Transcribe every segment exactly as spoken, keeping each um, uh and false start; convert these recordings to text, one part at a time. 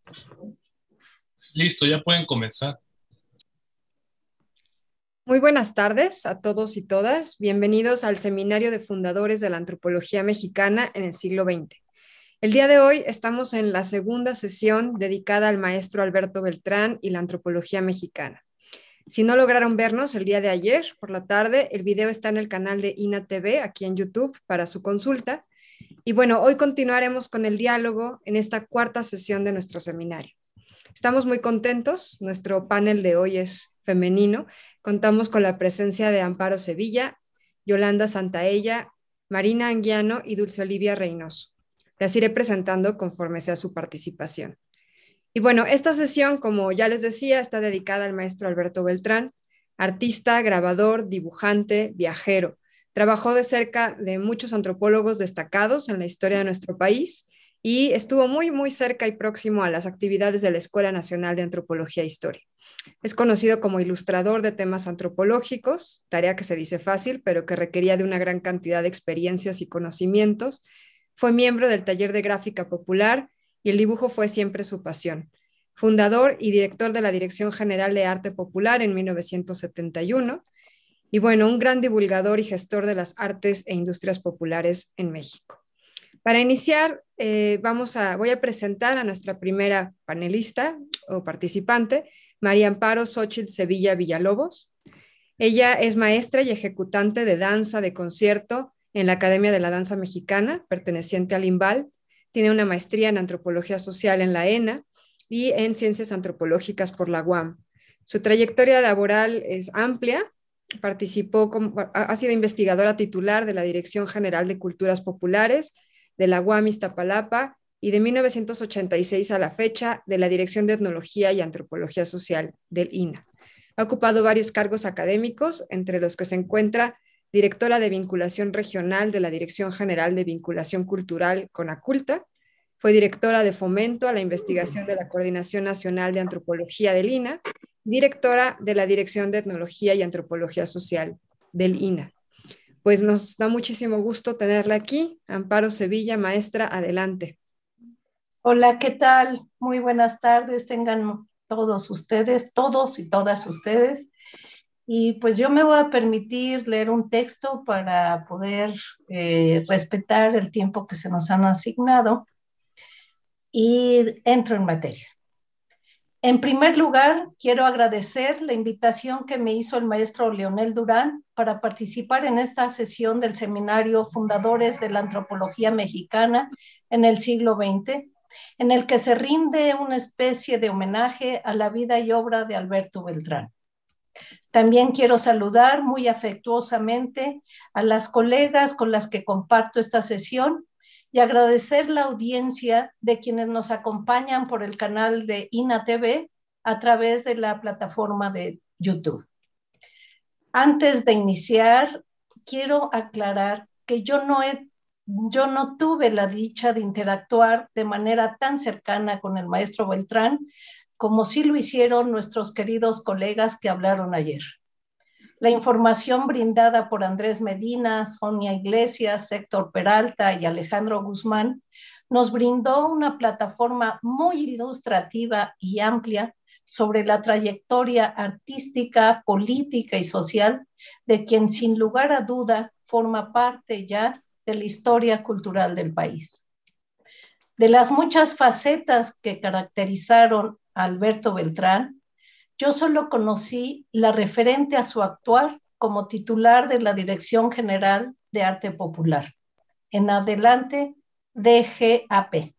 Listo, ya pueden comenzar. Muy buenas tardes a todos y todas. Bienvenidos al Seminario de Fundadores de la Antropología Mexicana en el siglo veinte. El día de hoy estamos en la segunda sesión dedicada al maestro Alberto Beltrán y la antropología mexicana. Si no lograron vernos el día de ayer por la tarde, el video está en el canal de INA T V, aquí en YouTube, para su consulta. Y bueno, hoy continuaremos con el diálogo en esta cuarta sesión de nuestro seminario. Estamos muy contentos, nuestro panel de hoy es femenino. Contamos con la presencia de Amparo Sevilla, Yolanda Santaella, Marina Anguiano y Dulce Olivia Reynoso. Las iré presentando conforme sea su participación. Y bueno, esta sesión, como ya les decía, está dedicada al maestro Alberto Beltrán, artista, grabador, dibujante, viajero. Trabajó de cerca de muchos antropólogos destacados en la historia de nuestro país y estuvo muy, muy cerca y próximo a las actividades de la Escuela Nacional de Antropología e Historia. Es conocido como ilustrador de temas antropológicos, tarea que se dice fácil, pero que requería de una gran cantidad de experiencias y conocimientos. Fue miembro del Taller de Gráfica Popular y el dibujo fue siempre su pasión. Fundador y director de la Dirección General de Arte Popular en mil novecientos setenta y uno. Y bueno, un gran divulgador y gestor de las artes e industrias populares en México. Para iniciar, eh, vamos a, voy a presentar a nuestra primera panelista o participante, María Amparo Xochitl Sevilla Villalobos. Ella es maestra y ejecutante de danza de concierto en la Academia de la Danza Mexicana, perteneciente al IMBAL. Tiene una maestría en antropología social en la ENA y en ciencias antropológicas por la U A M. Su trayectoria laboral es amplia. Participó como, ha sido investigadora titular de la Dirección General de Culturas Populares de la U A M Iztapalapa y de mil novecientos ochenta y seis a la fecha de la Dirección de Etnología y Antropología Social del INAH. Ha ocupado varios cargos académicos, entre los que se encuentra directora de vinculación regional de la Dirección General de Vinculación Cultural CONACULTA, fue directora de fomento a la investigación de la Coordinación Nacional de Antropología del INAH, directora de la Dirección de Etnología y Antropología Social del INAH. Pues nos da muchísimo gusto tenerla aquí. Amparo Sevilla, maestra, adelante. Hola, ¿qué tal? Muy buenas tardes, tengan todos ustedes, todos y todas ustedes. Y pues yo me voy a permitir leer un texto para poder eh, respetar el tiempo que se nos han asignado y entro en materia. En primer lugar, quiero agradecer la invitación que me hizo el maestro Leonel Durán para participar en esta sesión del seminario Fundadores de la Antropología Mexicana en el siglo veinte, en el que se rinde una especie de homenaje a la vida y obra de Alberto Beltrán. También quiero saludar muy afectuosamente a las colegas con las que comparto esta sesión y agradecer la audiencia de quienes nos acompañan por el canal de INA T V a través de la plataforma de YouTube. Antes de iniciar, quiero aclarar que yo no, he, yo no tuve la dicha de interactuar de manera tan cercana con el maestro Beltrán como sí lo hicieron nuestros queridos colegas que hablaron ayer. La información brindada por Andrés Medina, Sonia Iglesias, Héctor Peralta y Alejandro Guzmán nos brindó una plataforma muy ilustrativa y amplia sobre la trayectoria artística, política y social de quien sin lugar a duda forma parte ya de la historia cultural del país. De las muchas facetas que caracterizaron a Alberto Beltrán, yo solo conocí la referente a su actuar como titular de la Dirección General de Arte Popular. En adelante, D G A P.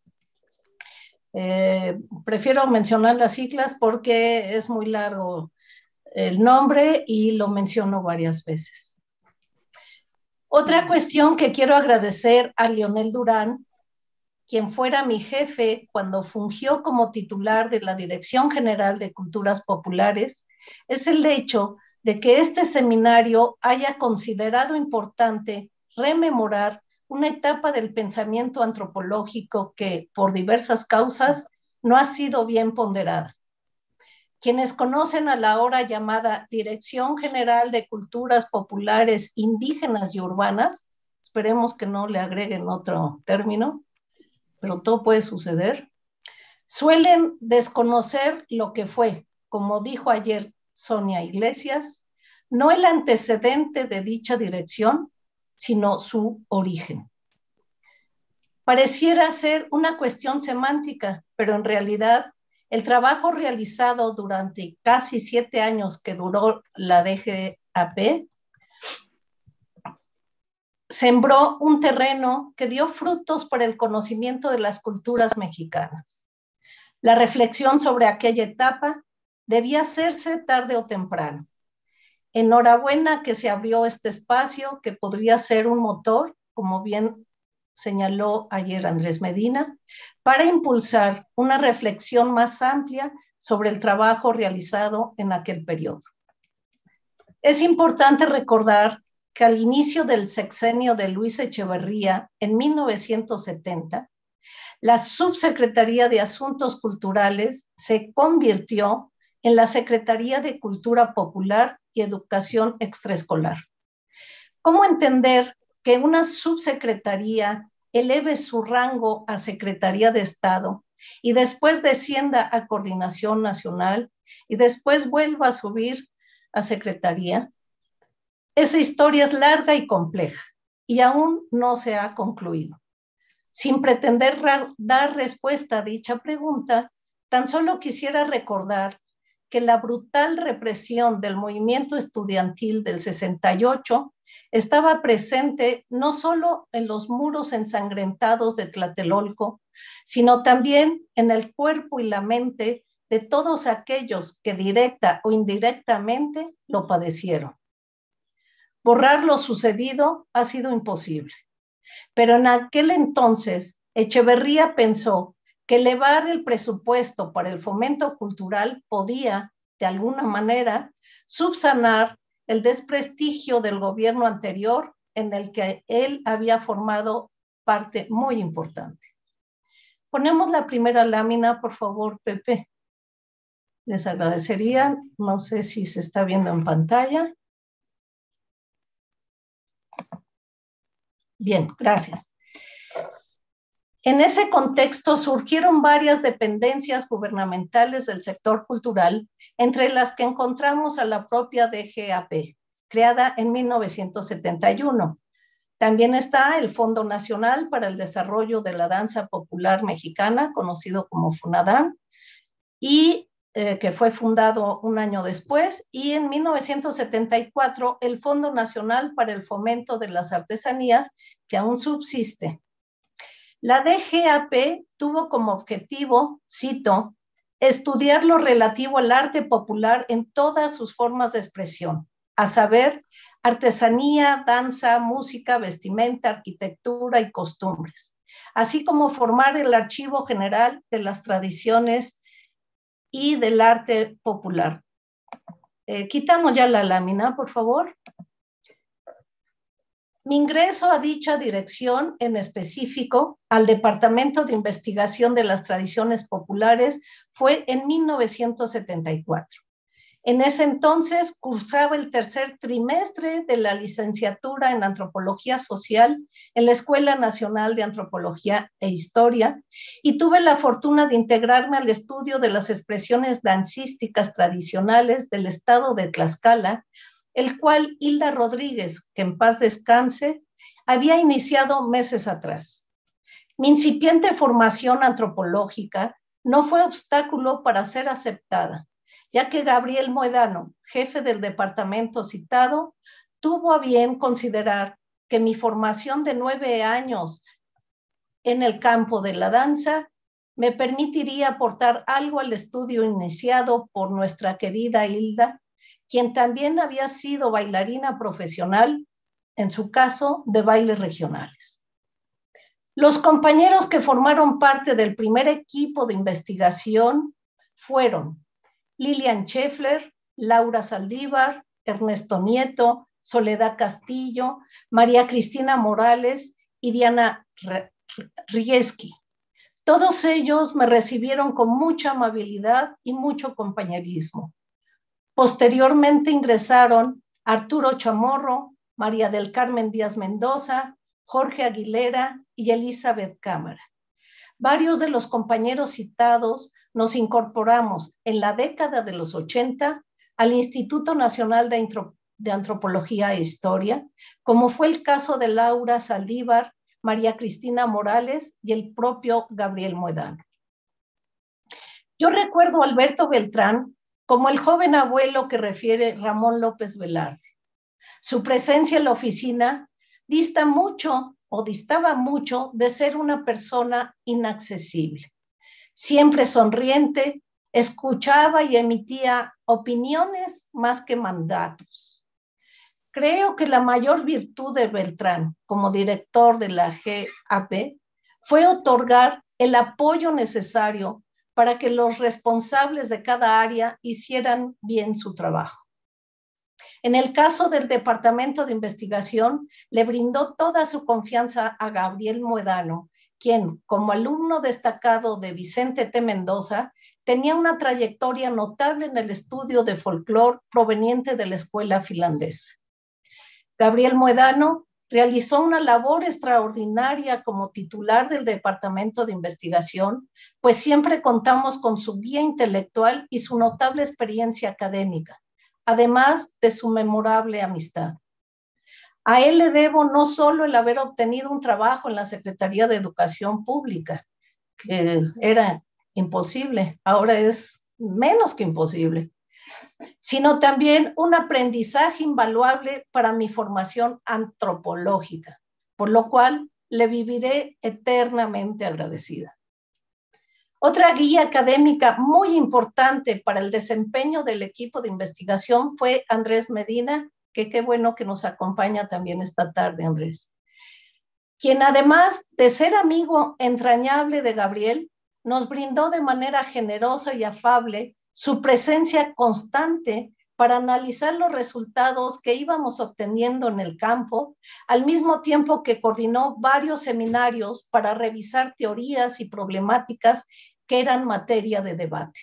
Eh, prefiero mencionar las siglas porque es muy largo el nombre y lo menciono varias veces. Otra cuestión que quiero agradecer a Leonel Durán, quien fuera mi jefe cuando fungió como titular de la Dirección General de Culturas Populares, es el hecho de que este seminario haya considerado importante rememorar una etapa del pensamiento antropológico que, por diversas causas, no ha sido bien ponderada. Quienes conocen a la ahora llamada Dirección General de Culturas Populares Indígenas y Urbanas, esperemos que no le agreguen otro término, pero todo puede suceder, Suelen desconocer lo que fue, como dijo ayer Sonia Iglesias, no el antecedente de dicha dirección, sino su origen. Pareciera ser una cuestión semántica, pero en realidad el trabajo realizado durante casi siete años que duró la D G A P sembró un terreno que dio frutos para el conocimiento de las culturas mexicanas. La reflexión sobre aquella etapa debía hacerse tarde o temprano. Enhorabuena que se abrió este espacio que podría ser un motor, como bien señaló ayer Andrés Medina, para impulsar una reflexión más amplia sobre el trabajo realizado en aquel periodo. Es importante recordar que al inicio del sexenio de Luis Echeverría, en mil novecientos setenta, la Subsecretaría de Asuntos Culturales se convirtió en la Secretaría de Cultura Popular y Educación Extraescolar. ¿Cómo entender que una subsecretaría eleve su rango a Secretaría de Estado y después descienda a Coordinación Nacional y después vuelva a subir a Secretaría? Esa historia es larga y compleja y aún no se ha concluido. Sin pretender dar respuesta a dicha pregunta, tan solo quisiera recordar que la brutal represión del movimiento estudiantil del sesenta y ocho estaba presente no solo en los muros ensangrentados de Tlatelolco, sino también en el cuerpo y la mente de todos aquellos que directa o indirectamente lo padecieron. Borrar lo sucedido ha sido imposible, pero en aquel entonces Echeverría pensó que elevar el presupuesto para el fomento cultural podía, de alguna manera, subsanar el desprestigio del gobierno anterior en el que él había formado parte muy importante. Ponemos la primera lámina, por favor, Pepe. Les agradecería, no sé si se está viendo en pantalla. Bien, gracias. En ese contexto surgieron varias dependencias gubernamentales del sector cultural, entre las que encontramos a la propia D G A P, creada en mil novecientos setenta y uno. También está el Fondo Nacional para el Desarrollo de la Danza Popular Mexicana, conocido como FUNADAM, y eh, que fue fundado un año después, y en mil novecientos setenta y cuatro el Fondo Nacional para el Fomento de las Artesanías, que aún subsiste. La D G A P tuvo como objetivo, cito, estudiar lo relativo al arte popular en todas sus formas de expresión, a saber, artesanía, danza, música, vestimenta, arquitectura y costumbres, así como formar el archivo general de las tradiciones y del arte popular. Eh, quitamos ya la lámina, por favor. Mi ingreso a dicha dirección, en específico al Departamento de Investigación de las Tradiciones Populares, fue en mil novecientos setenta y cuatro. En ese entonces cursaba el tercer trimestre de la licenciatura en Antropología Social en la Escuela Nacional de Antropología e Historia y tuve la fortuna de integrarme al estudio de las expresiones dancísticas tradicionales del estado de Tlaxcala, el cual Hilda Rodríguez, que en paz descanse, había iniciado meses atrás. Mi incipiente formación antropológica no fue obstáculo para ser aceptada, ya que Gabriel Moedano, jefe del departamento citado, tuvo a bien considerar que mi formación de nueve años en el campo de la danza me permitiría aportar algo al estudio iniciado por nuestra querida Hilda, quien también había sido bailarina profesional, en su caso, de bailes regionales. Los compañeros que formaron parte del primer equipo de investigación fueron Lilian Scheffler, Laura Saldívar, Ernesto Nieto, Soledad Castillo, María Cristina Morales y Diana Rieski. Todos ellos me recibieron con mucha amabilidad y mucho compañerismo. Posteriormente ingresaron Arturo Chamorro, María del Carmen Díaz Mendoza, Jorge Aguilera y Elizabeth Cámara. varios de los compañeros citados nos incorporamos en la década de los ochenta al Instituto Nacional de, de Antropología e Historia, como fue el caso de Laura Saldívar, María Cristina Morales y el propio Gabriel Muedano. Yo recuerdo a Alberto Beltrán como el joven abuelo que refiere Ramón López Velarde. Su presencia en la oficina dista mucho o distaba mucho de ser una persona inaccesible. Siempre sonriente, escuchaba y emitía opiniones más que mandatos. Creo que la mayor virtud de Beltrán como director de la G A P fue otorgar el apoyo necesario para que los responsables de cada área hicieran bien su trabajo. En el caso del Departamento de Investigación, le brindó toda su confianza a Gabriel Muedano, quien, como alumno destacado de Vicente T. Mendoza, tenía una trayectoria notable en el estudio de folclore proveniente de la escuela finlandesa. Gabriel Muedano realizó una labor extraordinaria como titular del Departamento de Investigación, pues siempre contamos con su guía intelectual y su notable experiencia académica, además de su memorable amistad. A él le debo no solo el haber obtenido un trabajo en la Secretaría de Educación Pública, que era imposible, ahora es menos que imposible, sino también un aprendizaje invaluable para mi formación antropológica, por lo cual le viviré eternamente agradecida. Otra guía académica muy importante para el desempeño del equipo de investigación fue Andrés Medina, que qué bueno que nos acompaña también esta tarde, Andrés, quien además de ser amigo entrañable de Gabriel, nos brindó de manera generosa y afable su presencia constante para analizar los resultados que íbamos obteniendo en el campo, al mismo tiempo que coordinó varios seminarios para revisar teorías y problemáticas que eran materia de debate.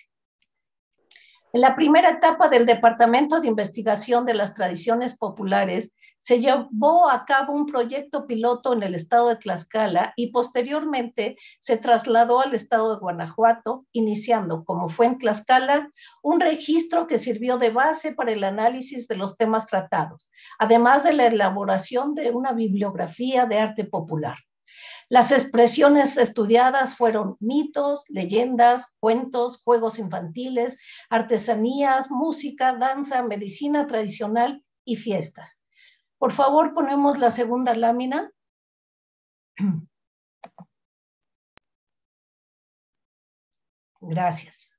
En la primera etapa del Departamento de Investigación de las Tradiciones Populares, se llevó a cabo un proyecto piloto en el estado de Tlaxcala y posteriormente se trasladó al estado de Guanajuato, iniciando, como fue en Tlaxcala, un registro que sirvió de base para el análisis de los temas tratados, además de la elaboración de una bibliografía de arte popular. Las expresiones estudiadas fueron mitos, leyendas, cuentos, juegos infantiles, artesanías, música, danza, medicina tradicional y fiestas. Por favor, ponemos la segunda lámina. Gracias.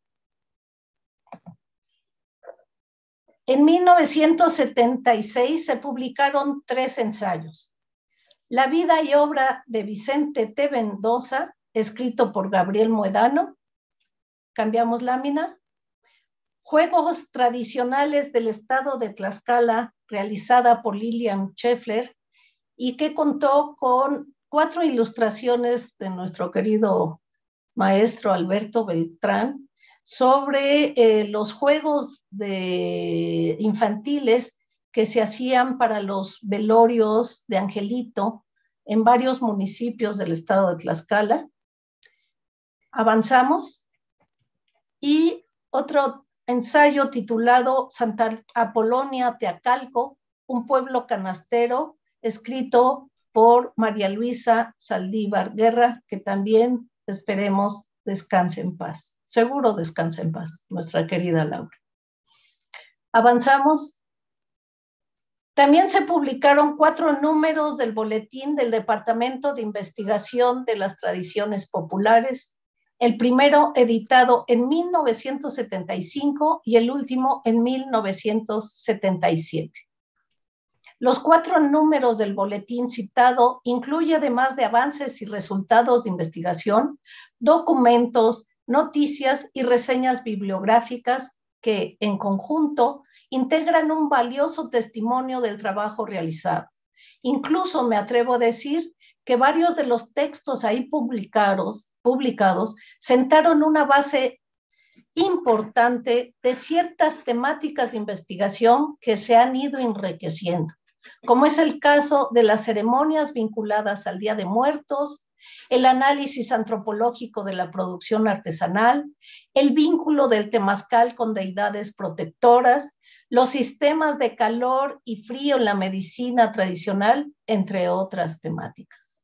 En mil novecientos setenta y seis se publicaron tres ensayos. La vida y obra de Vicente T. Mendoza, escrito por Gabriel Muedano. Cambiamos lámina. Juegos tradicionales del estado de Tlaxcala, realizada por Lilian Scheffler, y que contó con cuatro ilustraciones de nuestro querido maestro Alberto Beltrán sobre eh, los juegos de infantiles que se hacían para los velorios de Angelito en varios municipios del estado de Tlaxcala. Avanzamos. Y otro ensayo titulado Santa Apolonia Teacalco, un pueblo canastero, escrito por María Luisa Saldívar Guerra, que también esperemos descanse en paz. Seguro descanse en paz, nuestra querida Laura. Avanzamos. También se publicaron cuatro números del boletín del Departamento de Investigación de las Tradiciones Populares, el primero editado en mil novecientos setenta y cinco y el último en mil novecientos setenta y siete. Los cuatro números del boletín citado incluye, además de avances y resultados de investigación, documentos, noticias y reseñas bibliográficas que, en conjunto, integran un valioso testimonio del trabajo realizado. Incluso me atrevo a decir que varios de los textos ahí publicados, publicados sentaron una base importante de ciertas temáticas de investigación que se han ido enriqueciendo, como es el caso de las ceremonias vinculadas al Día de Muertos, el análisis antropológico de la producción artesanal, el vínculo del temazcal con deidades protectoras, los sistemas de calor y frío en la medicina tradicional, entre otras temáticas.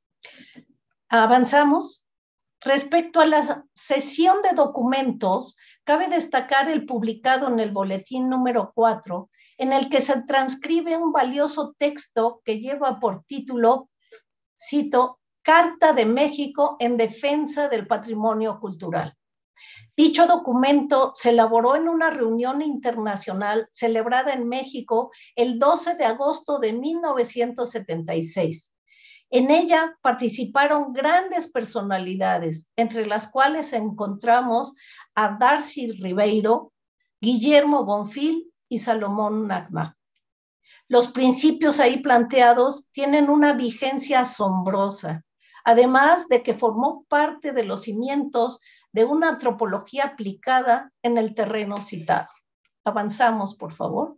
Avanzamos. Respecto a la sesión de documentos, cabe destacar el publicado en el boletín número cuatro, en el que se transcribe un valioso texto que lleva por título, cito, Carta de México en defensa del patrimonio cultural. Dicho documento se elaboró en una reunión internacional celebrada en México el doce de agosto de mil novecientos setenta y seis. En ella participaron grandes personalidades, entre las cuales encontramos a Darcy Ribeiro, Guillermo Bonfil y Salomón Nachman. Los principios ahí planteados tienen una vigencia asombrosa, además de que formó parte de los cimientos de una antropología aplicada en el terreno citado. Avanzamos, por favor.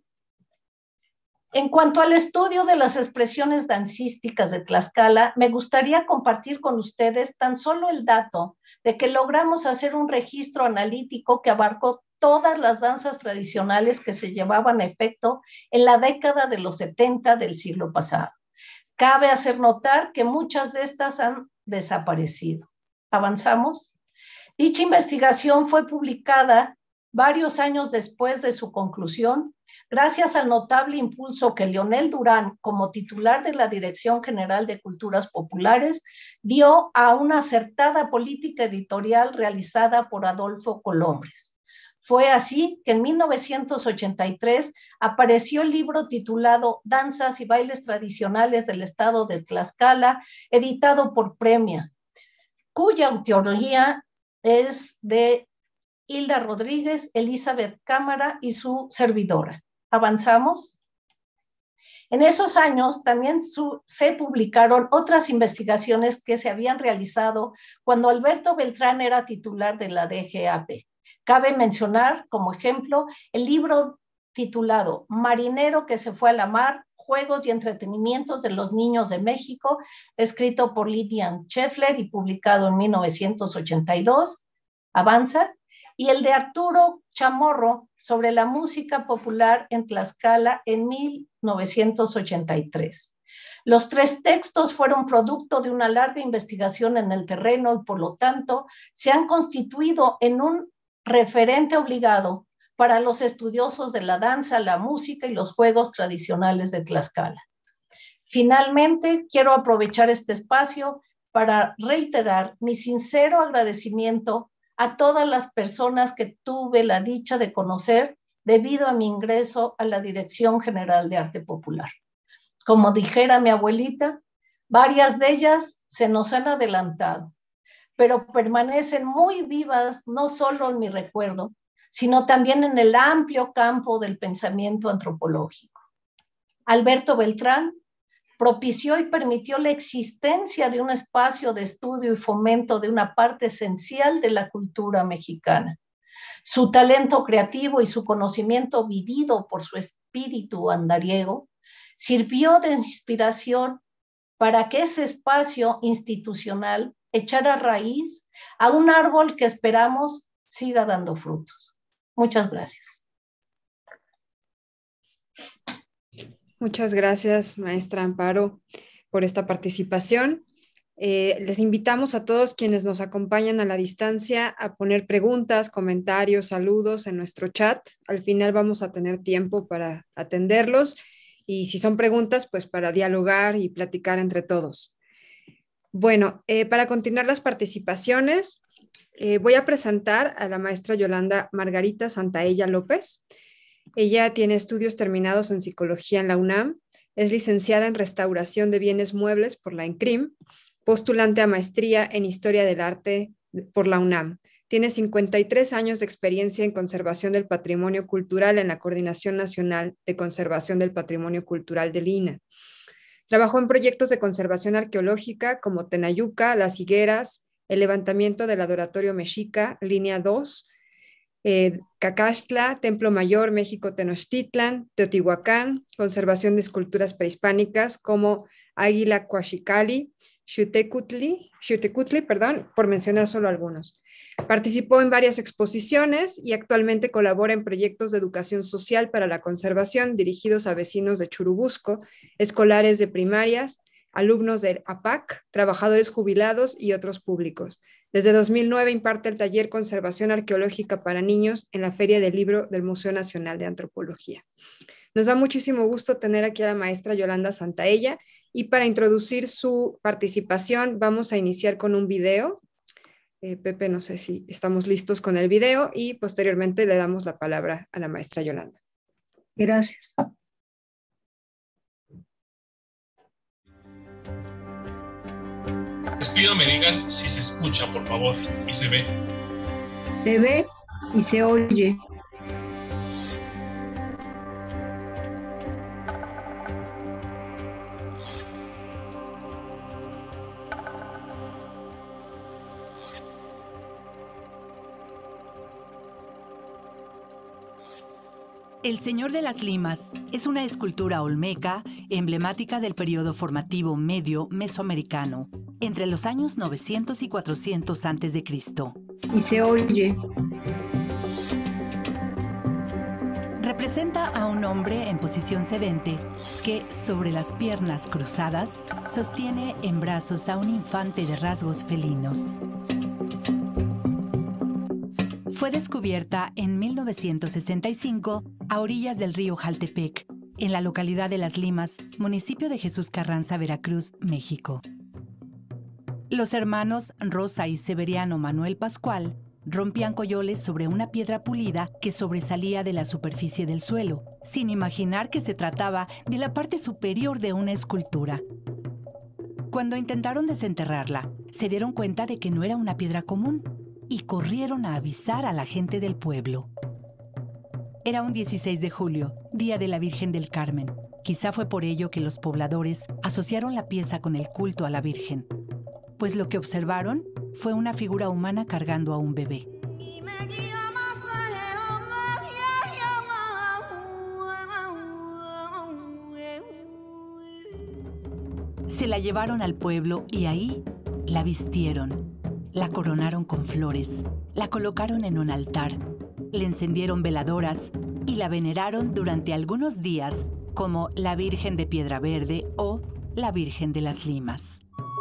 En cuanto al estudio de las expresiones dancísticas de Tlaxcala, me gustaría compartir con ustedes tan solo el dato de que logramos hacer un registro analítico que abarcó todas las danzas tradicionales que se llevaban a efecto en la década de los setenta del siglo pasado. Cabe hacer notar que muchas de estas han desaparecido. ¿Avanzamos? Dicha investigación fue publicada varios años después de su conclusión, gracias al notable impulso que Leonel Durán, como titular de la Dirección General de Culturas Populares, dio a una acertada política editorial realizada por Adolfo Colombres. Fue así que en mil novecientos ochenta y tres apareció el libro titulado Danzas y bailes tradicionales del estado de Tlaxcala, editado por Premia, cuya autoría es de Hilda Rodríguez, Elizabeth Cámara y su servidora. ¿Avanzamos? En esos años también su, se publicaron otras investigaciones que se habían realizado cuando Alberto Beltrán era titular de la D G A P. Cabe mencionar como ejemplo el libro titulado Marinero que se fue a la mar, Juegos y Entretenimientos de los Niños de México, escrito por Lilian Scheffler y publicado en mil novecientos ochenta y dos. Avanza. Y el de Arturo Chamorro sobre la música popular en Tlaxcala en mil novecientos ochenta y tres. Los tres textos fueron producto de una larga investigación en el terreno y por lo tanto se han constituido en un referente obligado para los estudiosos de la danza, la música y los juegos tradicionales de Tlaxcala. Finalmente, quiero aprovechar este espacio para reiterar mi sincero agradecimiento a todas las personas que tuve la dicha de conocer debido a mi ingreso a la Dirección General de Arte Popular. Como dijera mi abuelita, varias de ellas se nos han adelantado, pero permanecen muy vivas no solo en mi recuerdo, sino también en el amplio campo del pensamiento antropológico. Alberto Beltrán propició y permitió la existencia de un espacio de estudio y fomento de una parte esencial de la cultura mexicana. Su talento creativo y su conocimiento vivido por su espíritu andariego sirvió de inspiración para que ese espacio institucional echara raíz a un árbol que esperamos siga dando frutos. Muchas gracias. Muchas gracias, maestra Amparo, por esta participación. Eh, les invitamos a todos quienes nos acompañan a la distancia a poner preguntas, comentarios, saludos en nuestro chat. Al final vamos a tener tiempo para atenderlos y si son preguntas, pues para dialogar y platicar entre todos. Bueno, eh, para continuar las participaciones, eh, voy a presentar a la maestra Yolanda Margarita Santaella López. Ella tiene estudios terminados en psicología en la UNAM, es licenciada en restauración de bienes muebles por la ENCRIM, postulante a maestría en historia del arte por la UNAM. Tiene cincuenta y tres años de experiencia en conservación del patrimonio cultural en la Coordinación Nacional de Conservación del Patrimonio Cultural del I N A. Trabajó en proyectos de conservación arqueológica como Tenayuca, Las Higueras, el levantamiento del Adoratorio Mexica, Línea dos, eh, Cacaxtla, Templo Mayor, México Tenochtitlan, Teotihuacán, conservación de esculturas prehispánicas como Águila Coachicali, Xiuhtecutli, Xiuhtecutli, perdón, por mencionar solo algunos. Participó en varias exposiciones y actualmente colabora en proyectos de educación social para la conservación dirigidos a vecinos de Churubusco, escolares de primarias, alumnos del A P A C, trabajadores jubilados y otros públicos. Desde dos mil nueve imparte el taller Conservación Arqueológica para Niños en la Feria del Libro del Museo Nacional de Antropología. Nos da muchísimo gusto tener aquí a la maestra Yolanda Santaella y para introducir su participación vamos a iniciar con un video. Eh, Pepe, no sé si estamos listos con el video y posteriormente le damos la palabra a la maestra Yolanda. Gracias. Les pido me digan si se escucha, por favor, y se ve. Se ve y se oye. El Señor de las Limas es una escultura olmeca emblemática del periodo formativo medio mesoamericano, entre los años novecientos y cuatrocientos antes de Cristo. Y se oye. Representa a un hombre en posición sedente que, sobre las piernas cruzadas, sostiene en brazos a un infante de rasgos felinos. Fue descubierta en mil novecientos sesenta y cinco a orillas del río Jaltepec, en la localidad de Las Limas, municipio de Jesús Carranza, Veracruz, México. Los hermanos Rosa y Severiano Manuel Pascual rompían coyoles sobre una piedra pulida que sobresalía de la superficie del suelo, sin imaginar que se trataba de la parte superior de una escultura. Cuando intentaron desenterrarla, se dieron cuenta de que no era una piedra común y corrieron a avisar a la gente del pueblo. Era un dieciséis de julio, día de la Virgen del Carmen. Quizá fue por ello que los pobladores asociaron la pieza con el culto a la Virgen, pues lo que observaron fue una figura humana cargando a un bebé. Se la llevaron al pueblo y ahí la vistieron, la coronaron con flores, la colocaron en un altar, le encendieron veladoras y la veneraron durante algunos días como la Virgen de Piedra Verde o la Virgen de las Limas.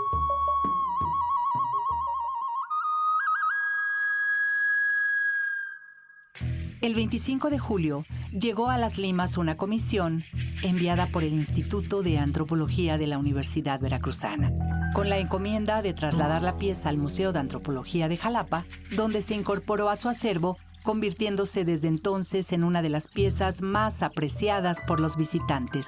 El veinticinco de julio llegó a Las Limas una comisión enviada por el Instituto de Antropología de la Universidad Veracruzana, con la encomienda de trasladar la pieza al Museo de Antropología de Jalapa, donde se incorporó a su acervo, convirtiéndose desde entonces en una de las piezas más apreciadas por los visitantes.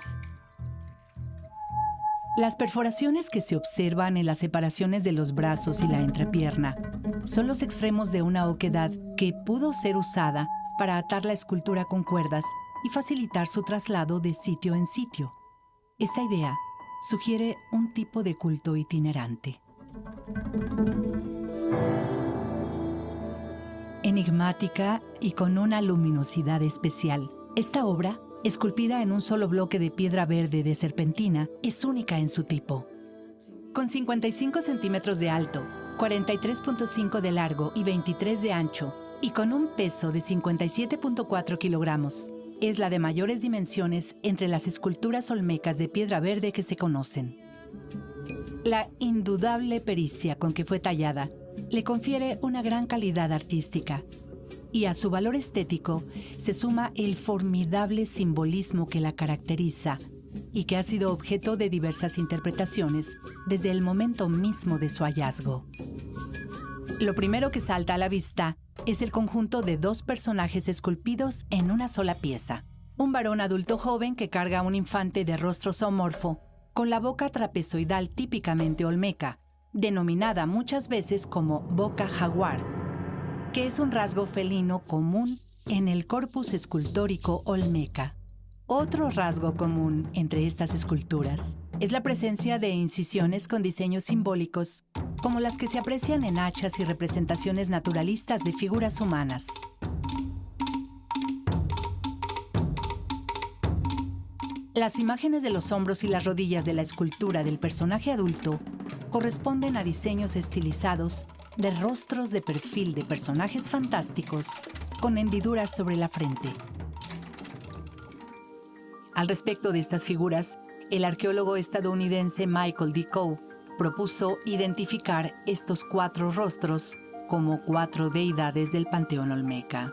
Las perforaciones que se observan en las separaciones de los brazos y la entrepierna son los extremos de una oquedad que pudo ser usada para atar la escultura con cuerdas y facilitar su traslado de sitio en sitio. Esta idea sugiere un tipo de culto itinerante. Enigmática y con una luminosidad especial, esta obra, esculpida en un solo bloque de piedra verde de serpentina, es única en su tipo. Con cincuenta y cinco centímetros de alto, cuarenta y tres punto cinco de largo y veintitrés de ancho, y con un peso de cincuenta y siete punto cuatro kilogramos, es la de mayores dimensiones entre las esculturas olmecas de piedra verde que se conocen. La indudable pericia con que fue tallada le confiere una gran calidad artística, y a su valor estético se suma el formidable simbolismo que la caracteriza y que ha sido objeto de diversas interpretaciones desde el momento mismo de su hallazgo. Lo primero que salta a la vista es el conjunto de dos personajes esculpidos en una sola pieza. Un varón adulto joven que carga a un infante de rostro zoomorfo, con la boca trapezoidal típicamente olmeca, denominada muchas veces como boca jaguar, que es un rasgo felino común en el corpus escultórico olmeca. Otro rasgo común entre estas esculturas es la presencia de incisiones con diseños simbólicos, como las que se aprecian en hachas y representaciones naturalistas de figuras humanas. Las imágenes de los hombros y las rodillas de la escultura del personaje adulto corresponden a diseños estilizados de rostros de perfil de personajes fantásticos con hendiduras sobre la frente. Al respecto de estas figuras, el arqueólogo estadounidense Michael D. Coe propuso identificar estos cuatro rostros como cuatro deidades del panteón olmeca.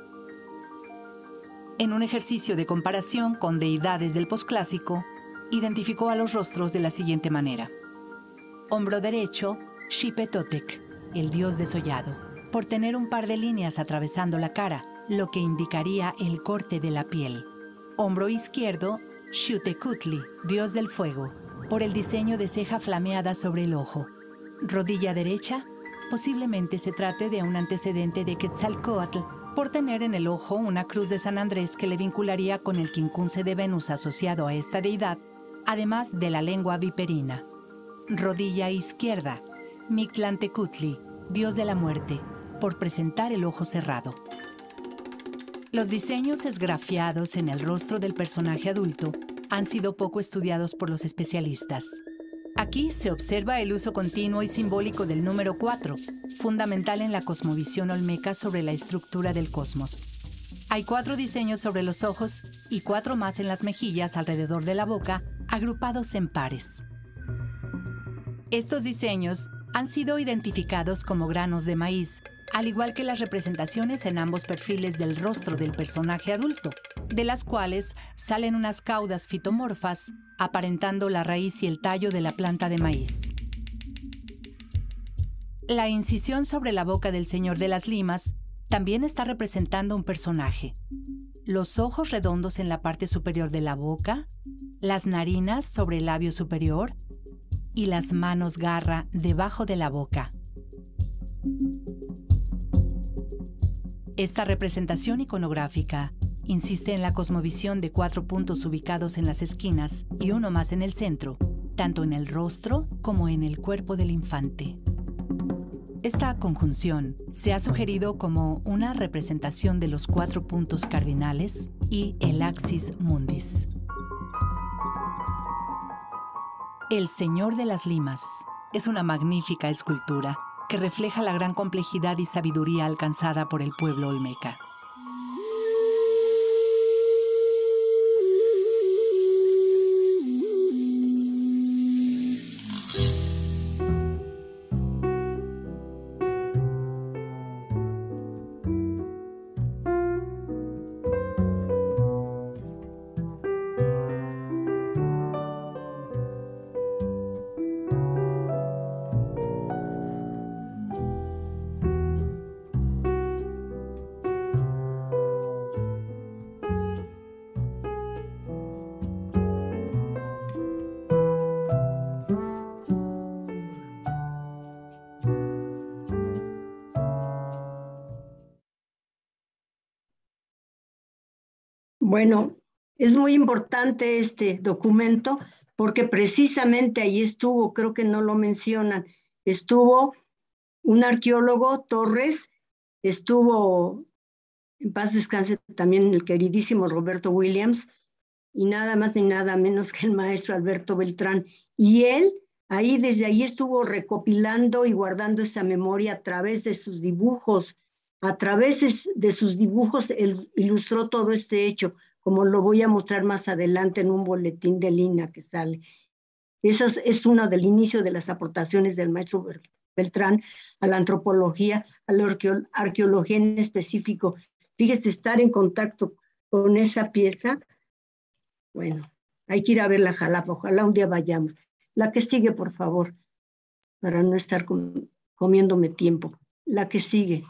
En un ejercicio de comparación con deidades del posclásico, identificó a los rostros de la siguiente manera. Hombro derecho, Xipe-Totec, el dios desollado, por tener un par de líneas atravesando la cara, lo que indicaría el corte de la piel. Hombro izquierdo, Xiuhtecutli, dios del fuego, por el diseño de ceja flameada sobre el ojo. Rodilla derecha, posiblemente se trate de un antecedente de Quetzalcóatl, por tener en el ojo una cruz de San Andrés que le vincularía con el quincunce de Venus asociado a esta deidad, además de la lengua viperina. Rodilla izquierda, Mictlantecutli, dios de la muerte, por presentar el ojo cerrado. Los diseños esgrafiados en el rostro del personaje adulto han sido poco estudiados por los especialistas. Aquí se observa el uso continuo y simbólico del número cuatro, fundamental en la cosmovisión olmeca sobre la estructura del cosmos. Hay cuatro diseños sobre los ojos y cuatro más en las mejillas alrededor de la boca, agrupados en pares. Estos diseños han sido identificados como granos de maíz, al igual que las representaciones en ambos perfiles del rostro del personaje adulto, de las cuales salen unas caudas fitomorfas, aparentando la raíz y el tallo de la planta de maíz. La incisión sobre la boca del Señor de las Limas también está representando un personaje. Los ojos redondos en la parte superior de la boca, las narinas sobre el labio superior y las manos garra debajo de la boca. Esta representación iconográfica insiste en la cosmovisión de cuatro puntos ubicados en las esquinas y uno más en el centro, tanto en el rostro como en el cuerpo del infante. Esta conjunción se ha sugerido como una representación de los cuatro puntos cardinales y el axis mundis. El Señor de las Limas es una magnífica escultura que refleja la gran complejidad y sabiduría alcanzada por el pueblo olmeca. Bueno, es muy importante este documento porque precisamente ahí estuvo, creo que no lo mencionan, estuvo un arqueólogo, Torres, estuvo, en paz descanse también el queridísimo Roberto Williams, y nada más ni nada menos que el maestro Alberto Beltrán. Y él, ahí desde ahí estuvo recopilando y guardando esa memoria a través de sus dibujos. A través de sus dibujos él ilustró todo este hecho, como lo voy a mostrar más adelante en un boletín de Lina que sale. Eso es, es uno del inicio de las aportaciones del maestro Beltrán a la antropología, a la arqueología en específico. Fíjese, estar en contacto con esa pieza, bueno, hay que ir a ver la Jalapa, ojalá un día vayamos. La que sigue, por favor, para no estar com- comiéndome tiempo. La que sigue.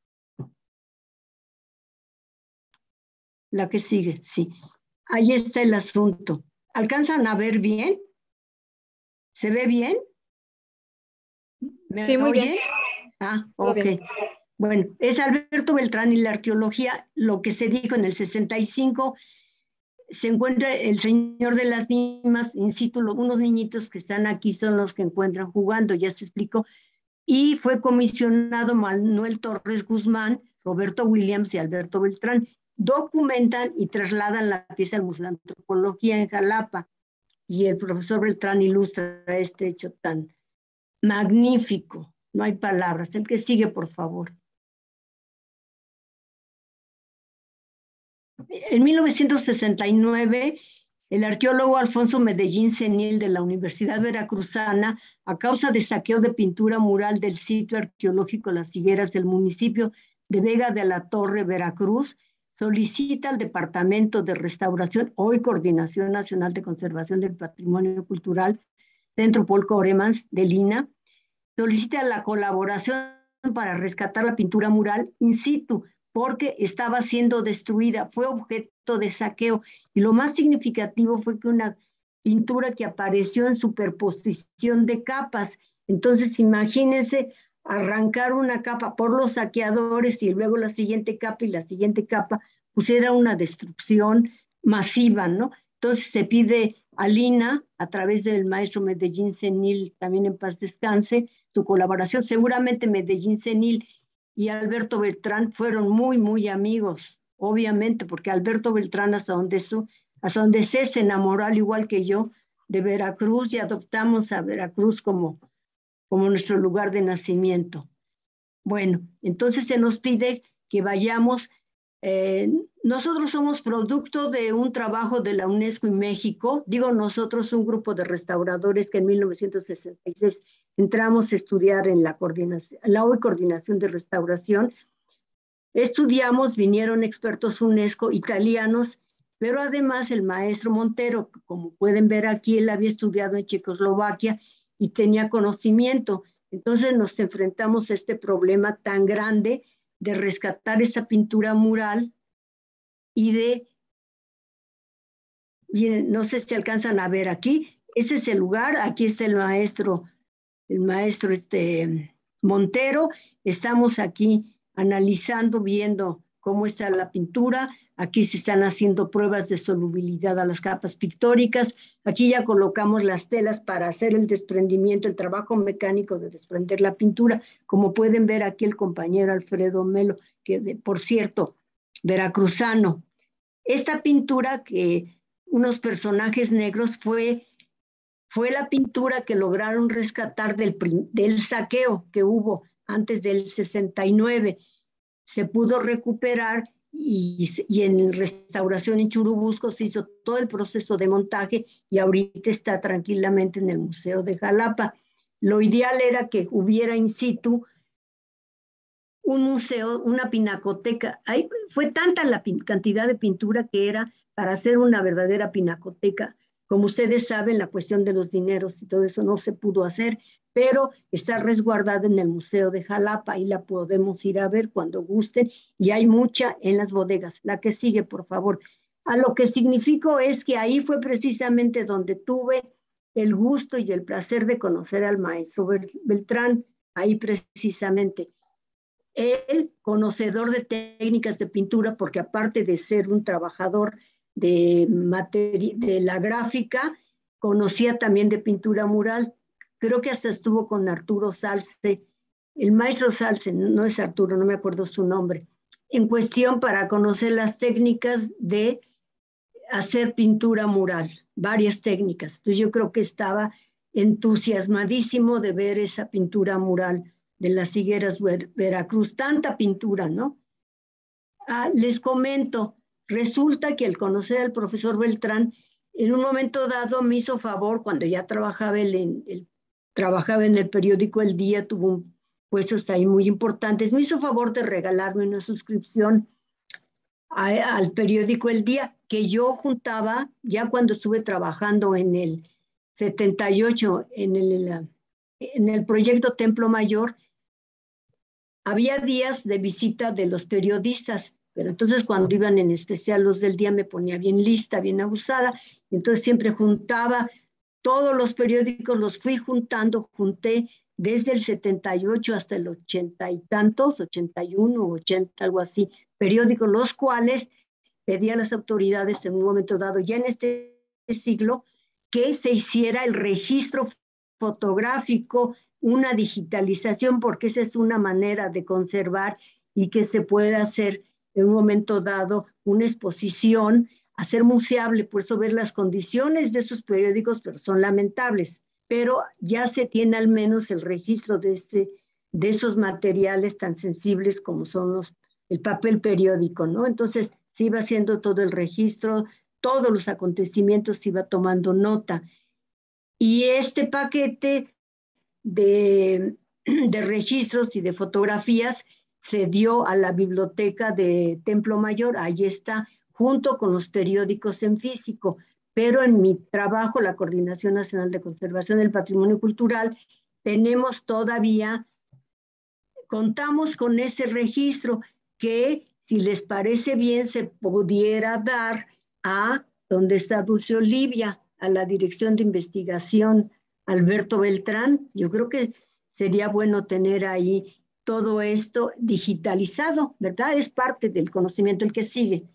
La que sigue, sí. Ahí está el asunto. ¿Alcanzan a ver bien? ¿Se ve bien? ¿Me Sí, muy oye? bien. Ah, Muy ok. bien. Bueno, es Alberto Beltrán y la arqueología, lo que se dijo en el sesenta y cinco, se encuentra el Señor de las Limas, in situ, unos niñitos que están aquí son los que encuentran jugando, ya se explicó, y fue comisionado Manuel Torres Guzmán, Roberto Williams y Alberto Beltrán, documentan y trasladan la pieza al Museo de Antropología en Jalapa. Y el profesor Beltrán ilustra este hecho tan magnífico. No hay palabras. El que sigue, por favor. En mil novecientos sesenta y nueve, el arqueólogo Alfonso Medellín Cenil de la Universidad Veracruzana, a causa de saqueo de pintura mural del sitio arqueológico Las Higueras del municipio de Vega de la Torre, Veracruz, solicita al Departamento de Restauración, hoy Coordinación Nacional de Conservación del Patrimonio Cultural, Centro Polco Oremans del I N A, solicita la colaboración para rescatar la pintura mural in situ, porque estaba siendo destruida, fue objeto de saqueo. Y lo más significativo fue que una pintura que apareció en superposición de capas. Entonces, imagínense arrancar una capa por los saqueadores y luego la siguiente capa y la siguiente capa, pues era una destrucción masiva, ¿no? Entonces se pide a Lina, a través del maestro Medellín Cenil, también en paz descanse, su colaboración. Seguramente Medellín Cenil y Alberto Beltrán fueron muy, muy amigos, obviamente, porque Alberto Beltrán, hasta donde, su, hasta donde sé, se enamoró, al igual que yo, de Veracruz, y adoptamos a Veracruz como, como nuestro lugar de nacimiento. Bueno, entonces se nos pide que vayamos. Eh, nosotros somos producto de un trabajo de la UNESCO y México, digo nosotros, un grupo de restauradores que en mil novecientos sesenta y seis entramos a estudiar en la, coordinación, la hoy Coordinación de Restauración. Estudiamos, vinieron expertos UNESCO italianos, pero además el maestro Montero, como pueden ver aquí, él había estudiado en Checoslovaquia y tenía conocimiento. Entonces nos enfrentamos a este problema tan grande de rescatar esta pintura mural y de, bien, no sé si alcanzan a ver aquí, ese es el lugar, aquí está el maestro, el maestro este, Montero, estamos aquí analizando, viendo cómo está la pintura, aquí se están haciendo pruebas de solubilidad a las capas pictóricas, aquí ya colocamos las telas para hacer el desprendimiento, el trabajo mecánico de desprender la pintura, como pueden ver aquí el compañero Alfredo Melo, que de, por cierto, veracruzano. Esta pintura, que unos personajes negros, fue, fue la pintura que lograron rescatar del, del saqueo que hubo antes del sesenta y nueve. Se pudo recuperar y, y en restauración en Churubusco se hizo todo el proceso de montaje y ahorita está tranquilamente en el Museo de Jalapa. Lo ideal era que hubiera in situ un museo, una pinacoteca. Ahí fue tanta la cantidad de pintura que era para hacer una verdadera pinacoteca. Como ustedes saben, la cuestión de los dineros y todo eso no se pudo hacer, pero está resguardada en el Museo de Jalapa y la podemos ir a ver cuando gusten, y hay mucha en las bodegas. La que sigue, por favor. A lo que significó es que ahí fue precisamente donde tuve el gusto y el placer de conocer al maestro Beltrán, ahí precisamente. Él, conocedor de técnicas de pintura, porque aparte de ser un trabajador de, de la gráfica, conocía también de pintura mural. Creo que hasta estuvo con Arturo Salce, el maestro Salce, no es Arturo, no me acuerdo su nombre, en cuestión para conocer las técnicas de hacer pintura mural, varias técnicas. Entonces yo creo que estaba entusiasmadísimo de ver esa pintura mural de Las Higueras, Veracruz, tanta pintura, ¿no? Ah, les comento, resulta que al conocer al profesor Beltrán, en un momento dado me hizo favor, cuando ya trabajaba, el, el, trabajaba en el periódico El Día, tuvo puestos ahí muy importantes, me hizo favor de regalarme una suscripción a, al periódico El Día, que yo juntaba ya cuando estuve trabajando en el setenta y ocho, en el, en el proyecto Templo Mayor. Había días de visita de los periodistas, pero entonces cuando iban en especial los del Día me ponía bien lista, bien abusada, entonces siempre juntaba todos los periódicos, los fui juntando, junté desde el setenta y ocho hasta el ochenta y tantos, ochenta y uno, ochenta, algo así, periódicos, los cuales pedí a las autoridades en un momento dado, ya en este siglo, que se hiciera el registro fotográfico, una digitalización, porque esa es una manera de conservar y que se pueda hacer en un momento dado una exposición a ser museable, por eso ver las condiciones de esos periódicos, pero son lamentables. Pero ya se tiene al menos el registro de, este, de esos materiales tan sensibles como son los, el papel periódico, ¿no? Entonces se iba haciendo todo el registro, todos los acontecimientos se iba tomando nota. Y este paquete de, de registros y de fotografías se dio a la biblioteca de Templo Mayor, ahí está, junto con los periódicos en físico. Pero en mi trabajo, la Coordinación Nacional de Conservación del Patrimonio Cultural, tenemos todavía, contamos con ese registro que, si les parece bien, se pudiera dar a donde está Dulce Olivia, a la Dirección de Investigación Alberto Beltrán. Yo creo que sería bueno tener ahí todo esto digitalizado, ¿verdad? Es parte del conocimiento el que sigue.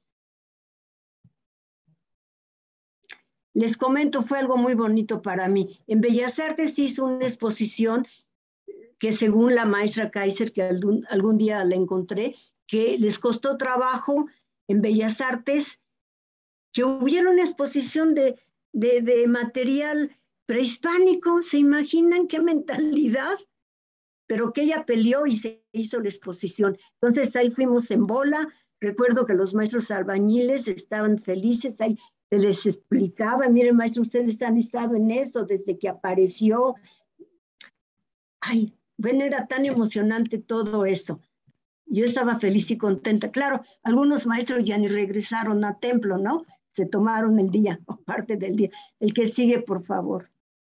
Les comento, fue algo muy bonito para mí. En Bellas Artes hizo una exposición que, según la maestra Kaiser, que algún, algún día la encontré, que les costó trabajo en Bellas Artes, que hubiera una exposición de, de, de material prehispánico. ¿Se imaginan qué mentalidad? Pero que ella peleó y se hizo la exposición. Entonces ahí fuimos en bola. Recuerdo que los maestros albañiles estaban felices, ahí se les explicaba, miren maestro, ustedes han estado en eso desde que apareció. Ay, bueno, era tan emocionante todo eso. Yo estaba feliz y contenta. Claro, algunos maestros ya ni regresaron a Templo, ¿no? Se tomaron el día, o parte del día. El que sigue, por favor.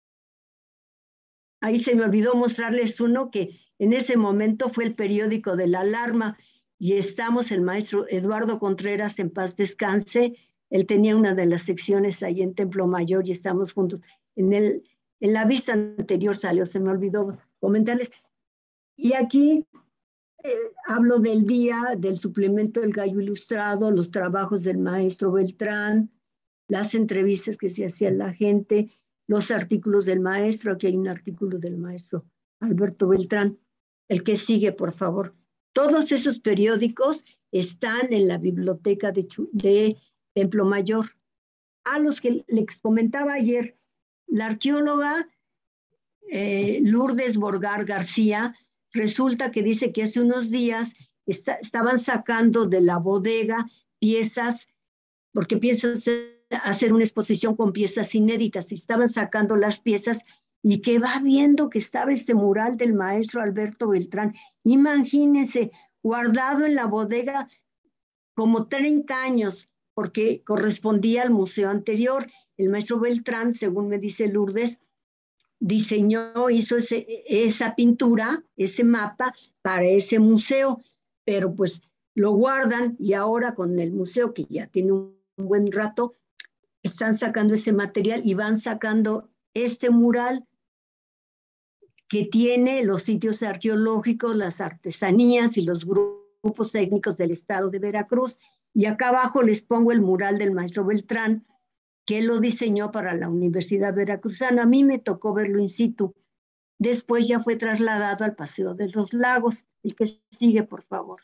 Ahí se me olvidó mostrarles uno que en ese momento fue el periódico de La Alarma, y estamos, el maestro Eduardo Contreras, en paz descanse, él tenía una de las secciones ahí en Templo Mayor y estamos juntos. En, el, en la vista anterior salió, se me olvidó comentarles. Y aquí eh, hablo del día, del suplemento del Gallo Ilustrado, los trabajos del maestro Beltrán, las entrevistas que se hacían la gente, los artículos del maestro. Aquí hay un artículo del maestro Alberto Beltrán. El que sigue, por favor. Todos esos periódicos están en la biblioteca de, de Templo Mayor. A los que les comentaba ayer, la arqueóloga eh, Lourdes Borgar García, resulta que dice que hace unos días está, estaban sacando de la bodega piezas, porque piensan hacer una exposición con piezas inéditas, y estaban sacando las piezas y que va viendo que estaba este mural del maestro Alberto Beltrán. Imagínense, guardado en la bodega como treinta años, porque correspondía al museo anterior. El maestro Beltrán, según me dice Lourdes, diseñó, hizo ese, esa pintura, ese mapa para ese museo, pero pues lo guardan, y ahora con el museo, que ya tiene un, un buen rato, están sacando ese material y van sacando este mural que tiene los sitios arqueológicos, las artesanías y los grupos técnicos del estado de Veracruz. Y acá abajo les pongo el mural del maestro Beltrán, que lo diseñó para la Universidad Veracruzana. A mí me tocó verlo in situ. Después ya fue trasladado al Paseo de los Lagos. El que sigue, por favor.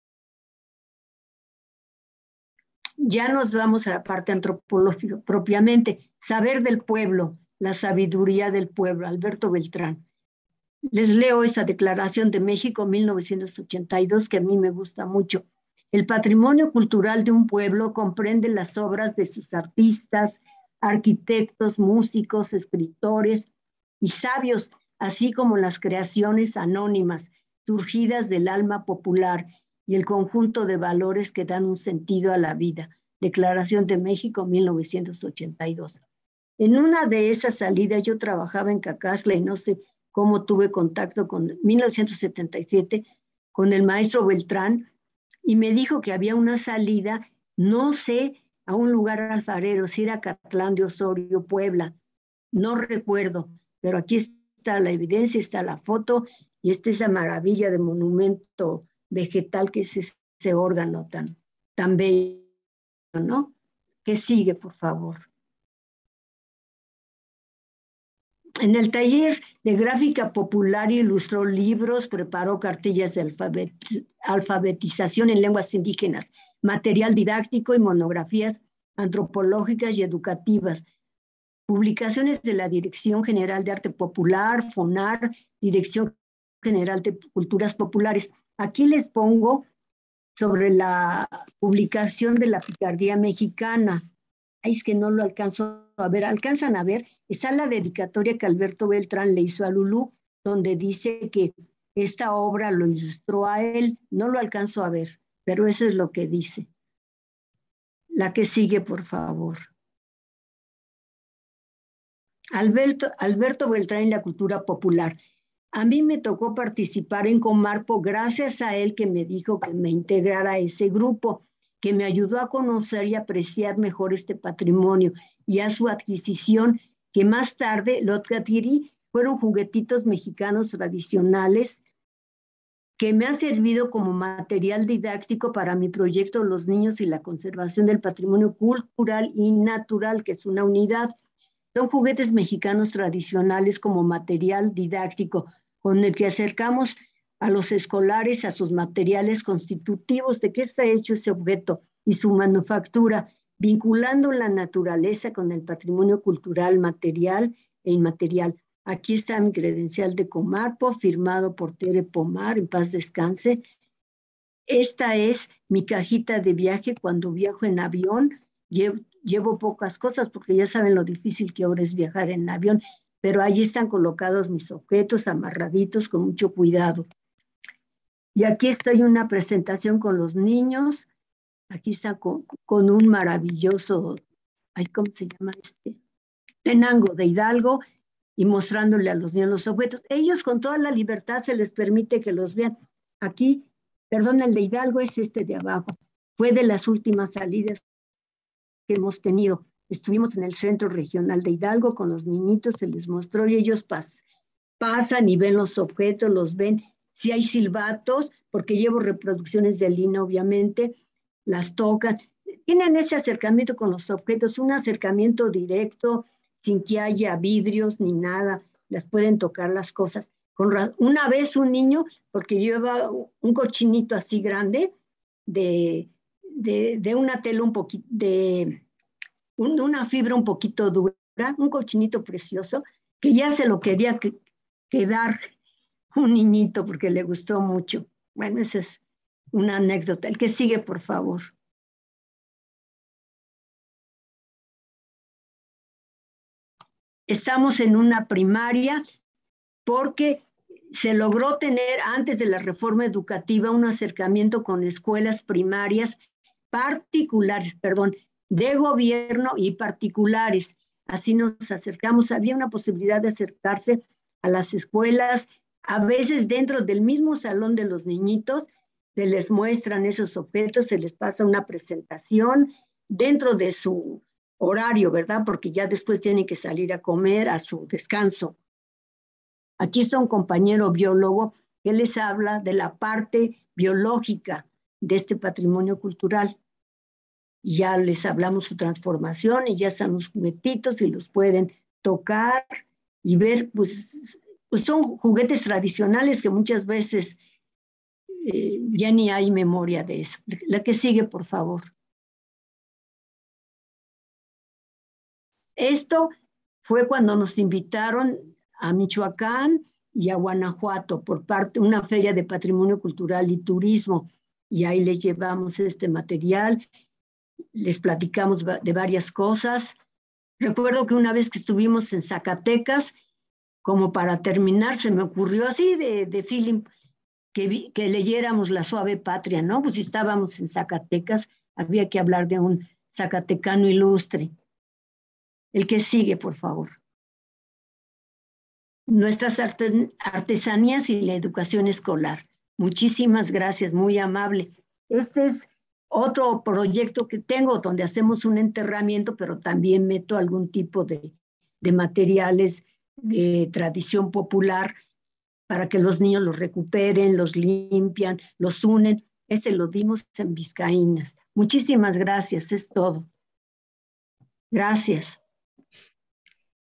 Ya nos vamos a la parte antropológica propiamente. Saber del pueblo, la sabiduría del pueblo, Alberto Beltrán. Les leo esa Declaración de México mil novecientos ochenta y dos, que a mí me gusta mucho. El patrimonio cultural de un pueblo comprende las obras de sus artistas, arquitectos, músicos, escritores y sabios, así como las creaciones anónimas surgidas del alma popular y el conjunto de valores que dan un sentido a la vida. Declaración de México mil novecientos ochenta y dos. En una de esas salidas yo trabajaba en Cacasla y no sé cómo tuve contacto con mil novecientos setenta y siete con el maestro Beltrán, y me dijo que había una salida, no sé, a un lugar alfarero, si era Catlán de Osorio, Puebla, no recuerdo, pero aquí está la evidencia, está la foto, y está esa maravilla de monumento vegetal que es ese órgano tan, tan bello, ¿no? ¿Qué sigue, por favor? En el taller de gráfica popular ilustró libros, preparó cartillas de alfabet, alfabetización en lenguas indígenas, material didáctico y monografías antropológicas y educativas, publicaciones de la Dirección General de Arte Popular, FONAR, Dirección General de Culturas Populares. Aquí les pongo sobre la publicación de la picardía mexicana. Ay, es que no lo alcanzo a ver. ¿Alcanzan a ver? Está la dedicatoria que Alberto Beltrán le hizo a Lulú, donde dice que esta obra lo ilustró a él. No lo alcanzo a ver, pero eso es lo que dice. La que sigue, por favor. Alberto, Alberto Beltrán y la cultura popular. A mí me tocó participar en Comarpo gracias a él, que me dijo que me integrara a ese grupo, que me ayudó a conocer y apreciar mejor este patrimonio, y a su adquisición, que más tarde lo que adquirí fueron juguetitos mexicanos tradicionales que me ha servido como material didáctico para mi proyecto Los Niños y la Conservación del Patrimonio Cultural y Natural, que es una unidad. Son juguetes mexicanos tradicionales como material didáctico, con el que acercamos a los escolares a sus materiales constitutivos, de qué está hecho ese objeto y su manufactura, vinculando la naturaleza con el patrimonio cultural material e inmaterial. Aquí está mi credencial de Comarpo, firmado por Tere Pomar, en paz descanse. Esta es mi cajita de viaje cuando viajo en avión. Llevo, llevo pocas cosas porque ya saben lo difícil que ahora es viajar en avión, pero allí están colocados mis objetos amarraditos con mucho cuidado. Y aquí estoy en una presentación con los niños. Aquí está con, con un maravilloso, ay, ¿cómo se llama este? Tenango de Hidalgo, y mostrándole a los niños los objetos. Ellos con toda la libertad se les permite que los vean. Aquí, perdón, el de Hidalgo es este de abajo. Fue de las últimas salidas que hemos tenido. Estuvimos en el Centro Regional de Hidalgo con los niñitos, se les mostró y ellos pas, pasan y ven los objetos, los ven. Si hay silbatos, porque llevo reproducciones de Lina, obviamente, las tocan. Tienen ese acercamiento con los objetos, un acercamiento directo, sin que haya vidrios ni nada, las pueden tocar las cosas. Con una vez un niño, porque lleva un cochinito así grande, de, de, de una tela un poquito, de un, una fibra un poquito dura, un cochinito precioso, que ya se lo quería que, quedar un niñito porque le gustó mucho. Bueno, esa es una anécdota. El que sigue, por favor. Estamos en una primaria porque se logró tener antes de la reforma educativa un acercamiento con escuelas primarias particulares, perdón, de gobierno y particulares. Así nos acercamos. Había una posibilidad de acercarse a las escuelas, a veces dentro del mismo salón de los niñitos, se les muestran esos objetos, se les pasa una presentación dentro de su horario, ¿verdad? Porque ya después tienen que salir a comer a su descanso. Aquí está un compañero biólogo que les habla de la parte biológica de este patrimonio cultural. Ya les hablamos su transformación y ya están los juguetitos y los pueden tocar y ver, pues, pues son juguetes tradicionales que muchas veces eh, ya ni hay memoria de eso. La que sigue, por favor. Esto fue cuando nos invitaron a Michoacán y a Guanajuato por parte de una feria de patrimonio cultural y turismo, y ahí les llevamos este material, les platicamos de varias cosas. Recuerdo que una vez que estuvimos en Zacatecas, como para terminar, se me ocurrió así de, de feeling que, vi, que leyéramos La Suave Patria, ¿no? Pues si estábamos en Zacatecas, había que hablar de un zacatecano ilustre. El que sigue, por favor. Nuestras artesanías y la educación escolar. Muchísimas gracias, muy amable. Este es otro proyecto que tengo donde hacemos un enterramiento, pero también meto algún tipo de, de materiales de tradición popular para que los niños los recuperen, los limpian, los unen. Ese lo dimos en Vizcaínas. Muchísimas gracias, es todo. Gracias.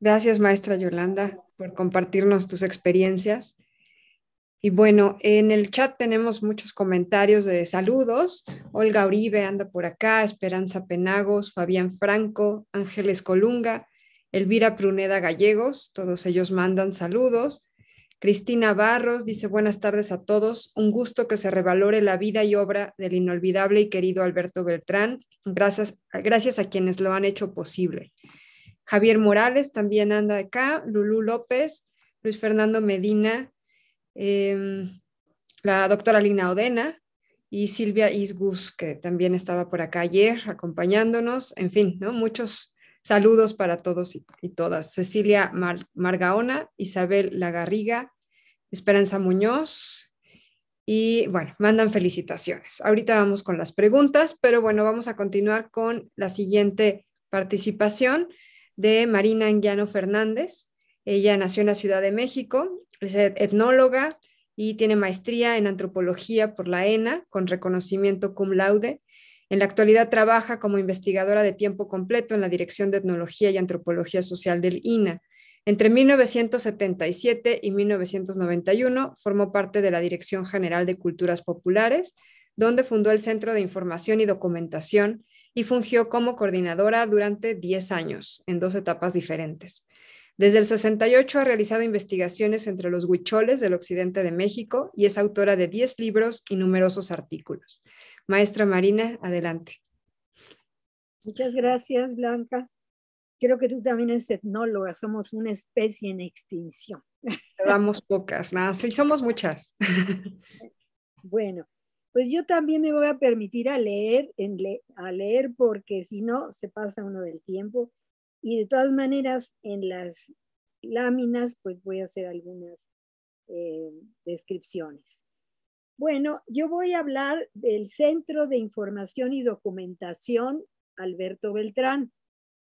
Gracias, maestra Yolanda, por compartirnos tus experiencias. Y bueno, en el chat tenemos muchos comentarios de saludos. Olga Uribe anda por acá, Esperanza Penagos, Fabián Franco, Ángeles Colunga, Elvira Pruneda Gallegos, todos ellos mandan saludos. Cristina Barros dice buenas tardes a todos, un gusto que se revalore la vida y obra del inolvidable y querido Alberto Beltrán, gracias, gracias a quienes lo han hecho posible. Javier Morales también anda acá, Lulú López, Luis Fernando Medina, eh, la doctora Lina Odena y Silvia Isgus, que también estaba por acá ayer acompañándonos, en fin, ¿no? Muchos saludos para todos y, y todas. Cecilia Mar Margaona, Isabel Lagarriga, Esperanza Muñoz y bueno, mandan felicitaciones. Ahorita vamos con las preguntas, pero bueno, vamos a continuar con la siguiente participación de Marina Anguiano Fernández. Ella nació en la Ciudad de México, es etnóloga y tiene maestría en antropología por la ENA con reconocimiento cum laude. En la actualidad trabaja como investigadora de tiempo completo en la Dirección de Etnología y Antropología Social del I N A. Entre mil novecientos setenta y siete y mil novecientos noventa y uno formó parte de la Dirección General de Culturas Populares, donde fundó el Centro de Información y Documentación y fungió como coordinadora durante diez años, en dos etapas diferentes. Desde el sesenta y ocho ha realizado investigaciones entre los huicholes del occidente de México y es autora de diez libros y numerosos artículos. Maestra Marina, adelante. Muchas gracias, Blanca. Creo que tú también eres etnóloga, somos una especie en extinción. Damos pocas, no, sí, somos muchas. Bueno, pues yo también me voy a permitir a leer, en le a leer porque si no se pasa uno del tiempo. Y de todas maneras, en las láminas, pues voy a hacer algunas eh, descripciones. Bueno, yo voy a hablar del Centro de Información y Documentación Alberto Beltrán.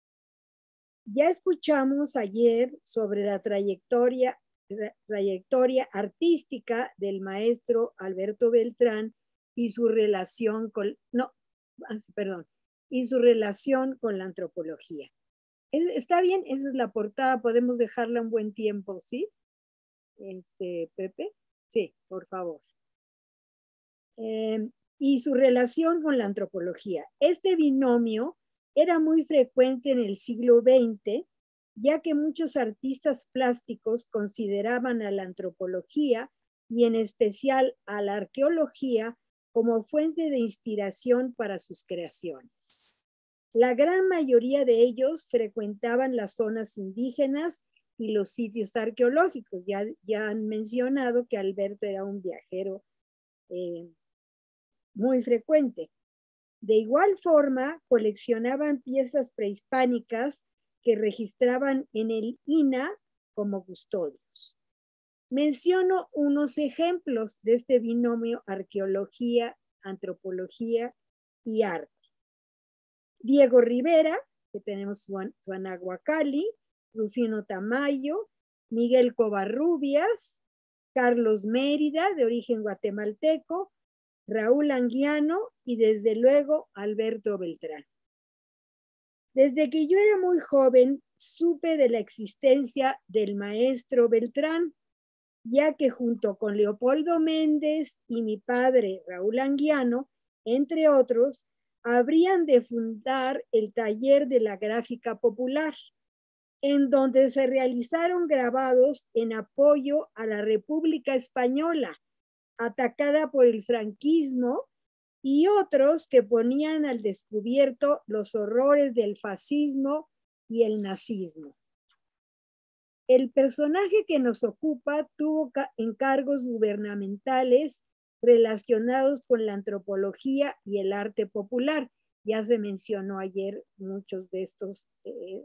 Ya escuchamos ayer sobre la trayectoria, tra trayectoria artística del maestro Alberto Beltrán y su relación con, no, perdón, y su relación con la antropología. Está bien, esa es la portada, podemos dejarla un buen tiempo, ¿sí? Este, Pepe, sí, por favor. Eh, y su relación con la antropología. Este binomio era muy frecuente en el siglo veinte, ya que muchos artistas plásticos consideraban a la antropología y en especial a la arqueología como fuente de inspiración para sus creaciones. La gran mayoría de ellos frecuentaban las zonas indígenas y los sitios arqueológicos. Ya, ya han mencionado que Alberto era un viajero eh, muy frecuente. De igual forma, coleccionaban piezas prehispánicas que registraban en el I N A como custodios. Menciono unos ejemplos de este binomio arqueología, antropología y arte. Diego Rivera, que tenemos su, su Anahuacalli, Rufino Tamayo, Miguel Covarrubias, Carlos Mérida, de origen guatemalteco, Raúl Anguiano y desde luego Alberto Beltrán. Desde que yo era muy joven, supe de la existencia del maestro Beltrán, ya que junto con Leopoldo Méndez y mi padre Raúl Anguiano, entre otros, habrían de fundar el taller de la gráfica popular, en donde se realizaron grabados en apoyo a la República Española, atacada por el franquismo, y otros que ponían al descubierto los horrores del fascismo y el nazismo. El personaje que nos ocupa tuvo encargos gubernamentales relacionados con la antropología y el arte popular. Ya se mencionó ayer muchos de estos eh,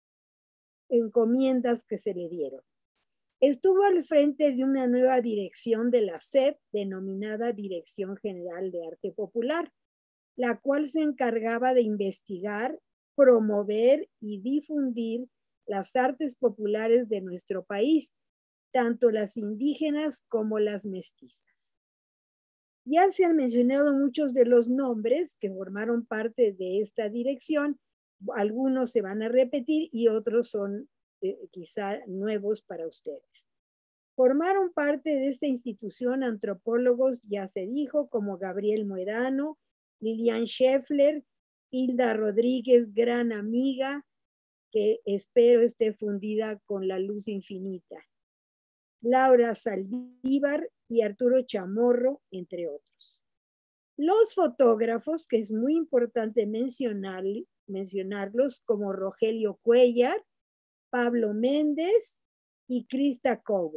encomiendas que se le dieron. Estuvo al frente de una nueva dirección de la S E P, denominada Dirección General de Arte Popular, la cual se encargaba de investigar, promover y difundir las artes populares de nuestro país, tanto las indígenas como las mestizas. Ya se han mencionado muchos de los nombres que formaron parte de esta dirección, algunos se van a repetir y otros son eh, quizá nuevos para ustedes. Formaron parte de esta institución antropólogos, ya se dijo, como Gabriel Moedano, Lilian Scheffler, Hilda Rodríguez, gran amiga, que espero esté fundida con la luz infinita, Laura Saldívar y Arturo Chamorro, entre otros. Los fotógrafos, que es muy importante mencionar, mencionarlos, como Rogelio Cuellar, Pablo Méndez y Krista Cowell.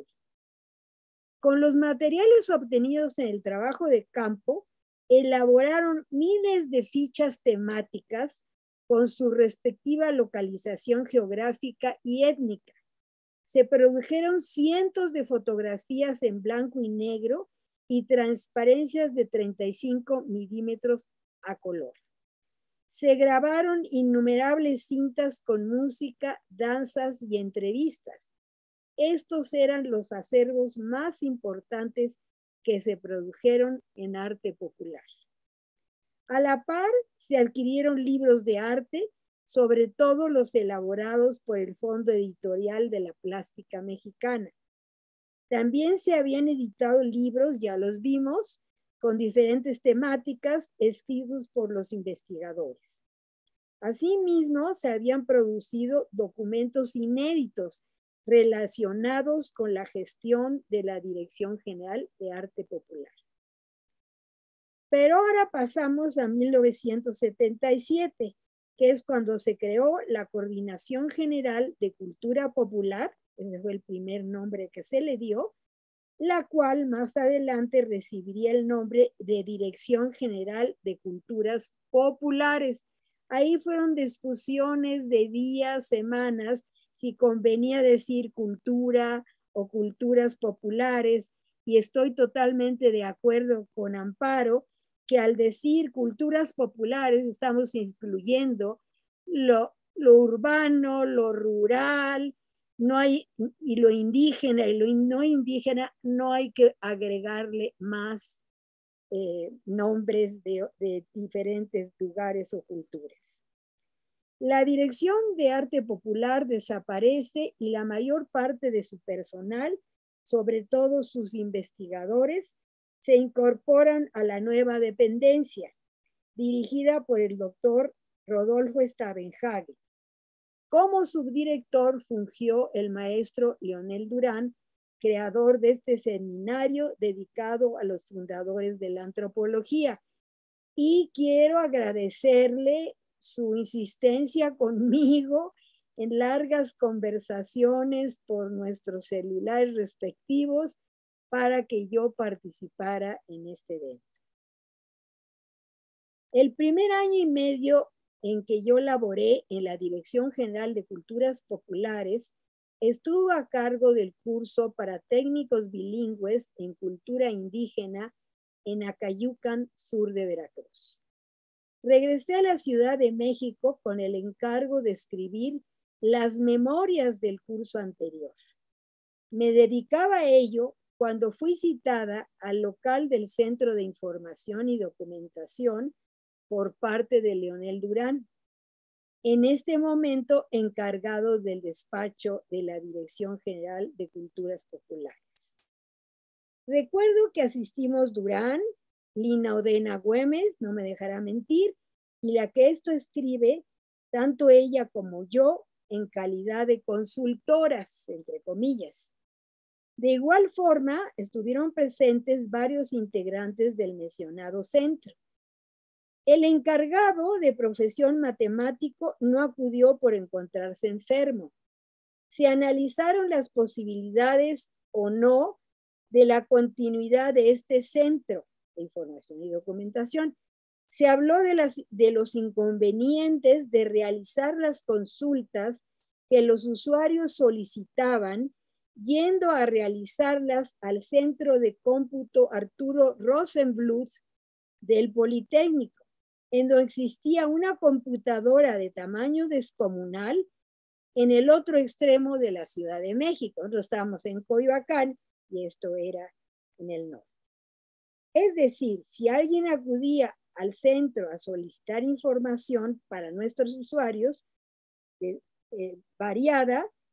Con los materiales obtenidos en el trabajo de campo, elaboraron miles de fichas temáticas con su respectiva localización geográfica y étnica. Se produjeron cientos de fotografías en blanco y negro y transparencias de treinta y cinco milímetros a color. Se grabaron innumerables cintas con música, danzas y entrevistas. Estos eran los acervos más importantes que se produjeron en arte popular. A la par, se adquirieron libros de arte, sobre todo los elaborados por el Fondo Editorial de la Plástica Mexicana. También se habían editado libros, ya los vimos, con diferentes temáticas escritos por los investigadores. Asimismo, se habían producido documentos inéditos relacionados con la gestión de la Dirección General de Arte Popular. Pero ahora pasamos a mil novecientos setenta y siete, que es cuando se creó la Coordinación General de Cultura Popular, ese fue el primer nombre que se le dio, la cual más adelante recibiría el nombre de Dirección General de Culturas Populares. Ahí fueron discusiones de días, semanas, si convenía decir cultura o culturas populares, y estoy totalmente de acuerdo con Amparo, que al decir culturas populares estamos incluyendo lo, lo urbano, lo rural, no hay, y lo indígena y lo no indígena, no hay que agregarle más eh, nombres de, de diferentes lugares o culturas. La Dirección de Arte Popular desaparece y la mayor parte de su personal, sobre todo sus investigadores, se incorporan a la nueva dependencia, dirigida por el doctor Rodolfo Stavenhagen. Como subdirector fungió el maestro Leonel Durán, creador de este seminario dedicado a los fundadores de la antropología. Y quiero agradecerle su insistencia conmigo en largas conversaciones por nuestros celulares respectivos para que yo participara en este evento. El primer año y medio en que yo laboré en la Dirección General de Culturas Populares, estuve a cargo del curso para técnicos bilingües en cultura indígena en Acayucan, sur de Veracruz. Regresé a la Ciudad de México con el encargo de escribir las memorias del curso anterior. Me dedicaba a ello cuando fui citada al local del Centro de Información y Documentación por parte de Leonel Durán, en este momento encargado del despacho de la Dirección General de Culturas Populares. Recuerdo que asistimos Durán, Lina Odena Güemes, no me dejará mentir, y la que esto escribe, tanto ella como yo, en calidad de consultoras, entre comillas. De igual forma, estuvieron presentes varios integrantes del mencionado centro. El encargado de profesión matemático no acudió por encontrarse enfermo. Se analizaron las posibilidades o no de la continuidad de este centro de información y documentación. Se habló de, las, de los inconvenientes de realizar las consultas que los usuarios solicitaban yendo a realizarlas al Centro de Cómputo Arturo Rosenbluth del Politécnico, en donde existía una computadora de tamaño descomunal en el otro extremo de la Ciudad de México. Nosotros estábamos en Coyoacán y esto era en el norte. Es decir, si alguien acudía al centro a solicitar información para nuestros usuarios, eh, eh, variada,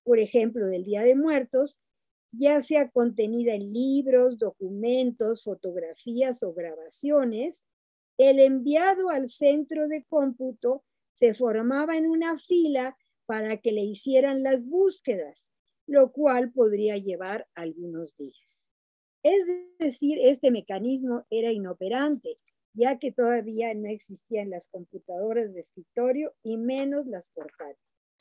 por ejemplo, del Día de Muertos, ya sea contenida en libros, documentos, fotografías o grabaciones, el enviado al centro de cómputo se formaba en una fila para que le hicieran las búsquedas, lo cual podría llevar algunos días. Es decir, este mecanismo era inoperante, ya que todavía no existían las computadoras de escritorio y menos las portátiles.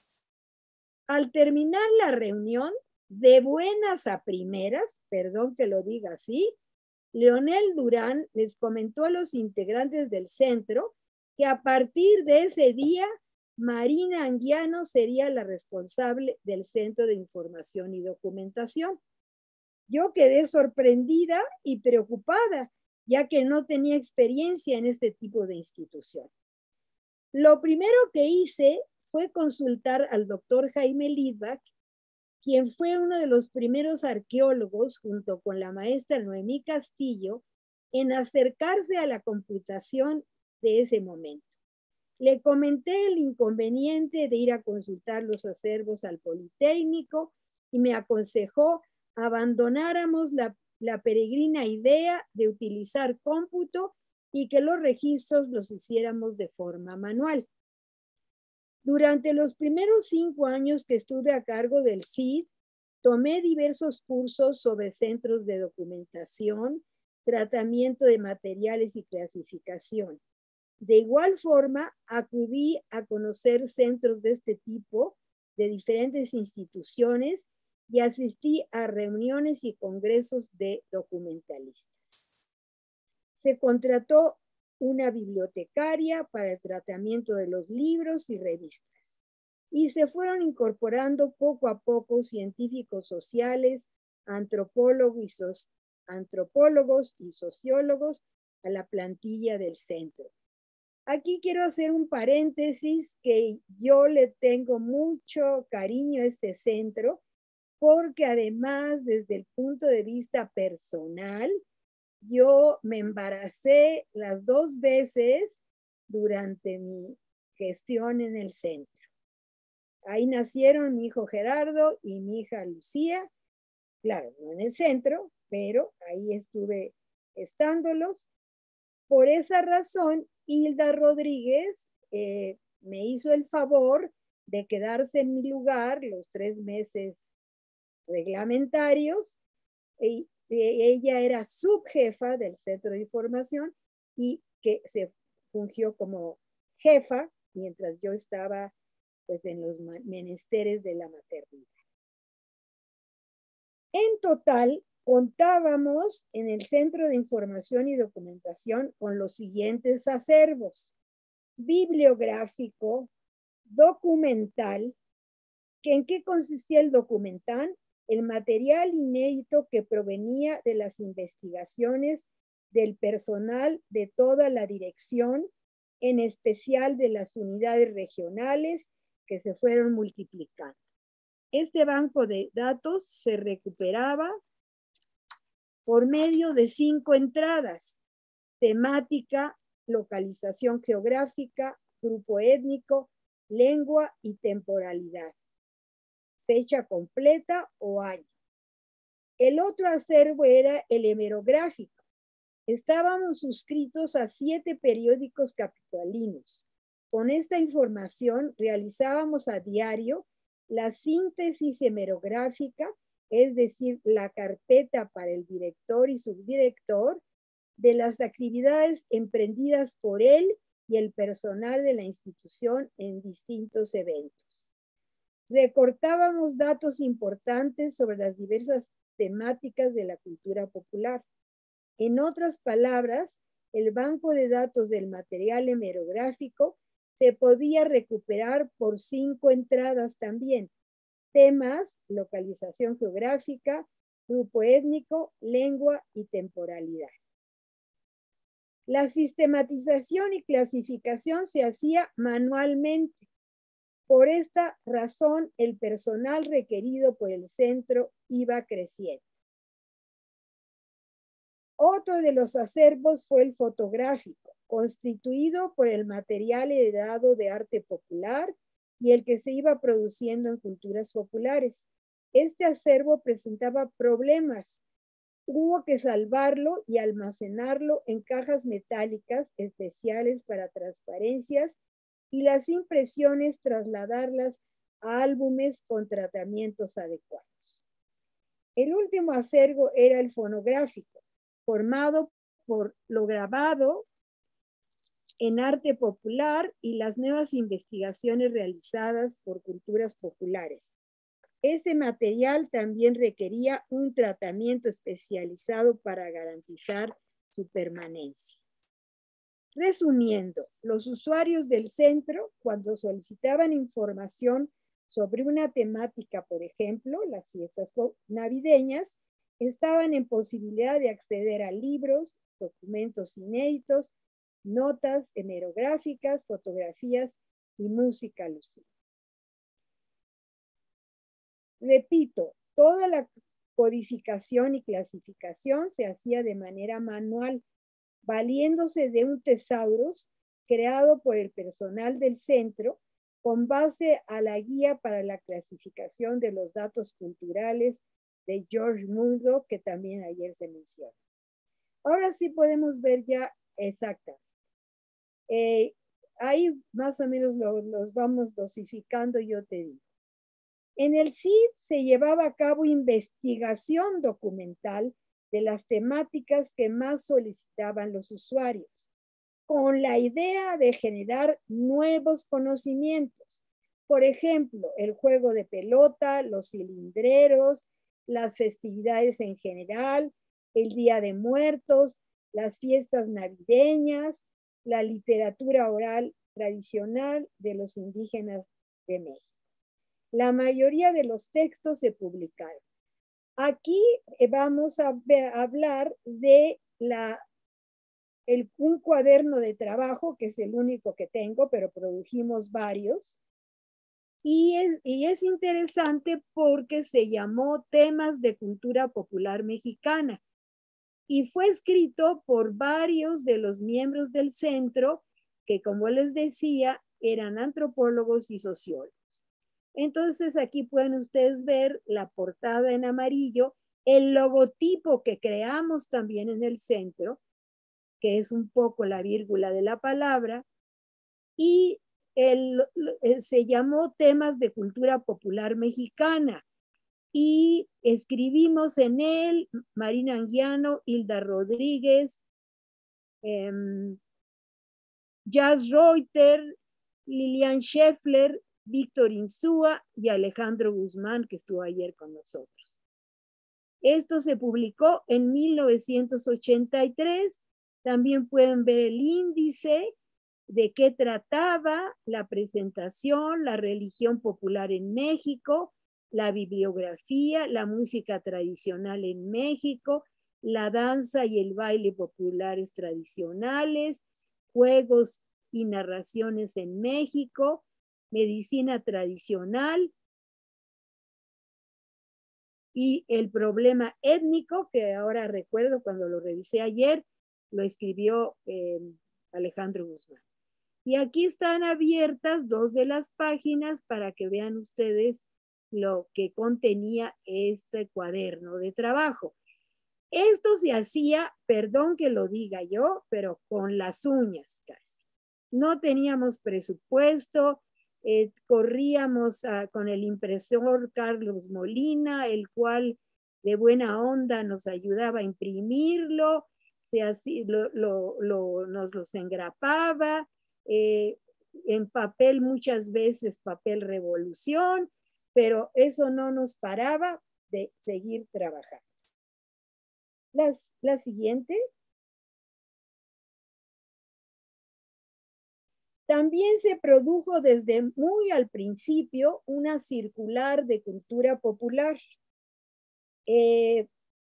Al terminar la reunión, de buenas a primeras, perdón que lo diga así, Leonel Durán les comentó a los integrantes del centro que a partir de ese día, Marina Anguiano sería la responsable del Centro de Información y Documentación. Yo quedé sorprendida y preocupada, ya que no tenía experiencia en este tipo de institución. Lo primero que hice fue consultar al doctor Jaime Lidbach, quien fue uno de los primeros arqueólogos, junto con la maestra Noemí Castillo, en acercarse a la computación de ese momento. Le comenté el inconveniente de ir a consultar los acervos al Politécnico y me aconsejó abandonáramos la, la peregrina idea de utilizar cómputo y que los registros los hiciéramos de forma manual. Durante los primeros cinco años que estuve a cargo del C I D, tomé diversos cursos sobre centros de documentación, tratamiento de materiales y clasificación. De igual forma, acudí a conocer centros de este tipo de diferentes instituciones y asistí a reuniones y congresos de documentalistas. Se contrató una bibliotecaria para el tratamiento de los libros y revistas. Y se fueron incorporando poco a poco científicos sociales, antropólogos y, so antropólogos y sociólogos a la plantilla del centro. Aquí quiero hacer un paréntesis que yo le tengo mucho cariño a este centro, porque además desde el punto de vista personal, yo me embaracé las dos veces durante mi gestión en el centro. Ahí nacieron mi hijo Gerardo y mi hija Lucía, claro, no en el centro, pero ahí estuve estándolos. Por esa razón, Hilda Rodríguez eh, me hizo el favor de quedarse en mi lugar los tres meses reglamentarios. Y ella era subjefa del Centro de Información y que se fungió como jefa mientras yo estaba pues en los menesteres de la maternidad. En total, contábamos en el Centro de Información y Documentación con los siguientes acervos: bibliográfico, documental. ¿Que ¿En qué consistía el documental? El material inédito que provenía de las investigaciones del personal de toda la dirección, en especial de las unidades regionales que se fueron multiplicando. Este banco de datos se recuperaba por medio de cinco entradas: temática, localización geográfica, grupo étnico, lengua y temporalidad, fecha completa o año. El otro acervo era el hemerográfico. Estábamos suscritos a siete periódicos capitalinos. Con esta información realizábamos a diario la síntesis hemerográfica, es decir, la carpeta para el director y subdirector de las actividades emprendidas por él y el personal de la institución en distintos eventos. Recortábamos datos importantes sobre las diversas temáticas de la cultura popular. En otras palabras, el banco de datos del material hemerográfico se podía recuperar por cinco entradas también: temas, localización geográfica, grupo étnico, lengua y temporalidad. La sistematización y clasificación se hacía manualmente. Por esta razón, el personal requerido por el centro iba creciendo. Otro de los acervos fue el fotográfico, constituido por el material heredado de arte popular y el que se iba produciendo en culturas populares. Este acervo presentaba problemas. Hubo que salvarlo y almacenarlo en cajas metálicas especiales para transparencias y las impresiones trasladarlas a álbumes con tratamientos adecuados. El último acervo era el fonográfico, formado por lo grabado en arte popular y las nuevas investigaciones realizadas por culturas populares. Este material también requería un tratamiento especializado para garantizar su permanencia. Resumiendo, los usuarios del centro, cuando solicitaban información sobre una temática, por ejemplo, las fiestas navideñas, estaban en posibilidad de acceder a libros, documentos inéditos, notas hemerográficas, fotografías y música alusiva. Repito, toda la codificación y clasificación se hacía de manera manual, valiéndose de un tesaurus creado por el personal del centro con base a la guía para la clasificación de los datos culturales de George Murdoch, que también ayer se mencionó. Ahora sí podemos ver ya exactamente. Eh, ahí más o menos lo, los vamos dosificando, yo te digo. En el C I D se llevaba a cabo investigación documental de las temáticas que más solicitaban los usuarios, con la idea de generar nuevos conocimientos. Por ejemplo, el juego de pelota, los cilindreros, las festividades en general, el Día de Muertos, las fiestas navideñas, la literatura oral tradicional de los indígenas de México. La mayoría de los textos se publicaron. Aquí vamos a, ver, a hablar de la, el, un cuaderno de trabajo, que es el único que tengo, pero produjimos varios. Y es, y es interesante porque se llamó Temas de Cultura Popular Mexicana. Y fue escrito por varios de los miembros del centro, que como les decía, eran antropólogos y sociólogos. Entonces aquí pueden ustedes ver la portada en amarillo, el logotipo que creamos también en el centro, que es un poco la vírgula de la palabra, y el, se llamó Temas de Cultura Popular Mexicana. Y escribimos en él Marina Anguiano, Hilda Rodríguez, eh, Jazz Reuter, Lilian Scheffler, Víctor Insúa y Alejandro Guzmán, que estuvo ayer con nosotros. Esto se publicó en mil novecientos ochenta y tres. También pueden ver el índice de qué trataba la presentación, la religión popular en México, la bibliografía, la música tradicional en México, la danza y el baile populares tradicionales, juegos y narraciones en México, medicina tradicional y el problema étnico, que ahora recuerdo cuando lo revisé ayer, lo escribió eh, Alejandro Guzmán. Y aquí están abiertas dos de las páginas para que vean ustedes lo que contenía este cuaderno de trabajo. Esto se hacía, perdón que lo diga yo, pero con las uñas casi. No teníamos presupuesto, eh, corríamos a, con el impresor Carlos Molina, el cual de buena onda nos ayudaba a imprimirlo, se hacía, lo, lo, lo, nos los engrapaba, eh, en papel muchas veces papel revolución, pero eso no nos paraba de seguir trabajando. Las, la siguiente. También se produjo desde muy al principio una circular de cultura popular. Eh,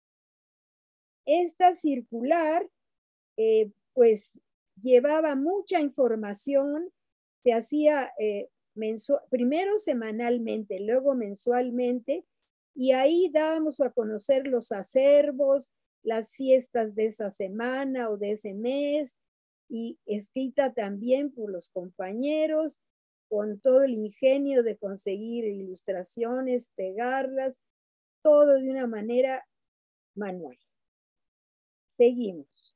esta circular, eh, pues, llevaba mucha información, se hacía eh, primero semanalmente, luego mensualmente, y ahí dábamos a conocer los acervos, las fiestas de esa semana o de ese mes, y escrita también por los compañeros, con todo el ingenio de conseguir ilustraciones, pegarlas, todo de una manera manual. Seguimos.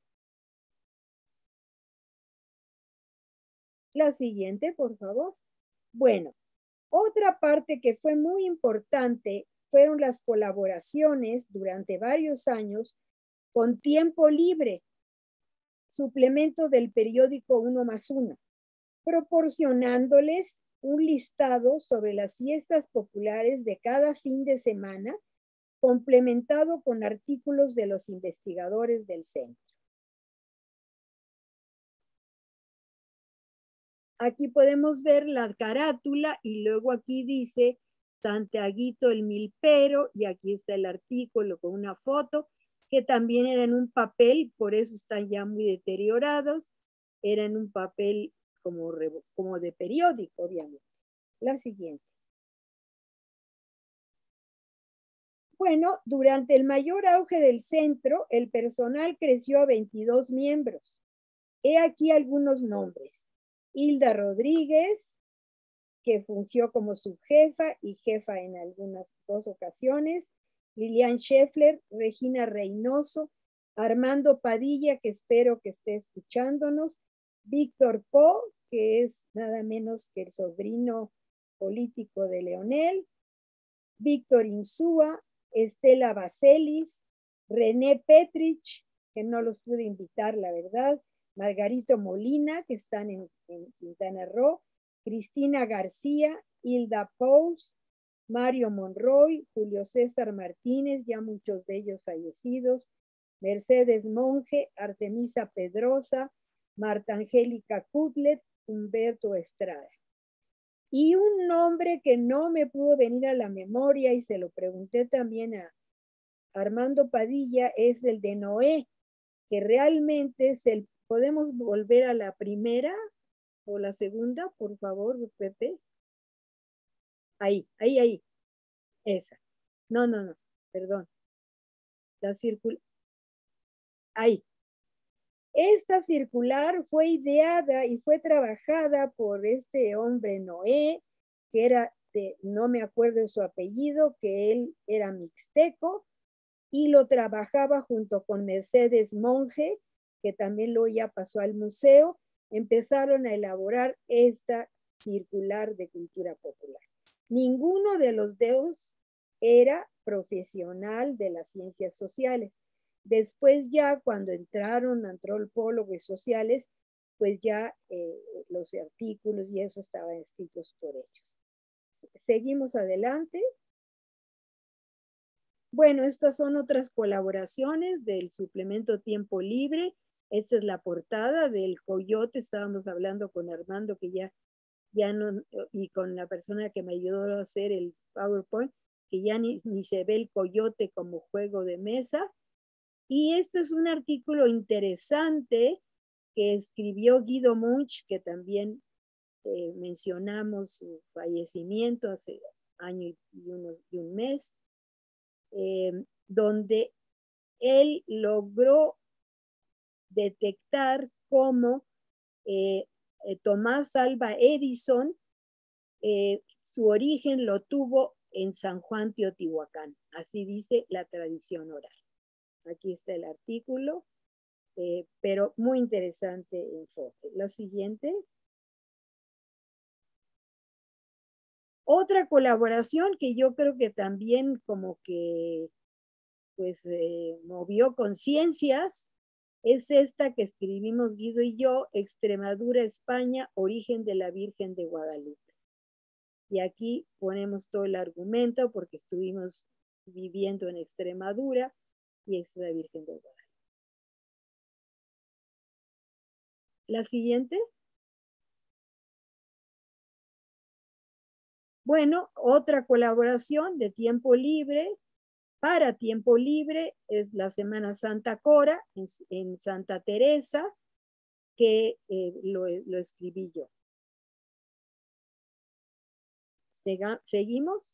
La siguiente, por favor. Bueno, otra parte que fue muy importante fueron las colaboraciones durante varios años con Tiempo Libre, suplemento del periódico Uno más Uno, proporcionándoles un listado sobre las fiestas populares de cada fin de semana, complementado con artículos de los investigadores del centro. Aquí podemos ver la carátula y luego aquí dice Santiaguito el Milpero y aquí está el artículo con una foto que también era en un papel, por eso están ya muy deteriorados, era en un papel como, como de periódico, obviamente. La siguiente. Bueno, durante el mayor auge del centro, el personal creció a veintidós miembros. He aquí algunos nombres. Hilda Rodríguez, que fungió como subjefa y jefa en algunas dos ocasiones. Lilian Scheffler, Regina Reynoso, Armando Padilla, que espero que esté escuchándonos. Víctor Po, que es nada menos que el sobrino político de Leonel. Víctor Insúa, Estela Baselis, René Petrich, que no los pude invitar, la verdad. Margarito Molina, que están en, en Quintana Roo, Cristina García, Hilda Pous, Mario Monroy, Julio César Martínez, ya muchos de ellos fallecidos, Mercedes Monge, Artemisa Pedrosa, Marta Angélica Cutlet, Humberto Estrada. Y un nombre que no me pudo venir a la memoria y se lo pregunté también a Armando Padilla es el de Noé, que realmente es el. ¿Podemos volver a la primera o la segunda, por favor, Pepe? Ahí, ahí, ahí. Esa. No, no, no, perdón. La circular. Ahí. Esta circular fue ideada y fue trabajada por este hombre Noé, que era, de, no me acuerdo de su apellido, que él era mixteco, y lo trabajaba junto con Mercedes Monge, que también luego ya pasó al museo. Empezaron a elaborar esta circular de cultura popular. Ninguno de los dos era profesional de las ciencias sociales. Después ya cuando entraron antropólogos sociales, pues ya eh, los artículos y eso estaban escritos por ellos. Seguimos adelante. Bueno, estas son otras colaboraciones del suplemento Tiempo Libre. Esta es la portada del coyote. Estábamos hablando con Armando que ya, ya no, y con la persona que me ayudó a hacer el PowerPoint, que ya ni, ni se ve el coyote como juego de mesa. Y esto es un artículo interesante que escribió Guido Munch, que también eh, mencionamos su fallecimiento hace año y, unos, y un mes, eh, donde él logró detectar cómo eh, eh, Tomás Alva Edison, eh, su origen lo tuvo en San Juan Teotihuacán. Así dice la tradición oral. Aquí está el artículo, eh, pero muy interesante enfoque. Lo siguiente. Otra colaboración que yo creo que también como que pues eh, movió conciencias es esta que escribimos Guido y yo, Extremadura, España, origen de la Virgen de Guadalupe. Y aquí ponemos todo el argumento porque estuvimos viviendo en Extremadura y es la Virgen de Guadalupe. La siguiente. Bueno, otra colaboración de Tiempo Libre, para Tiempo Libre, es la Semana Santa Cora en, en Santa Teresa, que eh, lo, lo escribí yo. Sega, ¿Seguimos?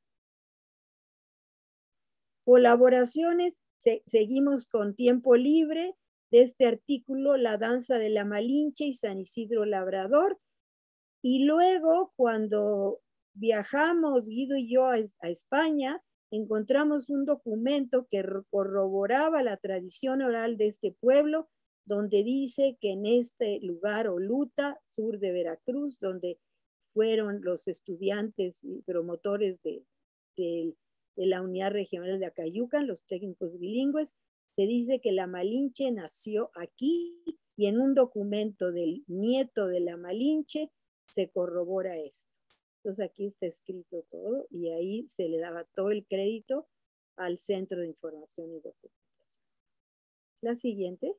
Colaboraciones, se, seguimos con Tiempo Libre, de este artículo, La Danza de la Malinche y San Isidro Labrador, Y luego, cuando viajamos, Guido y yo, a, a España, encontramos un documento que corroboraba la tradición oral de este pueblo, donde dice que en este lugar, Oluta, sur de Veracruz, donde fueron los estudiantes y promotores de, de, de la Unidad Regional de Acayucan, los técnicos bilingües, se dice que la Malinche nació aquí, y en un documento del nieto de la Malinche se corrobora esto. Entonces aquí está escrito todo, y ahí se le daba todo el crédito al Centro de Información y Documentación. La siguiente.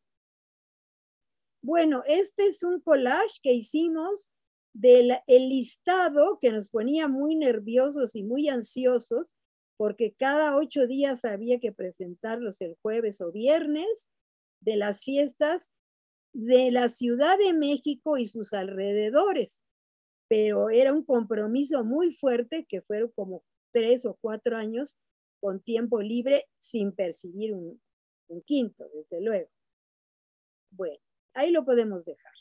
Bueno, este es un collage que hicimos del el listado que nos ponía muy nerviosos y muy ansiosos, porque cada ocho días había que presentarlos el jueves o viernes, de las fiestas de la Ciudad de México y sus alrededores. Pero era un compromiso muy fuerte, que fueron como tres o cuatro años con tiempo libre, sin percibir un, un quinto, desde luego. Bueno, ahí lo podemos dejar.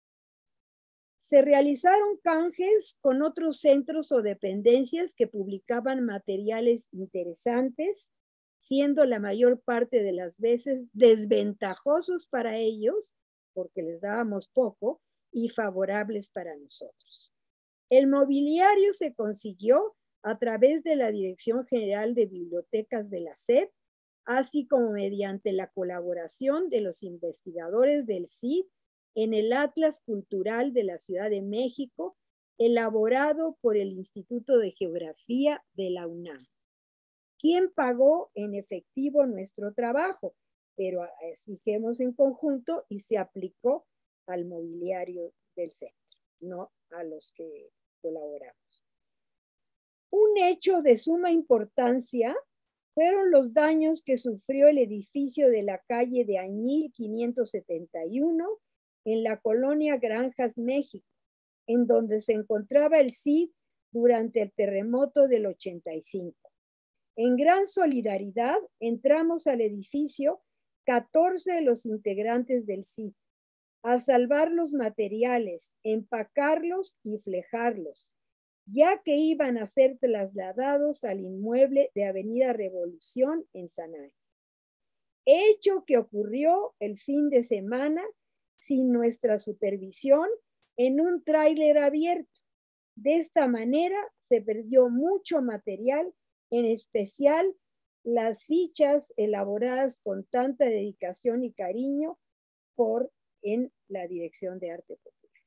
Se realizaron canjes con otros centros o dependencias que publicaban materiales interesantes, siendo la mayor parte de las veces desventajosos para ellos, porque les dábamos poco, y favorables para nosotros. El mobiliario se consiguió a través de la Dirección General de Bibliotecas de la S E P, así como mediante la colaboración de los investigadores del C I D en el Atlas Cultural de la Ciudad de México, elaborado por el Instituto de Geografía de la UNAM, quien pagó en efectivo nuestro trabajo, pero exigimos en conjunto y se aplicó al mobiliario del centro, no a los que colaboramos. Un hecho de suma importancia fueron los daños que sufrió el edificio de la calle de Añil quinientos setenta y uno en la colonia Granjas, México, en donde se encontraba el C I D durante el terremoto del ochenta y cinco. En gran solidaridad entramos al edificio catorce de los integrantes del C I D a salvar los materiales, empacarlos y flejarlos, ya que iban a ser trasladados al inmueble de Avenida Revolución en San Ángel. Hecho que ocurrió el fin de semana sin nuestra supervisión en un tráiler abierto. De esta manera se perdió mucho material, en especial las fichas elaboradas con tanta dedicación y cariño por en la Dirección de Arte Popular.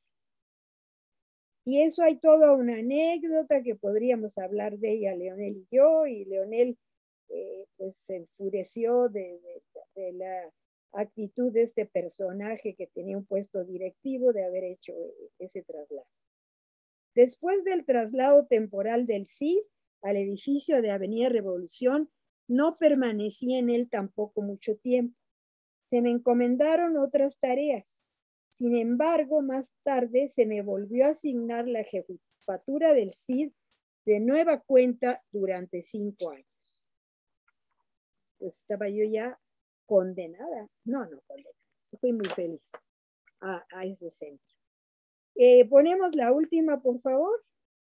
Y eso hay toda una anécdota que podríamos hablar de ella, Leonel y yo, y Leonel eh, pues se enfureció de, de, de la actitud de este personaje que tenía un puesto directivo de haber hecho ese traslado. Después del traslado temporal del C I D al edificio de Avenida Revolución, no permanecí en él tampoco mucho tiempo. Se me encomendaron otras tareas. Sin embargo, más tarde se me volvió a asignar la jefatura del C I D de nueva cuenta durante cinco años. Pues estaba yo ya condenada. No, no condenada. Fui muy feliz a, a ese centro. Eh, ponemos la última, por favor.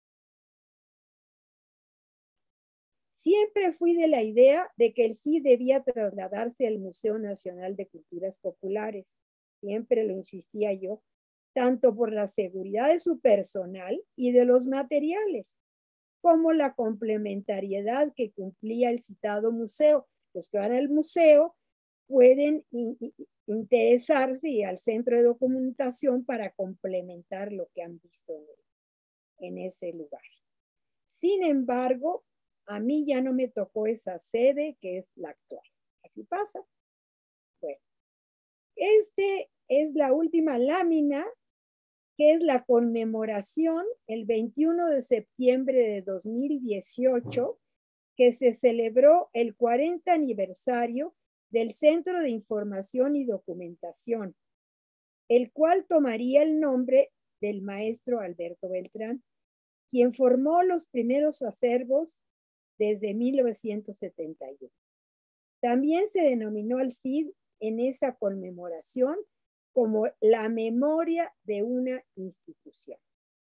Siempre fui de la idea de que el C I D debía trasladarse al Museo Nacional de Culturas Populares. Siempre lo insistía yo, tanto por la seguridad de su personal y de los materiales, como la complementariedad que cumplía el citado museo. Los que van al museo pueden in interesarse al centro de documentación para complementar lo que han visto en, en ese lugar. Sin embargo, a mí ya no me tocó esa sede que es la actual. Así pasa. Bueno, este es la última lámina, que es la conmemoración el veintiuno de septiembre de dos mil dieciocho, que se celebró el cuarenta aniversario del Centro de Información y Documentación, el cual tomaría el nombre del maestro Alberto Beltrán, quien formó los primeros acervos desde mil novecientos setenta y uno. También se denominó al C I D en esa conmemoración como la memoria de una institución.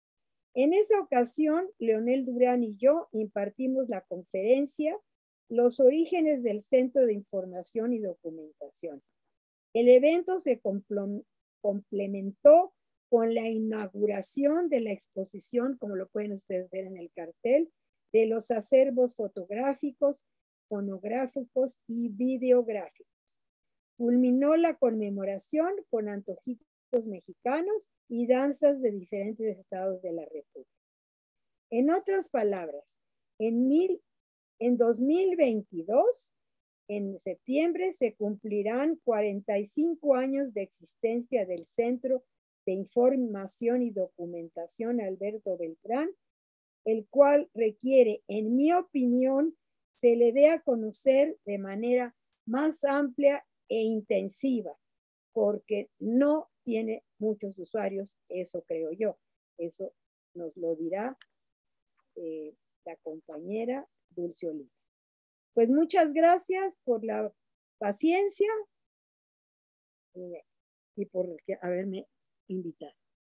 En esa ocasión, Leonel Durán y yo impartimos la conferencia Los orígenes del Centro de Información y Documentación. El evento se complementó con la inauguración de la exposición, como lo pueden ustedes ver en el cartel, de los acervos fotográficos, fonográficos y videográficos. Culminó la conmemoración con antojitos mexicanos y danzas de diferentes estados de la República. En otras palabras, en, mil, en dos mil veintidós, en septiembre, se cumplirán cuarenta y cinco años de existencia del Centro de Información y Documentación Alberto Beltrán, el cual requiere, en mi opinión, se le dé a conocer de manera más amplia e intensiva, porque no tiene muchos usuarios, eso creo yo. Eso nos lo dirá eh, la compañera Dulce Oliva. Pues muchas gracias por la paciencia eh, y por haberme invitado.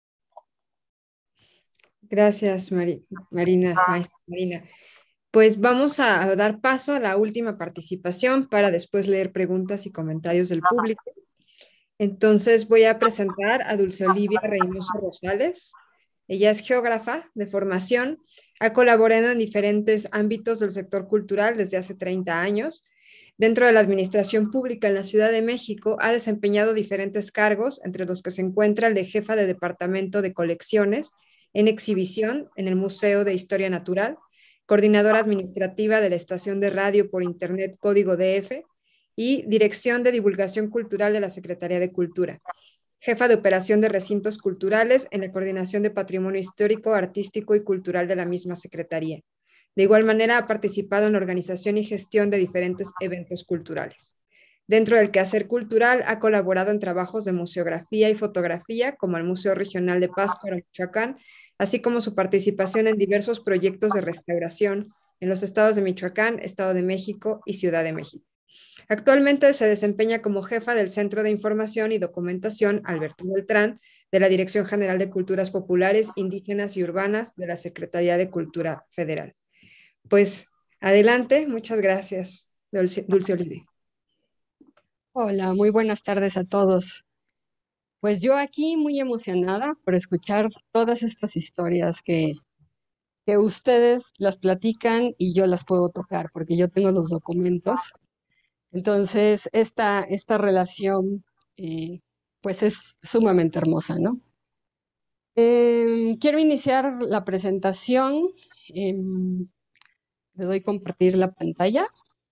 Gracias, Mari, Marina, maestra Marina. Pues vamos a dar paso a la última participación para después leer preguntas y comentarios del público. Entonces voy a presentar a Dulce Olivia Reynoso Rosales. Ella es geógrafa de formación, ha colaborado en diferentes ámbitos del sector cultural desde hace treinta años. Dentro de la administración pública en la Ciudad de México ha desempeñado diferentes cargos, entre los que se encuentra el de jefa de departamento de colecciones en exhibición en el Museo de Historia Natural, coordinadora administrativa de la estación de radio por internet Código D F y dirección de divulgación cultural de la Secretaría de Cultura, jefa de operación de recintos culturales en la coordinación de patrimonio histórico, artístico y cultural de la misma Secretaría. De igual manera ha participado en la organización y gestión de diferentes eventos culturales. Dentro del quehacer cultural ha colaborado en trabajos de museografía y fotografía como el Museo Regional de Pátzcuaro, Michoacán, así como su participación en diversos proyectos de restauración en los estados de Michoacán, Estado de México y Ciudad de México. Actualmente se desempeña como jefa del Centro de Información y Documentación Alberto Beltrán de la Dirección General de Culturas Populares, Indígenas y Urbanas de la Secretaría de Cultura Federal. Pues adelante, muchas gracias, Dulce, Dulce Olivia. Hola, muy buenas tardes a todos. Pues yo aquí muy emocionada por escuchar todas estas historias que, que ustedes las platican y yo las puedo tocar porque yo tengo los documentos. Entonces, esta, esta relación eh, pues es sumamente hermosa, ¿no? Eh, quiero iniciar la presentación. Eh, le doy compartir la pantalla.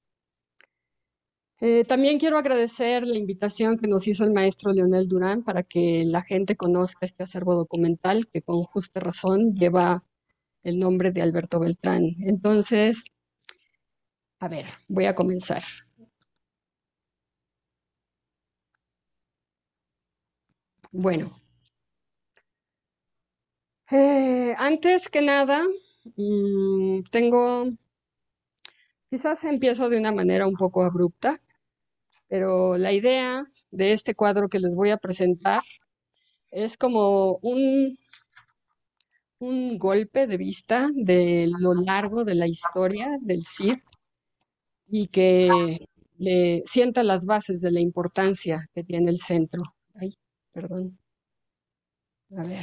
Eh, también quiero agradecer la invitación que nos hizo el maestro Leonel Durán para que la gente conozca este acervo documental que con justa razón lleva el nombre de Alberto Beltrán. Entonces, a ver, voy a comenzar. Bueno, eh, antes que nada, mmm, tengo, quizás empiezo de una manera un poco abrupta, pero la idea de este cuadro que les voy a presentar es como un, un golpe de vista de lo largo de la historia del C I D y que le sienta las bases de la importancia que tiene el centro. Ay, perdón. A ver.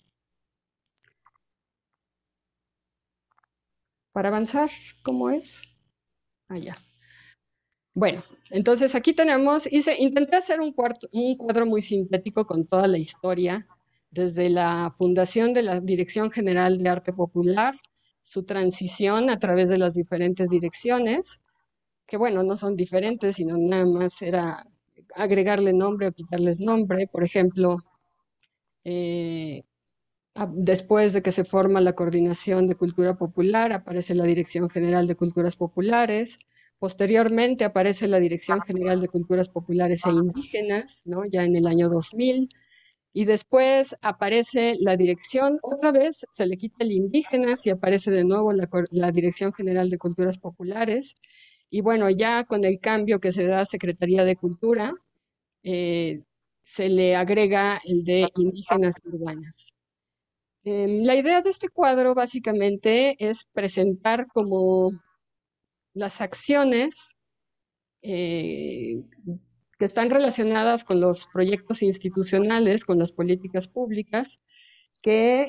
Para avanzar, ¿cómo es? Allá. Bueno, entonces aquí tenemos, hice, intenté hacer un, cuarto, un cuadro muy sintético con toda la historia, desde la fundación de la Dirección General de Arte Popular, su transición a través de las diferentes direcciones, que bueno, no son diferentes, sino nada más era agregarle nombre o quitarles nombre. Por ejemplo, eh, después de que se forma la Coordinación de Cultura Popular, aparece la Dirección General de Culturas Populares. Posteriormente aparece la Dirección General de Culturas Populares e Indígenas, ¿no? Ya en el año dos mil. Y después aparece la dirección, otra vez se le quita el indígenas y aparece de nuevo la, la Dirección General de Culturas Populares. Y bueno, ya con el cambio que se da a Secretaría de Cultura, eh, se le agrega el de indígenas urbanas. Eh, la idea de este cuadro básicamente es presentar como las acciones eh, que están relacionadas con los proyectos institucionales, con las políticas públicas, que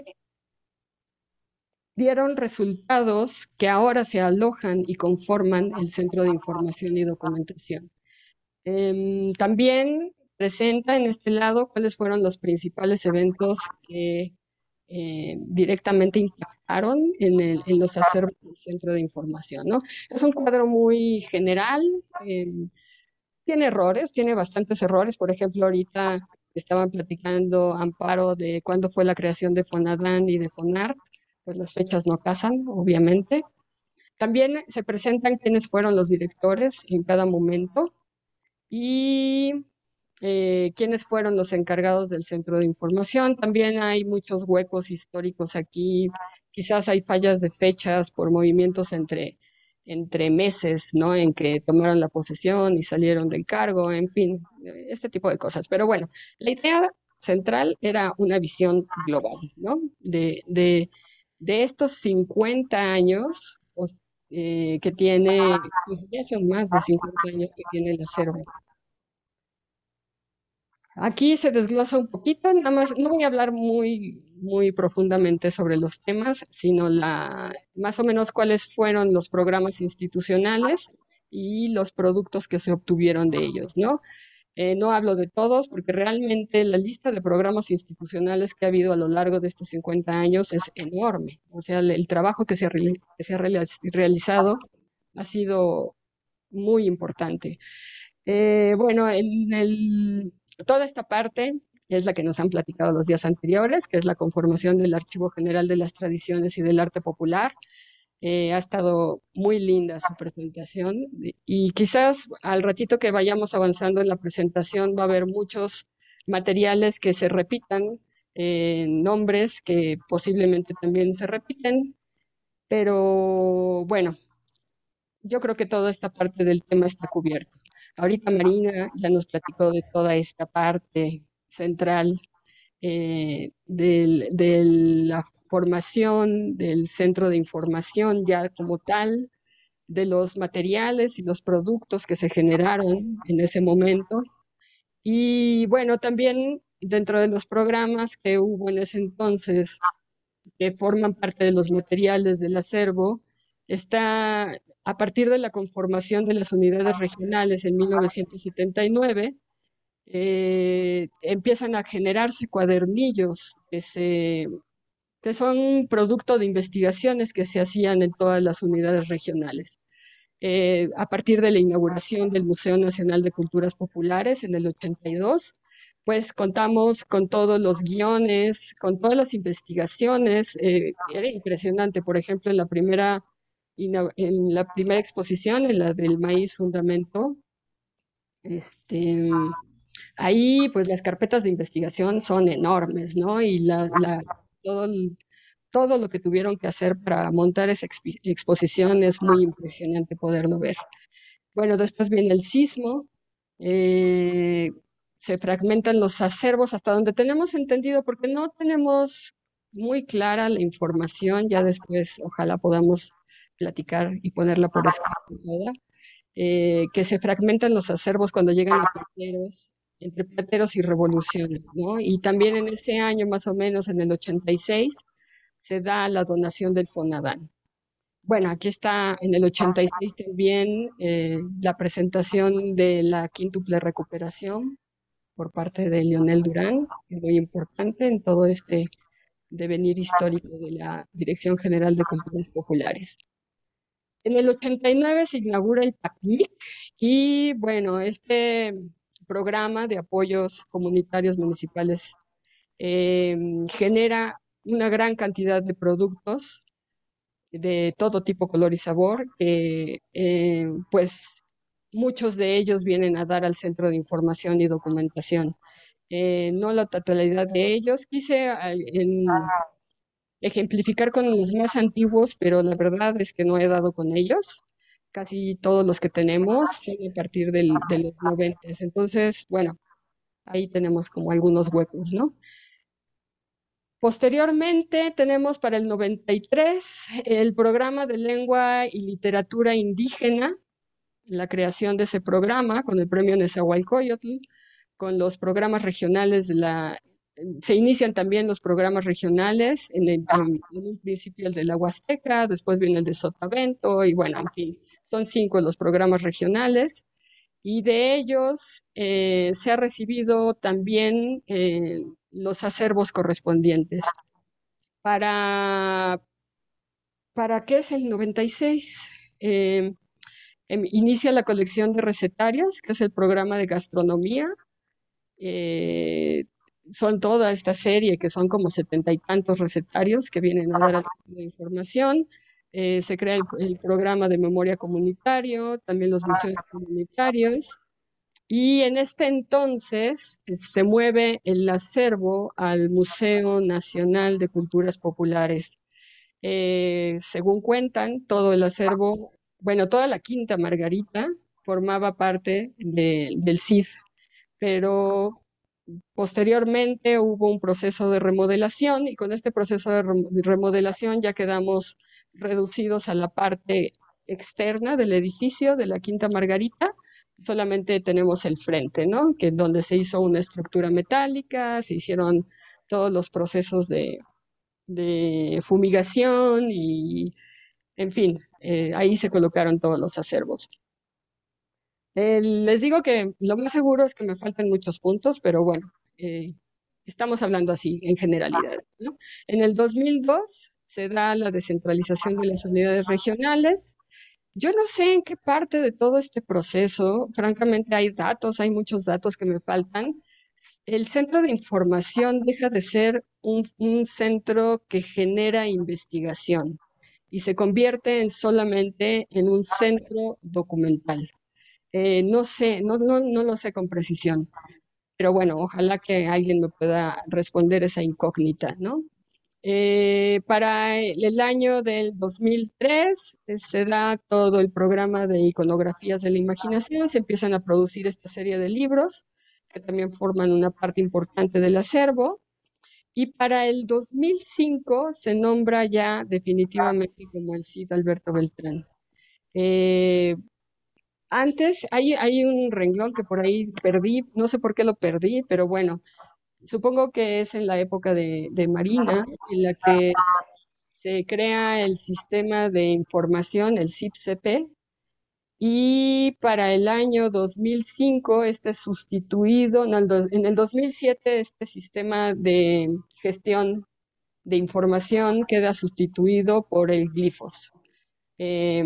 dieron resultados que ahora se alojan y conforman el Centro de Información y Documentación. Eh, también presenta en este lado cuáles fueron los principales eventos que eh, directamente impactaron en, el, en los acervos del Centro de Información, ¿no? Es un cuadro muy general, eh, tiene errores, tiene bastantes errores. Por ejemplo, ahorita estaban platicando, Amparo, de cuándo fue la creación de Fonadán y de Fonart, pues las fechas no casan, obviamente. También se presentan quiénes fueron los directores en cada momento y eh, quiénes fueron los encargados del Centro de Información. También hay muchos huecos históricos aquí, quizás hay fallas de fechas por movimientos entre, entre meses, ¿no? En que tomaron la posesión y salieron del cargo, en fin, este tipo de cosas. Pero bueno, la idea central era una visión global, ¿no? De, de, de estos cincuenta años pues, eh, que tiene, pues ya son más de cincuenta años que tiene el acervo. Aquí se desglosa un poquito, nada más, no voy a hablar muy, muy profundamente sobre los temas, sino la, más o menos cuáles fueron los programas institucionales y los productos que se obtuvieron de ellos, ¿no? Eh, no hablo de todos porque realmente la lista de programas institucionales que ha habido a lo largo de estos cincuenta años es enorme. O sea, el, el trabajo que se, ha, que se ha realizado ha sido muy importante. Eh, bueno, en el, toda esta parte es la que nos han platicado los días anteriores, que es la conformación del Archivo General de las Tradiciones y del Arte Popular. Eh, ha estado muy linda su presentación y quizás al ratito que vayamos avanzando en la presentación va a haber muchos materiales que se repitan, eh, nombres que posiblemente también se repiten, pero bueno, yo creo que toda esta parte del tema está cubierta. Ahorita Marina ya nos platicó de toda esta parte central eh, del, de la formación del centro de información ya como tal, de los materiales y los productos que se generaron en ese momento. Y bueno, también dentro de los programas que hubo en ese entonces, que forman parte de los materiales del acervo, está a partir de la conformación de las unidades regionales en mil novecientos setenta y nueve, eh, empiezan a generarse cuadernillos que, se, que son producto de investigaciones que se hacían en todas las unidades regionales. Eh, a partir de la inauguración del Museo Nacional de Culturas Populares en el ochenta y dos, pues contamos con todos los guiones, con todas las investigaciones. Eh, era impresionante, por ejemplo, en la primera, en la primera exposición, en la del Maíz Fundamento, este, ahí pues las carpetas de investigación son enormes, ¿no? Y la, la, todo, el, todo lo que tuvieron que hacer para montar esa exp exposición es muy impresionante poderlo ver. Bueno, después viene el sismo, eh, se fragmentan los acervos hasta donde tenemos entendido, porque no tenemos muy clara la información, ya después ojalá podamos platicar y ponerla por escrito, eh, que se fragmentan los acervos cuando llegan a plateros, entre plateros y revoluciones, ¿no? Y también en este año, más o menos en el ochenta y seis, se da la donación del Fonadán. Bueno, aquí está en el ochenta y seis también eh, la presentación de la quíntuple recuperación por parte de Leonel Durán, que es muy importante en todo este devenir histórico de la Dirección General de Culturas Populares. En el ochenta y nueve se inaugura el P A C M I C y bueno, este programa de apoyos comunitarios municipales eh, genera una gran cantidad de productos de todo tipo, color y sabor, que eh, pues muchos de ellos vienen a dar al Centro de Información y Documentación. Eh, no la totalidad de ellos, quise en, ejemplificar con los más antiguos, pero la verdad es que no he dado con ellos. Casi todos los que tenemos son a partir del, de los noventas. Entonces, bueno, ahí tenemos como algunos huecos, ¿no? Posteriormente tenemos para el noventa y tres el programa de lengua y literatura indígena, la creación de ese programa con el premio Nezahualcóyotl, con los programas regionales de la... Se inician también los programas regionales, en, el, en, en un principio el de la Huasteca, después viene el de Sotavento, y bueno, en fin, son cinco los programas regionales, y de ellos eh, se ha recibido también eh, los acervos correspondientes. ¿Para, para qué es el noventa y seis? Eh, inicia la colección de recetarios, que es el programa de gastronomía. Eh, son toda esta serie, que son como setenta y tantos recetarios que vienen a dar de información. Eh, se crea el, el programa de memoria comunitario, también los museos comunitarios. Y en este entonces eh, se mueve el acervo al Museo Nacional de Culturas Populares. Eh, según cuentan, todo el acervo, bueno, toda la Quinta Margarita formaba parte de, del C I D, pero posteriormente hubo un proceso de remodelación, y con este proceso de remodelación ya quedamos reducidos a la parte externa del edificio de la Quinta Margarita. Solamente tenemos el frente, ¿no? Que donde se hizo una estructura metálica, se hicieron todos los procesos de, de fumigación y, en fin, eh, ahí se colocaron todos los acervos. Eh, les digo que lo más seguro es que me faltan muchos puntos, pero bueno, eh, estamos hablando así en generalidad, ¿no? En el dos mil dos se da la descentralización de las unidades regionales. Yo no sé en qué parte de todo este proceso, francamente hay datos, hay muchos datos que me faltan. El centro de información deja de ser un, un centro que genera investigación y se convierte en solamente en un centro documental. Eh, no sé, no, no, no lo sé con precisión, pero bueno, ojalá que alguien me pueda responder esa incógnita, ¿no? Eh, para el, el año del dos mil tres eh, se da todo el programa de iconografías de la imaginación, se empiezan a producir esta serie de libros que también forman una parte importante del acervo, y para el dos mil cinco se nombra ya definitivamente como el C I D Alberto Beltrán. Eh, Antes hay, hay un renglón que por ahí perdí, no sé por qué lo perdí, pero bueno, supongo que es en la época de, de Marina, en la que se crea el sistema de información, el C I P-C P, y para el año dos mil cinco este es sustituido, no, en el dos mil siete este sistema de gestión de información queda sustituido por el Glifos. Eh,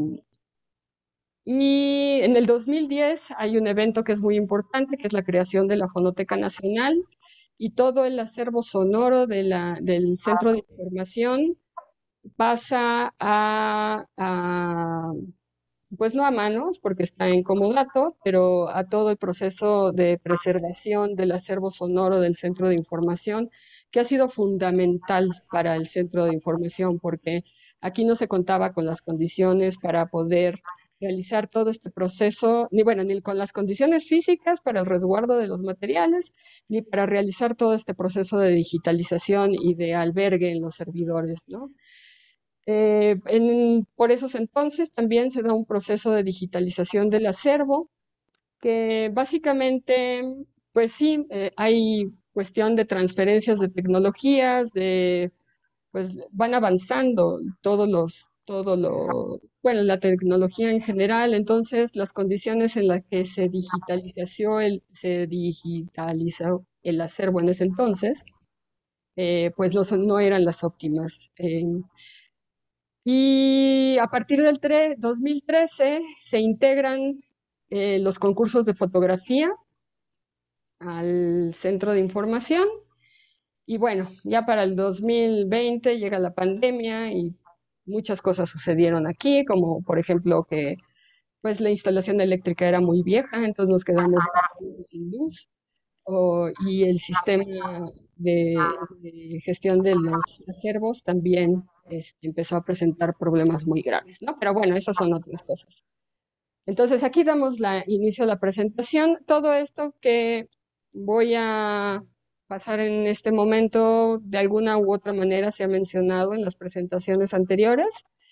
Y en el dos mil diez hay un evento que es muy importante, que es la creación de la Fonoteca Nacional, y todo el acervo sonoro de la, del Centro de Información pasa a, a, pues no a manos, porque está en comodato, pero a todo el proceso de preservación del acervo sonoro del Centro de Información, que ha sido fundamental para el Centro de Información, porque aquí no se contaba con las condiciones para poder realizar todo este proceso, ni bueno, ni con las condiciones físicas para el resguardo de los materiales, ni para realizar todo este proceso de digitalización y de albergue en los servidores, ¿no? Eh, en, por esos entonces también se da un proceso de digitalización del acervo, que básicamente, pues sí, eh, hay cuestión de transferencias de tecnologías, de, pues van avanzando todos los, todo lo, bueno, la tecnología en general, entonces las condiciones en las que se digitalizó el, se digitalizó el acervo en ese entonces, eh, pues no, son, no eran las óptimas. Eh, y a partir del dos mil trece se integran eh, los concursos de fotografía al centro de información, y bueno, ya para el dos mil veinte llega la pandemia y muchas cosas sucedieron aquí, como por ejemplo que pues la instalación eléctrica era muy vieja, entonces nos quedamos sin luz, o, y el sistema de, de gestión de los acervos también este, empezó a presentar problemas muy graves, ¿no? Pero bueno, esas son otras cosas. Entonces aquí damos la inicio a la presentación. Todo esto que voy a pasar en este momento, de alguna u otra manera se ha mencionado en las presentaciones anteriores.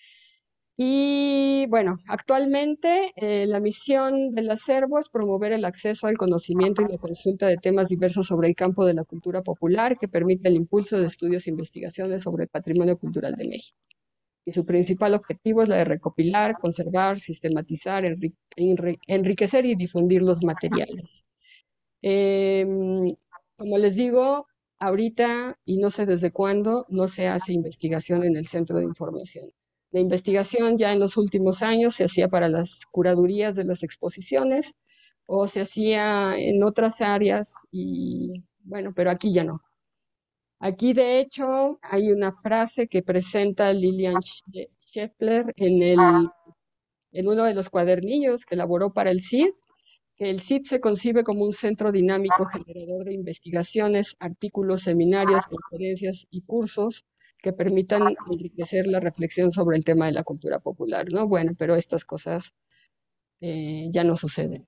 Y bueno, actualmente eh, la misión del acervo es promover el acceso al conocimiento y la consulta de temas diversos sobre el campo de la cultura popular que permite el impulso de estudios e investigaciones sobre el patrimonio cultural de México. Y su principal objetivo es la de recopilar, conservar, sistematizar, enri enri enriquecer y difundir los materiales. Eh, como les digo, ahorita, y no sé desde cuándo, no se hace investigación en el Centro de Información. La investigación ya en los últimos años se hacía para las curadurías de las exposiciones o se hacía en otras áreas y bueno, pero aquí ya no. Aquí de hecho hay una frase que presenta Lilian Scheffler en, el, en uno de los cuadernillos que elaboró para el C I D, que el C I D se concibe como un centro dinámico generador de investigaciones, artículos, seminarios, conferencias y cursos que permitan enriquecer la reflexión sobre el tema de la cultura popular, ¿no? Bueno, pero estas cosas eh, ya no suceden.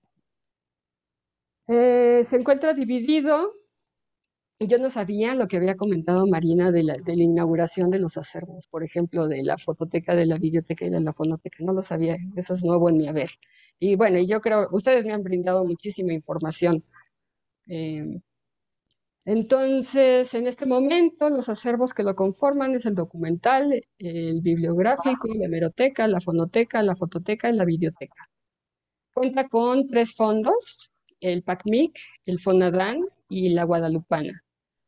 Eh, se encuentra dividido, yo no sabía lo que había comentado Marina de la, de la inauguración de los acervos, por ejemplo, de la fototeca, de la biblioteca y de la fonoteca, no lo sabía, eso es nuevo en mi haber. Y bueno, yo creo, ustedes me han brindado muchísima información. Eh, Entonces, en este momento, los acervos que lo conforman es el documental, el bibliográfico, la hemeroteca, la fonoteca, la fototeca y la videoteca. Cuenta con tres fondos, el PACMIC, el FONADAN y la Guadalupana.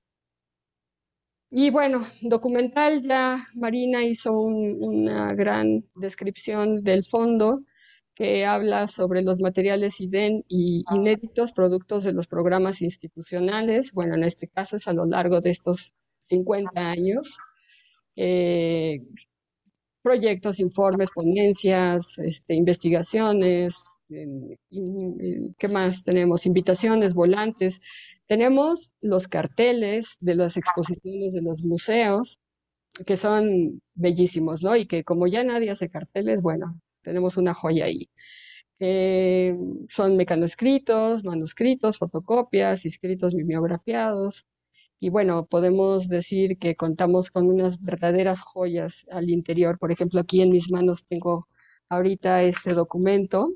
Y bueno, documental, ya Marina hizo un, una gran descripción del fondo, que habla sobre los materiales inéditos, productos de los programas institucionales. Bueno, en este caso es a lo largo de estos cincuenta años. Eh, proyectos, informes, ponencias, este, investigaciones, eh, ¿qué más tenemos? Invitaciones, volantes. Tenemos los carteles de las exposiciones de los museos, que son bellísimos, ¿no? Y que como ya nadie hace carteles, bueno, tenemos una joya ahí. Eh, son mecanoscritos, manuscritos, fotocopias, escritos mimeografiados. Y bueno, podemos decir que contamos con unas verdaderas joyas al interior. Por ejemplo, aquí en mis manos tengo ahorita este documento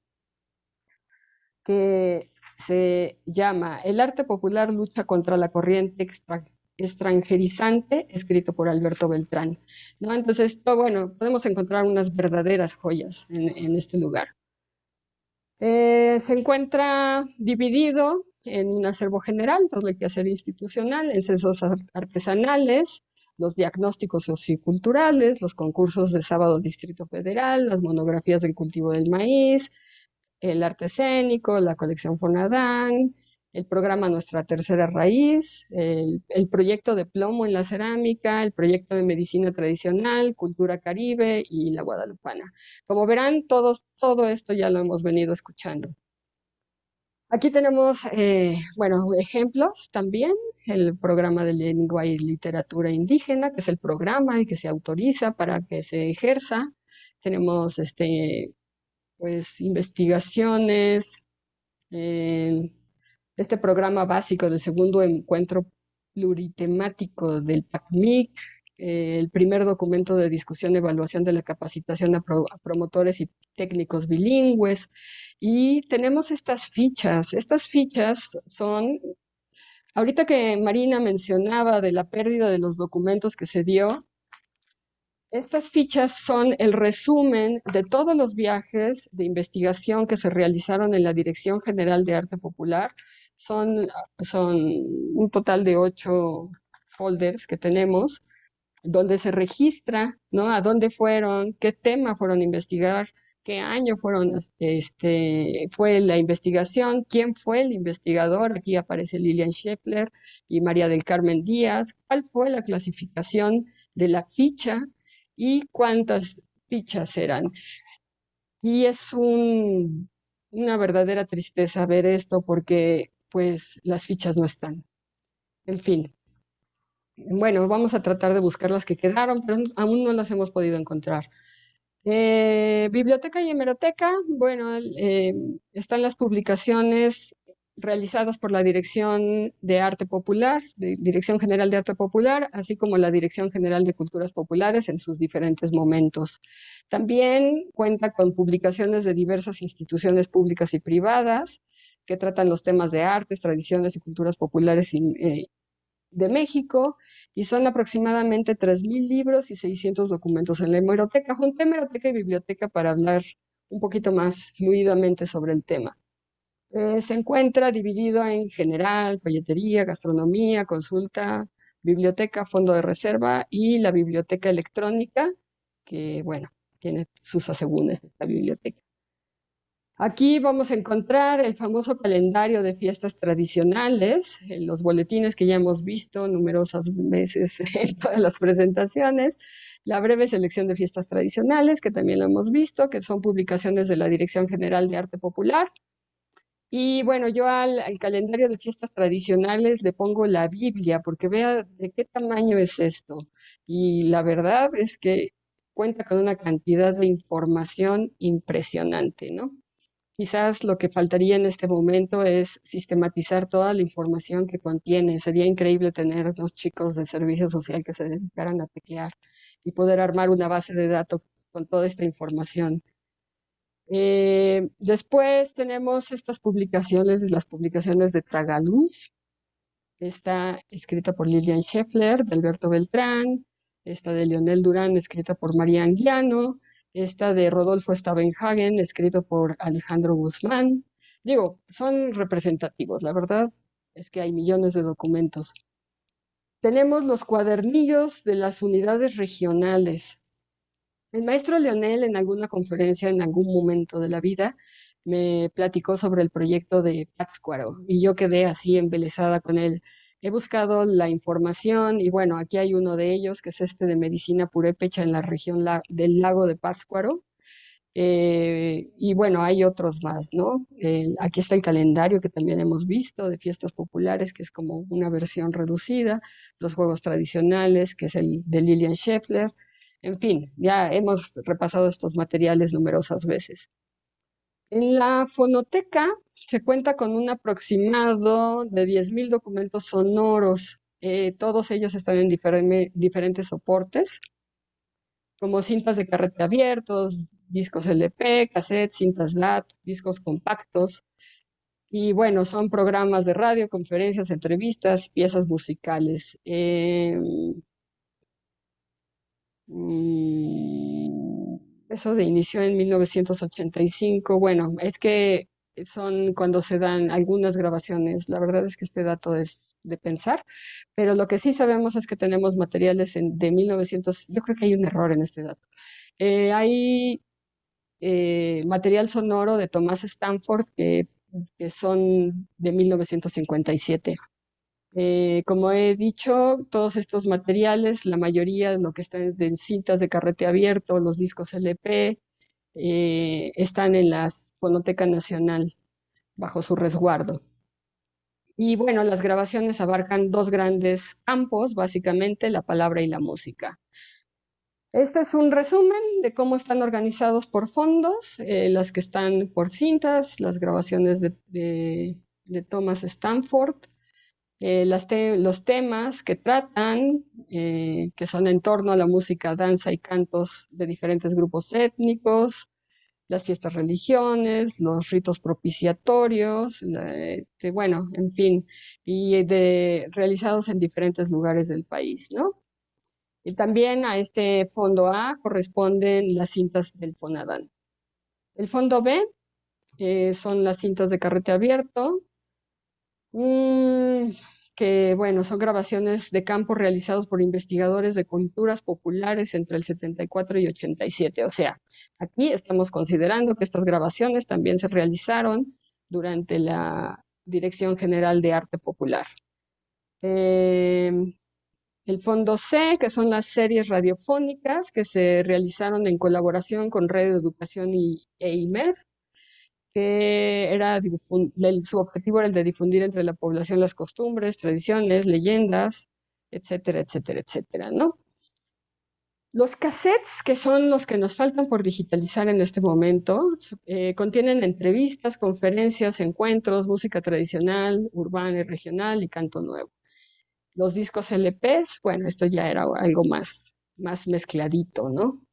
que se llama El arte popular lucha contra la corriente extra extranjerizante, escrito por Alberto Beltrán, ¿no? Entonces, bueno, podemos encontrar unas verdaderas joyas en, en este lugar. Eh, se encuentra dividido en un acervo general, todo el quehacer institucional, en censos artesanales, los diagnósticos socioculturales, los concursos de Sábado Distrito Federal, las monografías del cultivo del maíz, el arte escénico, la colección Fonadán, el programa Nuestra Tercera Raíz, el, el proyecto de plomo en la cerámica, el proyecto de medicina tradicional, cultura caribe y la guadalupana. Como verán, todos, todo esto ya lo hemos venido escuchando. Aquí tenemos, eh, bueno, ejemplos también, el programa de lengua y literatura indígena, que es el programa y que se autoriza para que se ejerza. Tenemos, este, pues, investigaciones, eh, este programa básico del segundo encuentro pluritemático del PACMIC, eh, el primer documento de discusión y evaluación de la capacitación a, pro, a promotores y técnicos bilingües. Y tenemos estas fichas. Estas fichas son, ahorita que Marina mencionaba de la pérdida de los documentos que se dio, estas fichas son el resumen de todos los viajes de investigación que se realizaron en la Dirección General de Arte Popular. Son, son un total de ocho folders que tenemos, donde se registra, ¿no? A dónde fueron, qué tema fueron a investigar, qué año fueron, este, fue la investigación, quién fue el investigador. Aquí aparece Lilian Scheffler y María del Carmen Díaz, cuál fue la clasificación de la ficha y cuántas fichas eran. Y es un, una verdadera tristeza ver esto porque pues las fichas no están. En fin. Bueno, vamos a tratar de buscar las que quedaron, pero aún no las hemos podido encontrar. Eh, biblioteca y hemeroteca, bueno, eh, están las publicaciones realizadas por la Dirección de Arte Popular, de Dirección General de Arte Popular, así como la Dirección General de Culturas Populares en sus diferentes momentos. También cuenta con publicaciones de diversas instituciones públicas y privadas que tratan los temas de artes, tradiciones y culturas populares y, eh, de México, y son aproximadamente tres mil libros y seiscientos documentos en la hemeroteca. Junté hemeroteca y biblioteca para hablar un poquito más fluidamente sobre el tema. Eh, se encuentra dividido en general, folletería, gastronomía, consulta, biblioteca, fondo de reserva y la biblioteca electrónica, que bueno, tiene sus asegúnes esta biblioteca. Aquí vamos a encontrar el famoso calendario de fiestas tradicionales, en los boletines que ya hemos visto numerosas veces en todas las presentaciones, la breve selección de fiestas tradicionales, que también lo hemos visto, que son publicaciones de la Dirección General de Arte Popular. Y bueno, yo al, al calendario de fiestas tradicionales le pongo la Biblia, porque vea de qué tamaño es esto. Y la verdad es que cuenta con una cantidad de información impresionante, ¿no? Quizás lo que faltaría en este momento es sistematizar toda la información que contiene. Sería increíble tener unos chicos de servicio social que se dedicaran a teclear y poder armar una base de datos con toda esta información. Eh, después tenemos estas publicaciones, las publicaciones de Tragaluz. Está escrita por Lilian Scheffler, de Alberto Beltrán. Esta de Leonel Durán, escrita por María Anguiano. Esta de Rodolfo Stavenhagen, escrito por Alejandro Guzmán. Digo, son representativos, la verdad es que hay millones de documentos. Tenemos los cuadernillos de las unidades regionales. El maestro Leonel en alguna conferencia, en algún momento de la vida, me platicó sobre el proyecto de Pátzcuaro y yo quedé así embelesada con él. He buscado la información y bueno, aquí hay uno de ellos que es este de medicina purépecha en la región la del lago de Pátzcuaro. Eh, y bueno, hay otros más, ¿no? Eh, aquí está el calendario que también hemos visto de fiestas populares, que es como una versión reducida, los juegos tradicionales, que es el de Lilian Scheffler. En fin, ya hemos repasado estos materiales numerosas veces. En la fonoteca se cuenta con un aproximado de diez mil documentos sonoros. Eh, todos ellos están en diferente, diferentes soportes, como cintas de carrete abiertos, discos L P, cassettes, cintas D A T, discos compactos. Y bueno, son programas de radio, conferencias, entrevistas, piezas musicales. Eh, Eso de inició en mil novecientos ochenta y cinco. Bueno, es que son cuando se dan algunas grabaciones. La verdad es que este dato es de pensar, pero lo que sí sabemos es que tenemos materiales en, de mil novecientos. Yo creo que hay un error en este dato. Eh, hay eh, material sonoro de Thomas Stanford que, que son de mil novecientos cincuenta y siete. Eh, como he dicho, todos estos materiales, la mayoría de lo que están en cintas de carrete abierto, los discos L P, eh, están en la Fonoteca Nacional bajo su resguardo. Y bueno, las grabaciones abarcan dos grandes campos, básicamente la palabra y la música. Este es un resumen de cómo están organizados por fondos, eh, las que están por cintas, las grabaciones de, de, de Thomas Stanford. Eh, las te los temas que tratan, eh, que son en torno a la música, danza y cantos de diferentes grupos étnicos, las fiestas religiones, los ritos propiciatorios, la, este, bueno, en fin, y de, realizados en diferentes lugares del país, ¿no? Y también a este fondo A corresponden las cintas del Fonadán. El fondo B eh, son las cintas de carrete abierto, Mm, que bueno, son grabaciones de campo realizados por investigadores de culturas populares entre el setenta y cuatro y ochenta y siete. O sea, aquí estamos considerando que estas grabaciones también se realizaron durante la Dirección General de Arte Popular. Eh, el fondo C, que son las series radiofónicas que se realizaron en colaboración con Radio Educación y E I M E R, que era su objetivo era el de difundir entre la población las costumbres, tradiciones, leyendas, etcétera, etcétera, etcétera, ¿no? Los cassettes, que son los que nos faltan por digitalizar en este momento, eh, contienen entrevistas, conferencias, encuentros, música tradicional, urbana y regional y canto nuevo. Los discos L Pes, bueno, esto ya era algo más, más mezcladito, ¿no?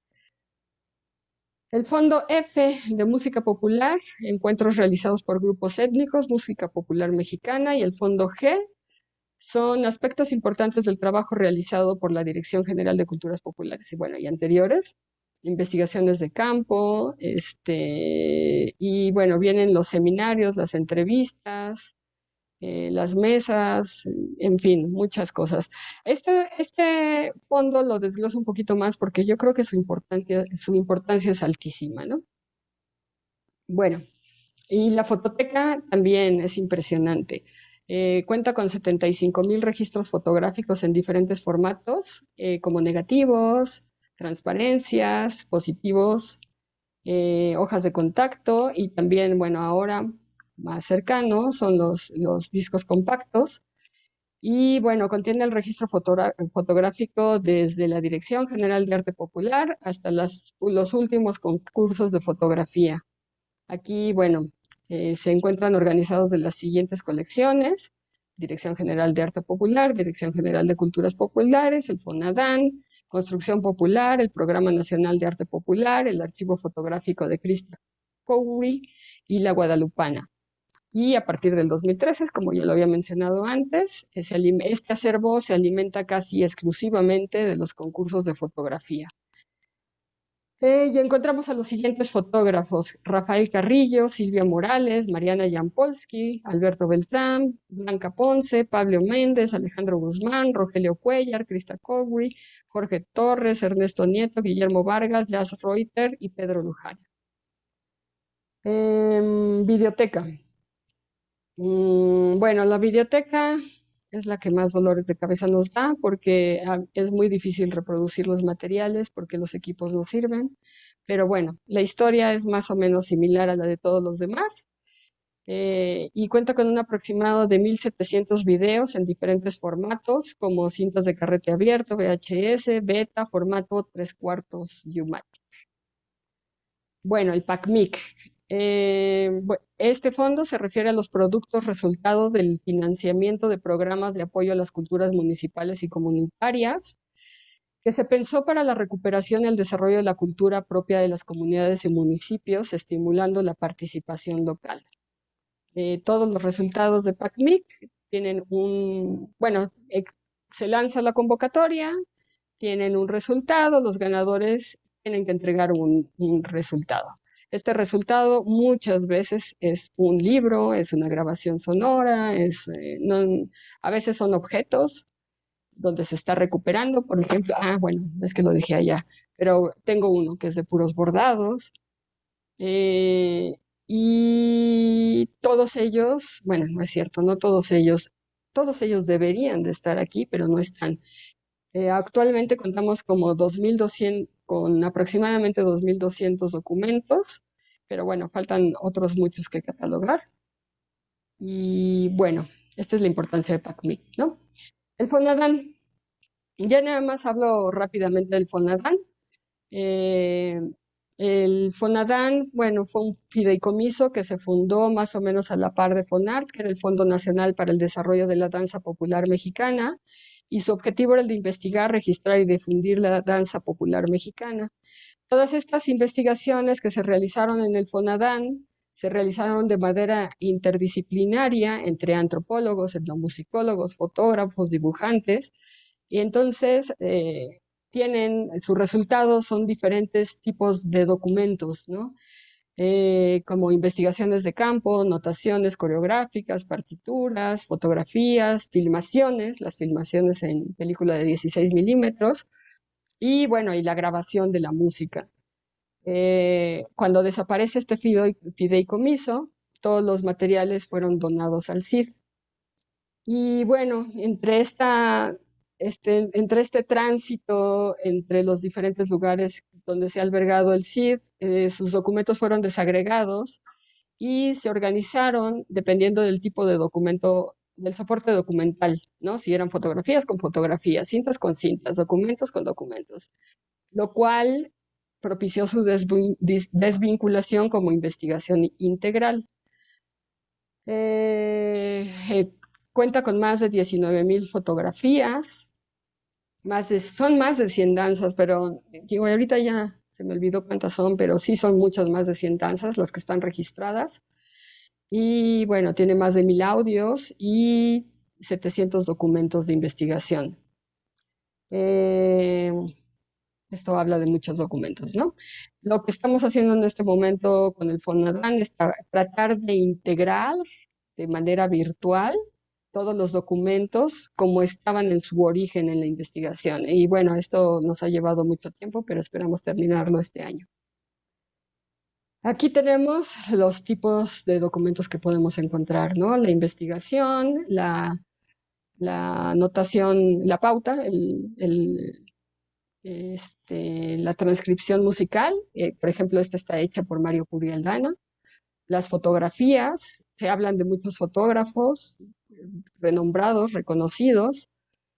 El Fondo F de Música Popular, encuentros realizados por grupos étnicos, música popular mexicana, y el Fondo G son aspectos importantes del trabajo realizado por la Dirección General de Culturas Populares y, bueno, y anteriores, investigaciones de campo, este, y bueno, vienen los seminarios, las entrevistas, eh, las mesas, en fin, muchas cosas. Este, este fondo lo desgloso un poquito más porque yo creo que su importancia, su importancia es altísima, ¿no? Bueno, y la fototeca también es impresionante. Eh, cuenta con setenta y cinco mil registros fotográficos en diferentes formatos, eh, como negativos, transparencias, positivos, eh, hojas de contacto, y también, bueno, ahora más cercanos son los, los discos compactos. Y bueno, contiene el registro fotográfico desde la Dirección General de Arte Popular hasta las, los últimos concursos de fotografía. Aquí, bueno, Eh, se encuentran organizados de las siguientes colecciones: Dirección General de Arte Popular, Dirección General de Culturas Populares, el FONADAN, Construcción Popular, el Programa Nacional de Arte Popular, el Archivo Fotográfico de Krista Cowrie y la Guadalupana. Y a partir del dos mil trece, como ya lo había mencionado antes, este acervo se alimenta casi exclusivamente de los concursos de fotografía. Eh, y encontramos a los siguientes fotógrafos: Rafael Carrillo, Silvia Morales, Mariana Jampolsky, Alberto Beltrán, Blanca Ponce, Pablo Méndez, Alejandro Guzmán, Rogelio Cuellar, Krista Cowrie, Jorge Torres, Ernesto Nieto, Guillermo Vargas, Jazz Reuter y Pedro Luján. Eh, videoteca. Mm, bueno, la videoteca es la que más dolores de cabeza nos da porque ah, es muy difícil reproducir los materiales porque los equipos no sirven. Pero bueno, la historia es más o menos similar a la de todos los demás, eh, y cuenta con un aproximado de mil setecientos videos en diferentes formatos, como cintas de carrete abierto, V H S, beta, formato tres cuartos U M A T. Bueno, el PACMIC. Eh, este fondo se refiere a los productos resultado del financiamiento de programas de apoyo a las culturas municipales y comunitarias, que se pensó para la recuperación y el desarrollo de la cultura propia de las comunidades y municipios, estimulando la participación local. Eh, todos los resultados de PACMIC tienen un, bueno, se lanza la convocatoria, tienen un resultado, los ganadores tienen que entregar un, un resultado. Este resultado muchas veces es un libro, es una grabación sonora, es, eh, no, a veces son objetos donde se está recuperando, por ejemplo, ah, bueno, es que lo dejé allá, pero tengo uno que es de puros bordados, eh, y todos ellos, bueno, no es cierto, no todos ellos, todos ellos deberían de estar aquí, pero no están. Eh, actualmente contamos como dos mil doscientos, con aproximadamente dos mil doscientos documentos, pero bueno, faltan otros muchos que catalogar. Y bueno, esta es la importancia de PACMIC, ¿no? El FONADAN, ya nada más hablo rápidamente del FONADAN. Eh, el FONADAN, bueno, fue un fideicomiso que se fundó más o menos a la par de FONART, que era el Fondo Nacional para el Desarrollo de la Danza Popular Mexicana, y su objetivo era el de investigar, registrar y difundir la danza popular mexicana. Todas estas investigaciones que se realizaron en el FONADAN se realizaron de manera interdisciplinaria entre antropólogos, etnomusicólogos, fotógrafos, dibujantes, y entonces eh, tienen, sus resultados son diferentes tipos de documentos, ¿no? Eh, como investigaciones de campo, notaciones coreográficas, partituras, fotografías, filmaciones, las filmaciones en película de dieciséis milímetros, y bueno, y la grabación de la música. Eh, cuando desaparece este fideicomiso, todos los materiales fueron donados al C I D. Y bueno, entre, esta, este, entre este tránsito, entre los diferentes lugares donde se ha albergado el C I D, eh, sus documentos fueron desagregados y se organizaron dependiendo del tipo de documento del soporte documental, ¿no? Si eran fotografías con fotografías, cintas con cintas, documentos con documentos, lo cual propició su desvin- dis- desvinculación como investigación integral. Eh, eh, cuenta con más de diecinueve mil fotografías, más de, son más de cien danzas, pero digo, ahorita ya se me olvidó cuántas son, pero sí son muchas más de cien danzas las que están registradas. Y bueno, tiene más de mil audios y setecientos documentos de investigación. Eh, esto habla de muchos documentos, ¿no? Lo que estamos haciendo en este momento con el FONADAN es tra- tratar de integrar de manera virtual todos los documentos como estaban en su origen en la investigación. Y bueno, esto nos ha llevado mucho tiempo, pero esperamos terminarlo este año. Aquí tenemos los tipos de documentos que podemos encontrar, ¿no? La investigación, la, la anotación, la pauta, el, el, este, la transcripción musical. Eh, por ejemplo, esta está hecha por Mario Curialdana. Las fotografías, se hablan de muchos fotógrafos renombrados, reconocidos.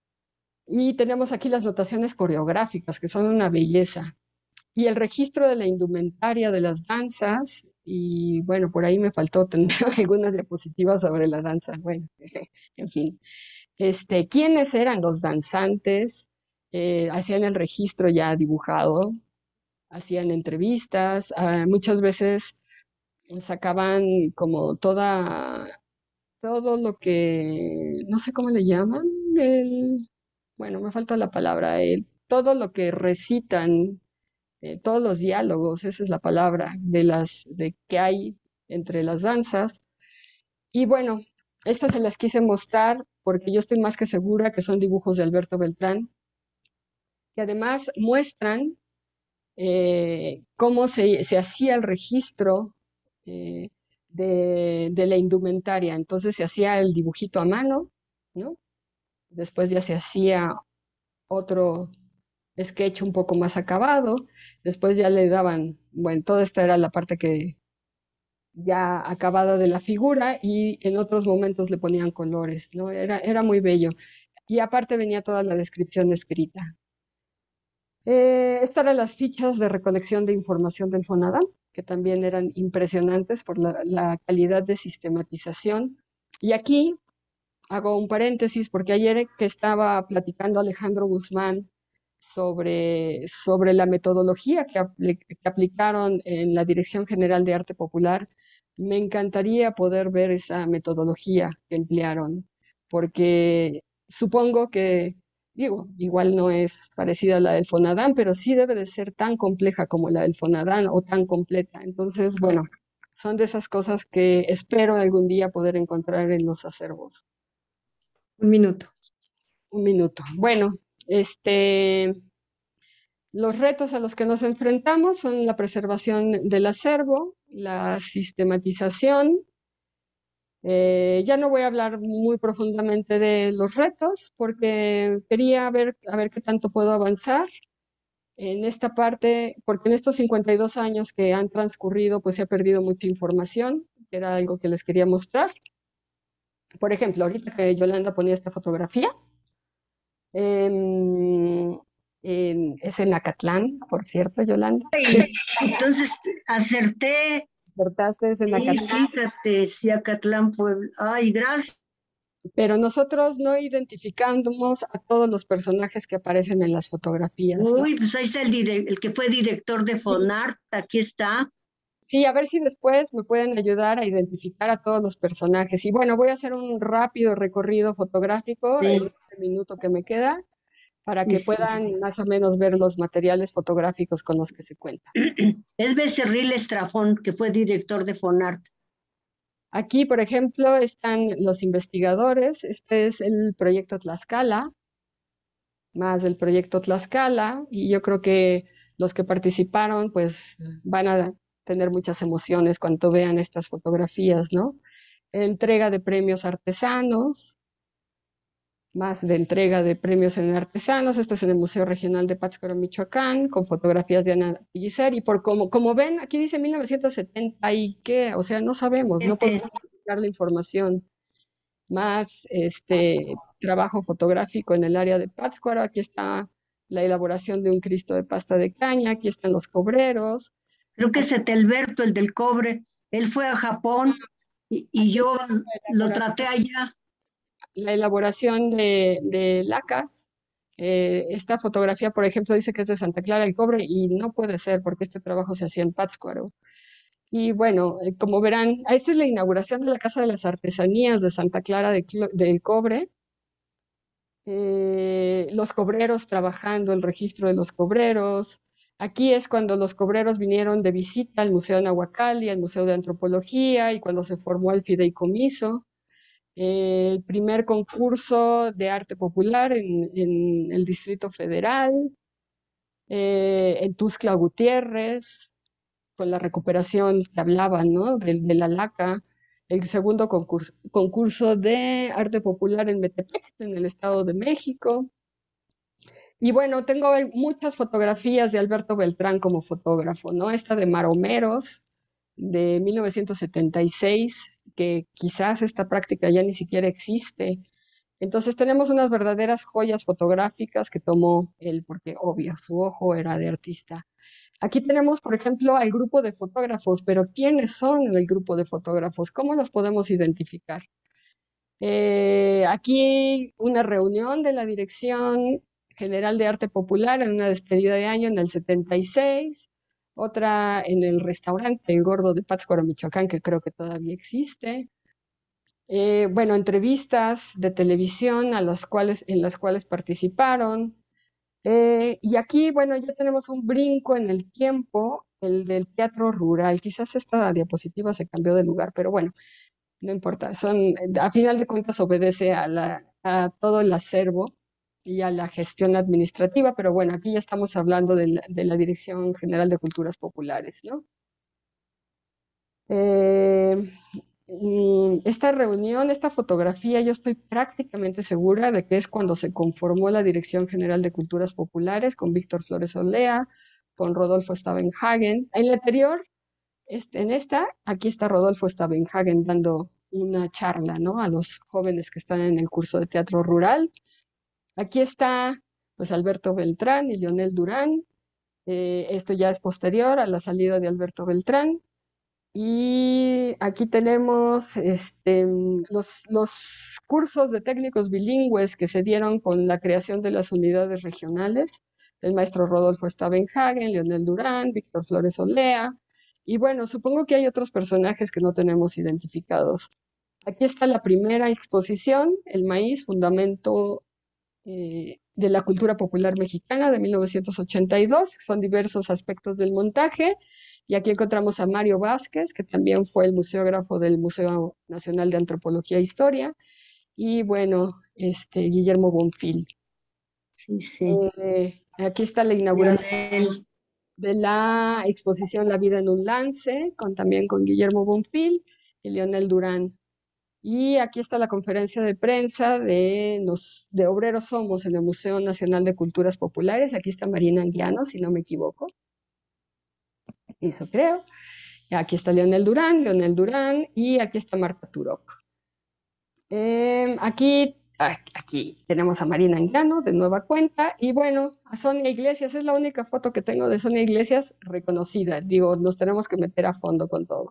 Y tenemos aquí las notaciones coreográficas, que son una belleza. Y el registro de la indumentaria de las danzas, y bueno, por ahí me faltó tener algunas diapositivas sobre la danza, bueno, en fin. Este, ¿quiénes eran los danzantes? Eh, hacían el registro ya dibujado, hacían entrevistas, uh, muchas veces sacaban como toda, todo lo que, no sé cómo le llaman, el, bueno, me falta la palabra, el, todo lo que recitan, eh, todos los diálogos, esa es la palabra, de las de que hay entre las danzas. Y bueno, estas se las quise mostrar porque yo estoy más que segura que son dibujos de Alberto Beltrán, que además muestran eh, cómo se, se hacía el registro eh, de, de la indumentaria. Entonces se hacía el dibujito a mano, ¿no? Después ya se hacía otro sketch un poco más acabado, después ya le daban, bueno, toda esta era la parte que ya acabada de la figura y en otros momentos le ponían colores, ¿no? Era, era muy bello. Y aparte venía toda la descripción escrita. Eh, estas eran las fichas de recolección de información del FONADAN, que también eran impresionantes por la, la calidad de sistematización. Y aquí hago un paréntesis porque ayer que estaba platicando Alejandro Guzmán sobre, sobre la metodología que, apl que aplicaron en la Dirección General de Arte Popular, me encantaría poder ver esa metodología que emplearon, porque supongo que, digo, igual no es parecida a la del FONADAN, pero sí debe de ser tan compleja como la del FONADAN o tan completa. Entonces, bueno, son de esas cosas que espero algún día poder encontrar en los acervos. Un minuto. Un minuto. Bueno, este, los retos a los que nos enfrentamos son la preservación del acervo, la sistematización. Eh, ya no voy a hablar muy profundamente de los retos porque quería ver a ver qué tanto puedo avanzar en esta parte, porque en estos cincuenta y dos años que han transcurrido, pues se ha perdido mucha información, que era algo que les quería mostrar. Por ejemplo, ahorita que Yolanda ponía esta fotografía, eh, eh, es en Acatlán, por cierto, Yolanda. Entonces, acerté. Acertaste, es en Sí, Acatlán. fíjate, sí, Acatlán, Puebla. Ay, gracias. Pero nosotros no identificamos a todos los personajes que aparecen en las fotografías, ¿no? Uy, pues ahí está el, el que fue director de Fonart, aquí está. Sí, a ver si después me pueden ayudar a identificar a todos los personajes. Y bueno, voy a hacer un rápido recorrido fotográfico sí. en este minuto que me queda, para que sí, puedan sí. más o menos ver los materiales fotográficos con los que se cuentan. Es Becerril Estrafón, que fue director de Fonart. Aquí, por ejemplo, están los investigadores. Este es el proyecto Tlaxcala, más del proyecto Tlaxcala, y yo creo que los que participaron, pues, van a tener muchas emociones cuando vean estas fotografías, ¿no? Entrega de premios artesanos, más de entrega de premios en artesanos. Este es en el Museo Regional de Pátzcuaro, Michoacán, con fotografías de Ana Pellicer, y por como, como ven, aquí dice mil novecientos setenta y qué, o sea, no sabemos, no podemos buscar la información. más este, trabajo fotográfico en el área de Pátzcuaro. Aquí está la elaboración de un Cristo de pasta de caña, aquí están los cobreros. Creo que es Etelberto, el del cobre. Él fue a Japón y, y yo lo traté allá. La elaboración de, de lacas. Eh, esta fotografía, por ejemplo, dice que es de Santa Clara del Cobre y no puede ser porque este trabajo se hacía en Pátzcuaro. Y bueno, eh, como verán, esta es la inauguración de la Casa de las Artesanías de Santa Clara de, del Cobre. Eh, los cobreros trabajando, el registro de los cobreros. Aquí es cuando los cobreros vinieron de visita al Museo de Nahuacalli, al Museo de Antropología y cuando se formó el fideicomiso. Eh, el primer concurso de arte popular en, en el Distrito Federal, eh, en Tuxtla Gutiérrez, con la recuperación que hablaban, ¿no? de, de la laca. El segundo concurso, concurso de arte popular en Metepec, en el Estado de México. Y bueno, tengo muchas fotografías de Alberto Beltrán como fotógrafo, ¿no? Esta de Maromeros, de mil novecientos setenta y seis, que quizás esta práctica ya ni siquiera existe. Entonces tenemos unas verdaderas joyas fotográficas que tomó él, porque obvio, su ojo era de artista. Aquí tenemos, por ejemplo, al grupo de fotógrafos, pero ¿quiénes son el grupo de fotógrafos? ¿Cómo los podemos identificar? Eh, aquí una reunión de la Dirección General de Arte Popular en una despedida de año en el setenta y seis, otra en el restaurante El Gordo de Pátzcuaro, Michoacán, que creo que todavía existe. Eh, bueno, entrevistas de televisión a las cuales, en las cuales participaron. Eh, y aquí, bueno, ya tenemos un brinco en el tiempo, el del teatro rural. Quizás esta diapositiva se cambió de lugar, pero bueno, no importa. Son, a final de cuentas obedece a, la, a todo el acervo y a la gestión administrativa, pero bueno, aquí ya estamos hablando de la, de la Dirección General de Culturas Populares, ¿no? Eh, Esta reunión, esta fotografía, yo estoy prácticamente segura de que es cuando se conformó la Dirección General de Culturas Populares con Víctor Flores Olea, con Rodolfo Stavenhagen. En la anterior, este, en esta, aquí está Rodolfo Stavenhagen dando una charla, ¿no? A los jóvenes que están en el curso de teatro rural. Aquí está, pues, Alberto Beltrán y Leonel Durán. Eh, esto ya es posterior a la salida de Alberto Beltrán. Y aquí tenemos este, los, los cursos de técnicos bilingües que se dieron con la creación de las unidades regionales, el maestro Rodolfo Stavenhagen, Leonel Durán, Víctor Flores Olea, y bueno, supongo que hay otros personajes que no tenemos identificados. Aquí está la primera exposición, El maíz, fundamento eh, de la cultura popular mexicana, de mil novecientos ochenta y dos, son diversos aspectos del montaje. Y aquí encontramos a Mario Vázquez, que también fue el museógrafo del Museo Nacional de Antropología e Historia. Y bueno, este, Guillermo Bonfil. Sí, sí. Eh, aquí está la inauguración de la exposición La vida en un lance, con, también con Guillermo Bonfil y Leonel Durán. Y aquí está la conferencia de prensa de, los, de Obreros Somos en el Museo Nacional de Culturas Populares. Aquí está Marina Anguiano, si no me equivoco. Eso creo. Aquí está Leonel Durán, Leonel Durán, y aquí está Marta Turok. Eh, aquí, aquí tenemos a Marina Anguiano de nueva cuenta, y bueno, a Sonia Iglesias, es la única foto que tengo de Sonia Iglesias reconocida. Digo, nos tenemos que meter a fondo con todo.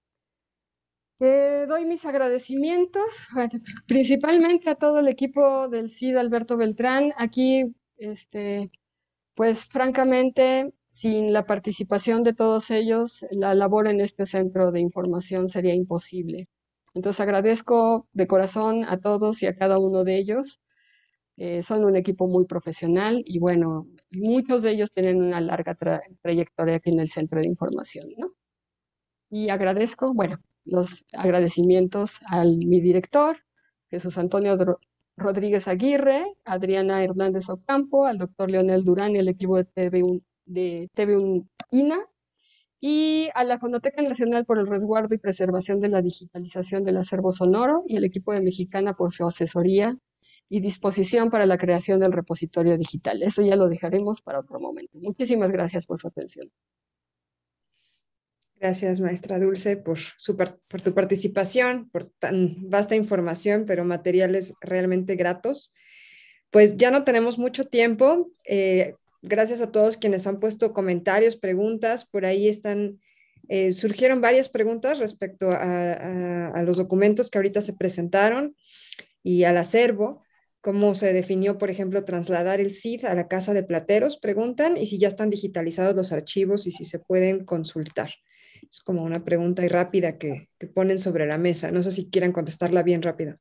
Eh, doy mis agradecimientos, principalmente a todo el equipo del C I D Alberto Beltrán. Aquí, este, pues francamente, sin la participación de todos ellos, la labor en este centro de información sería imposible. Entonces agradezco de corazón a todos y a cada uno de ellos. Eh, son un equipo muy profesional y bueno, muchos de ellos tienen una larga tra trayectoria aquí en el centro de información, ¿no? Y agradezco, bueno, los agradecimientos a mi director, Jesús Antonio Rodríguez Aguirre, Adriana Hernández Ocampo, al doctor Leonel Durán y el equipo de T V uno, de T V uno I N A, y a la Fonoteca Nacional por el resguardo y preservación de la digitalización del acervo sonoro y el equipo de Mexicana por su asesoría y disposición para la creación del repositorio digital. Eso ya lo dejaremos para otro momento. Muchísimas gracias por su atención. Gracias, maestra Dulce, por, su, por tu participación, por tan vasta información, pero materiales realmente gratos. Pues ya no tenemos mucho tiempo. Eh, gracias a todos quienes han puesto comentarios, preguntas. Por ahí están, eh, surgieron varias preguntas respecto a, a, a los documentos que ahorita se presentaron y al acervo. Cómo se definió, por ejemplo, trasladar el C I D a la Casa de Plateros, preguntan, y si ya están digitalizados los archivos y si se pueden consultar. Es como una pregunta rápida que, que ponen sobre la mesa. No sé si quieran contestarla bien rápido.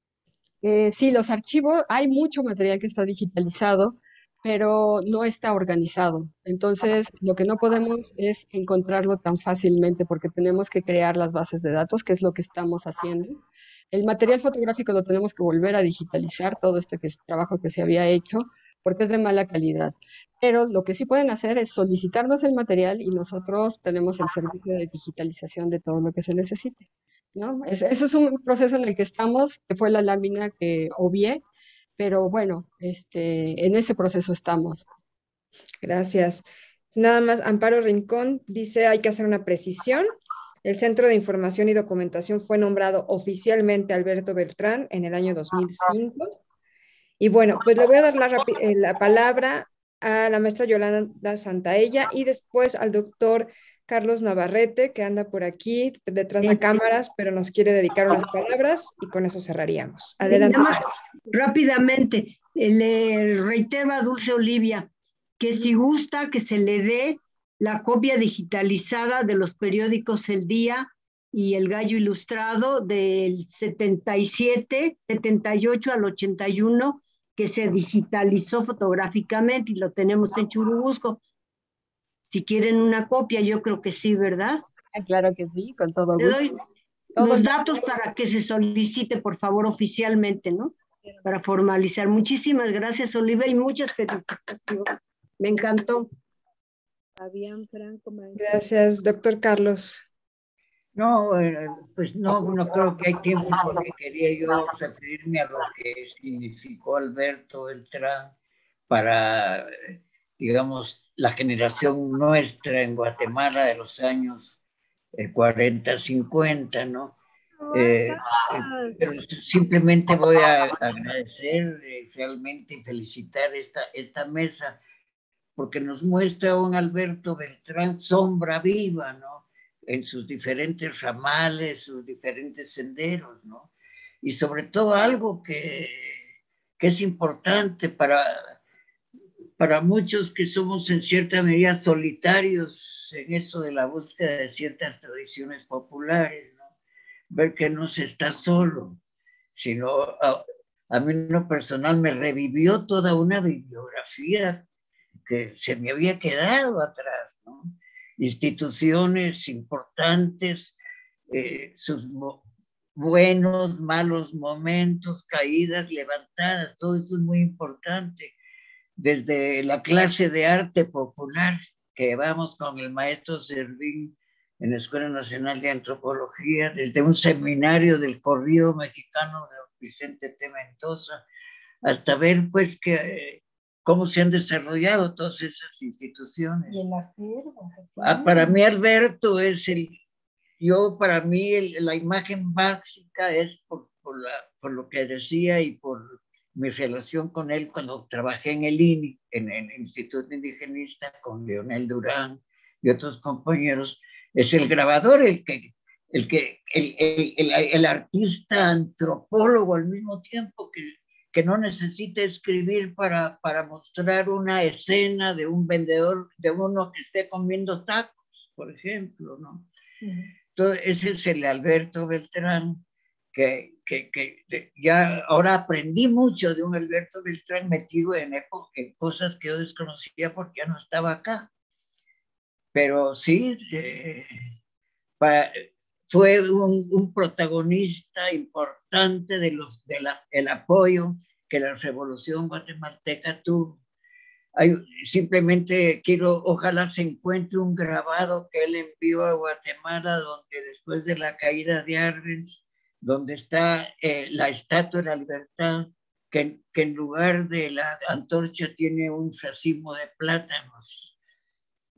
Eh, sí, los archivos, hay mucho material que está digitalizado, pero no está organizado. Entonces, lo que no podemos es encontrarlo tan fácilmente porque tenemos que crear las bases de datos, que es lo que estamos haciendo. El material fotográfico lo tenemos que volver a digitalizar, todo este que es trabajo que se había hecho, porque es de mala calidad. Pero lo que sí pueden hacer es solicitarnos el material y nosotros tenemos el servicio de digitalización de todo lo que se necesite, ¿no? Es, eso es un proceso en el que estamos, que fue la lámina que obvié, pero bueno, este, en ese proceso estamos. Gracias. Nada más, Amparo Rincón dice, hay que hacer una precisión. El Centro de Información y Documentación fue nombrado oficialmente Alberto Beltrán en el año dos mil cinco. Y bueno, pues le voy a dar la, eh, la palabra a la maestra Yolanda Santaella y después al doctor Carlos Navarrete, que anda por aquí detrás de cámaras, pero nos quiere dedicar unas palabras y con eso cerraríamos. Adelante. Más, rápidamente, le reitero a Dulce Olivia que si gusta que se le dé la copia digitalizada de los periódicos El Día y El Gallo Ilustrado del setenta y siete, setenta y ocho al ochenta y uno, que se digitalizó fotográficamente y lo tenemos en Churubusco. Si quieren una copia, yo creo que sí, ¿verdad? Claro que sí, con todo gusto. Le doy los datos para que se solicite, por favor, oficialmente, ¿no? Para formalizar. Muchísimas gracias, Olivia, y muchas felicitaciones. Me encantó. Fabián Franco. Gracias, doctor Carlos. No, pues no, no creo que hay tiempo porque quería yo referirme a lo que significó Alberto Beltrán para, digamos, la generación nuestra en Guatemala de los años cuarenta, cincuenta, ¿no? Eh, pero simplemente voy a agradecer eh, realmente y felicitar esta, esta mesa porque nos muestra a un Alberto Beltrán sombra viva, ¿no? En sus diferentes ramales, sus diferentes senderos, ¿no? Y sobre todo algo que, que es importante para, para muchos que somos en cierta medida solitarios en eso de la búsqueda de ciertas tradiciones populares, ¿no? Ver que no se está solo, sino a, a mí en lo personal me revivió toda una bibliografía que se me había quedado atrás, ¿no? Instituciones importantes, eh, sus buenos, malos momentos, caídas, levantadas, todo eso es muy importante. Desde la clase de arte popular que vamos con el maestro Servín en la Escuela Nacional de Antropología, desde un seminario del corrido mexicano de Vicente T. Mendoza, hasta ver pues que... Eh, cómo se han desarrollado todas esas instituciones. Y el acervo. Ah, para mí Alberto es el, yo para mí el, la imagen básica es por, por, la, por lo que decía y por mi relación con él cuando trabajé en el I N I, en el Instituto Indigenista, con Leonel Durán y otros compañeros, es el grabador, el que, el, que, el, el, el, el artista antropólogo al mismo tiempo que que no necesita escribir para, para mostrar una escena de un vendedor, de uno que esté comiendo tacos, por ejemplo, ¿no? Uh-huh. Entonces, ese es el Alberto Beltrán, que, que, que ya ahora aprendí mucho de un Alberto Beltrán metido en, época, en cosas que yo desconocía porque ya no estaba acá. Pero sí, eh, para... fue un, un protagonista importante de los, de la, el apoyo que la Revolución Guatemalteca tuvo. Hay, simplemente quiero, ojalá se encuentre un grabado que él envió a Guatemala, donde después de la caída de Arbenz, donde está eh, la Estatua de la Libertad, que, que en lugar de la antorcha tiene un racimo de plátanos.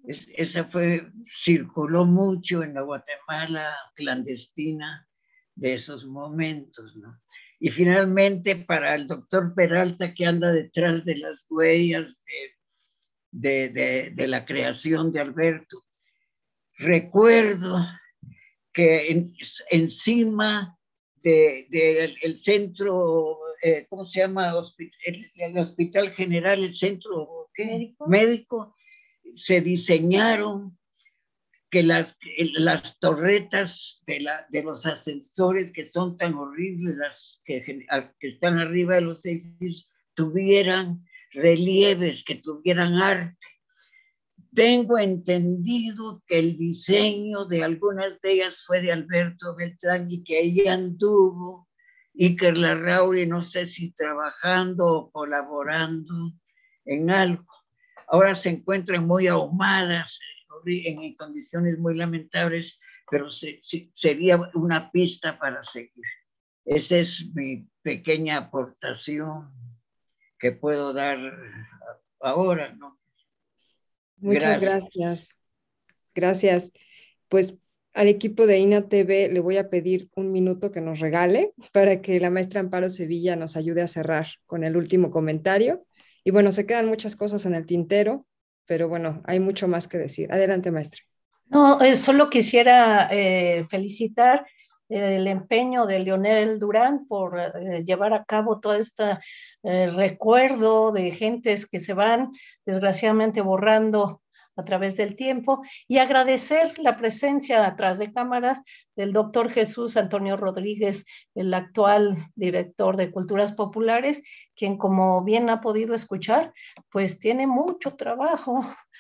Es, esa fue, circuló mucho en la Guatemala clandestina de esos momentos, ¿no? Y finalmente para el doctor Peralta, que anda detrás de las huellas de, de, de, de la creación de Alberto, recuerdo que en, encima del de, de centro, eh, ¿cómo se llama? Hospital, el, el Hospital General, el centro ¿qué? ¿Médico? Médico, se diseñaron que las, las torretas de, la, de los ascensores que son tan horribles, las que, que están arriba de los edificios, tuvieran relieves, que tuvieran arte. Tengo entendido que el diseño de algunas de ellas fue de Alberto Beltrán y que ahí anduvo Iker Larrauri, no sé si trabajando o colaborando en algo. Ahora se encuentran muy ahumadas, en condiciones muy lamentables, pero se, se, sería una pista para seguir. Esa es mi pequeña aportación que puedo dar ahora, ¿no? Muchas gracias. gracias. Gracias. Pues al equipo de I N A T V le voy a pedir un minuto que nos regale para que la maestra Amparo Sevilla nos ayude a cerrar con el último comentario. Y bueno, se quedan muchas cosas en el tintero, pero bueno, hay mucho más que decir. Adelante, maestra. No, eh, solo quisiera eh, felicitar eh, el empeño de Leonel Durán por eh, llevar a cabo todo este eh, recuerdo de gentes que se van desgraciadamente borrando a través del tiempo, y agradecer la presencia atrás de cámaras del doctor Jesús Antonio Rodríguez, el actual director de Culturas Populares, quien, como bien ha podido escuchar, pues tiene mucho trabajo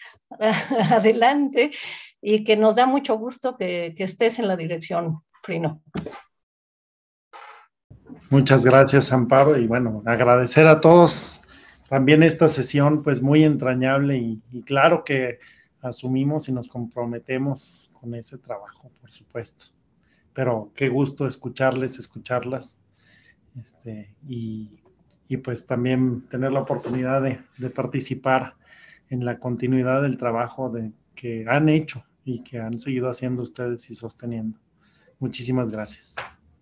adelante y que nos da mucho gusto que, que estés en la dirección, Frino. Muchas gracias, Amparo, y bueno, agradecer a todos también esta sesión, pues muy entrañable, y, y claro que asumimos y nos comprometemos con ese trabajo, por supuesto. Pero qué gusto escucharles, escucharlas, este, y, y pues también tener la oportunidad de, de participar en la continuidad del trabajo de, que han hecho y que han seguido haciendo ustedes y sosteniendo. Muchísimas gracias.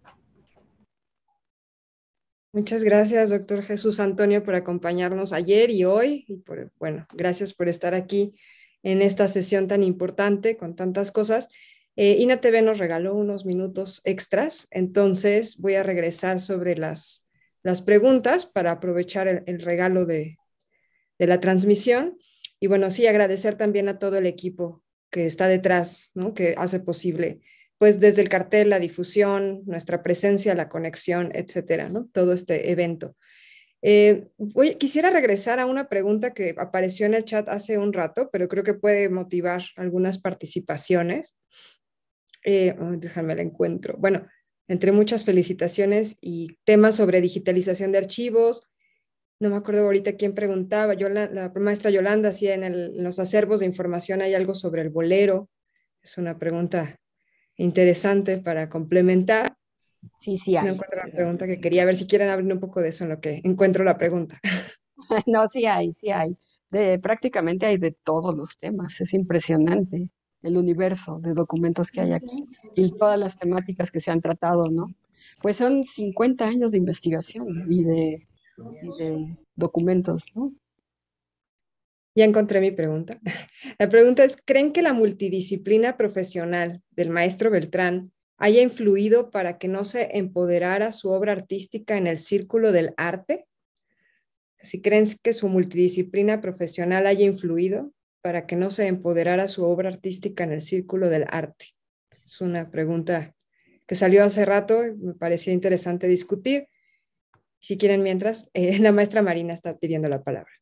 Muchas gracias, doctor Jesús Antonio, por acompañarnos ayer y hoy. Y por, bueno, gracias por estar aquí en esta sesión tan importante con tantas cosas. Eh, I N A T V nos regaló unos minutos extras, entonces voy a regresar sobre las, las preguntas para aprovechar el, el regalo de, de la transmisión. Y bueno, sí, agradecer también a todo el equipo que está detrás, ¿no? Que hace posible, pues desde el cartel, la difusión, nuestra presencia, la conexión, etcétera, ¿no? Todo este evento. Eh, voy, quisiera regresar a una pregunta que apareció en el chat hace un rato, pero creo que puede motivar algunas participaciones. Eh, oh, déjame la encuentro. Bueno, entre muchas felicitaciones y temas sobre digitalización de archivos. No me acuerdo ahorita quién preguntaba. Yo, la, la maestra Yolanda, sí, en, el, en los acervos de información hay algo sobre el bolero. Es una pregunta interesante para complementar. Sí, sí hay. No encuentro la pregunta que quería. A ver si quieren abrir un poco de eso en lo que encuentro la pregunta. No, sí hay, sí hay. De, prácticamente hay de todos los temas. Es impresionante el universo de documentos que hay aquí y todas las temáticas que se han tratado, ¿no? Pues son cincuenta años de investigación y de, y de documentos, ¿no? Ya encontré mi pregunta. La pregunta es, ¿creen que la multidisciplina profesional del maestro Beltrán haya influido para que no se empoderara su obra artística en el círculo del arte? Si creen que su multidisciplina profesional haya influido para que no se empoderara su obra artística en el círculo del arte. Es una pregunta que salió hace rato y me parecía interesante discutir. Si quieren, mientras, eh, la maestra Marina está pidiendo la palabra.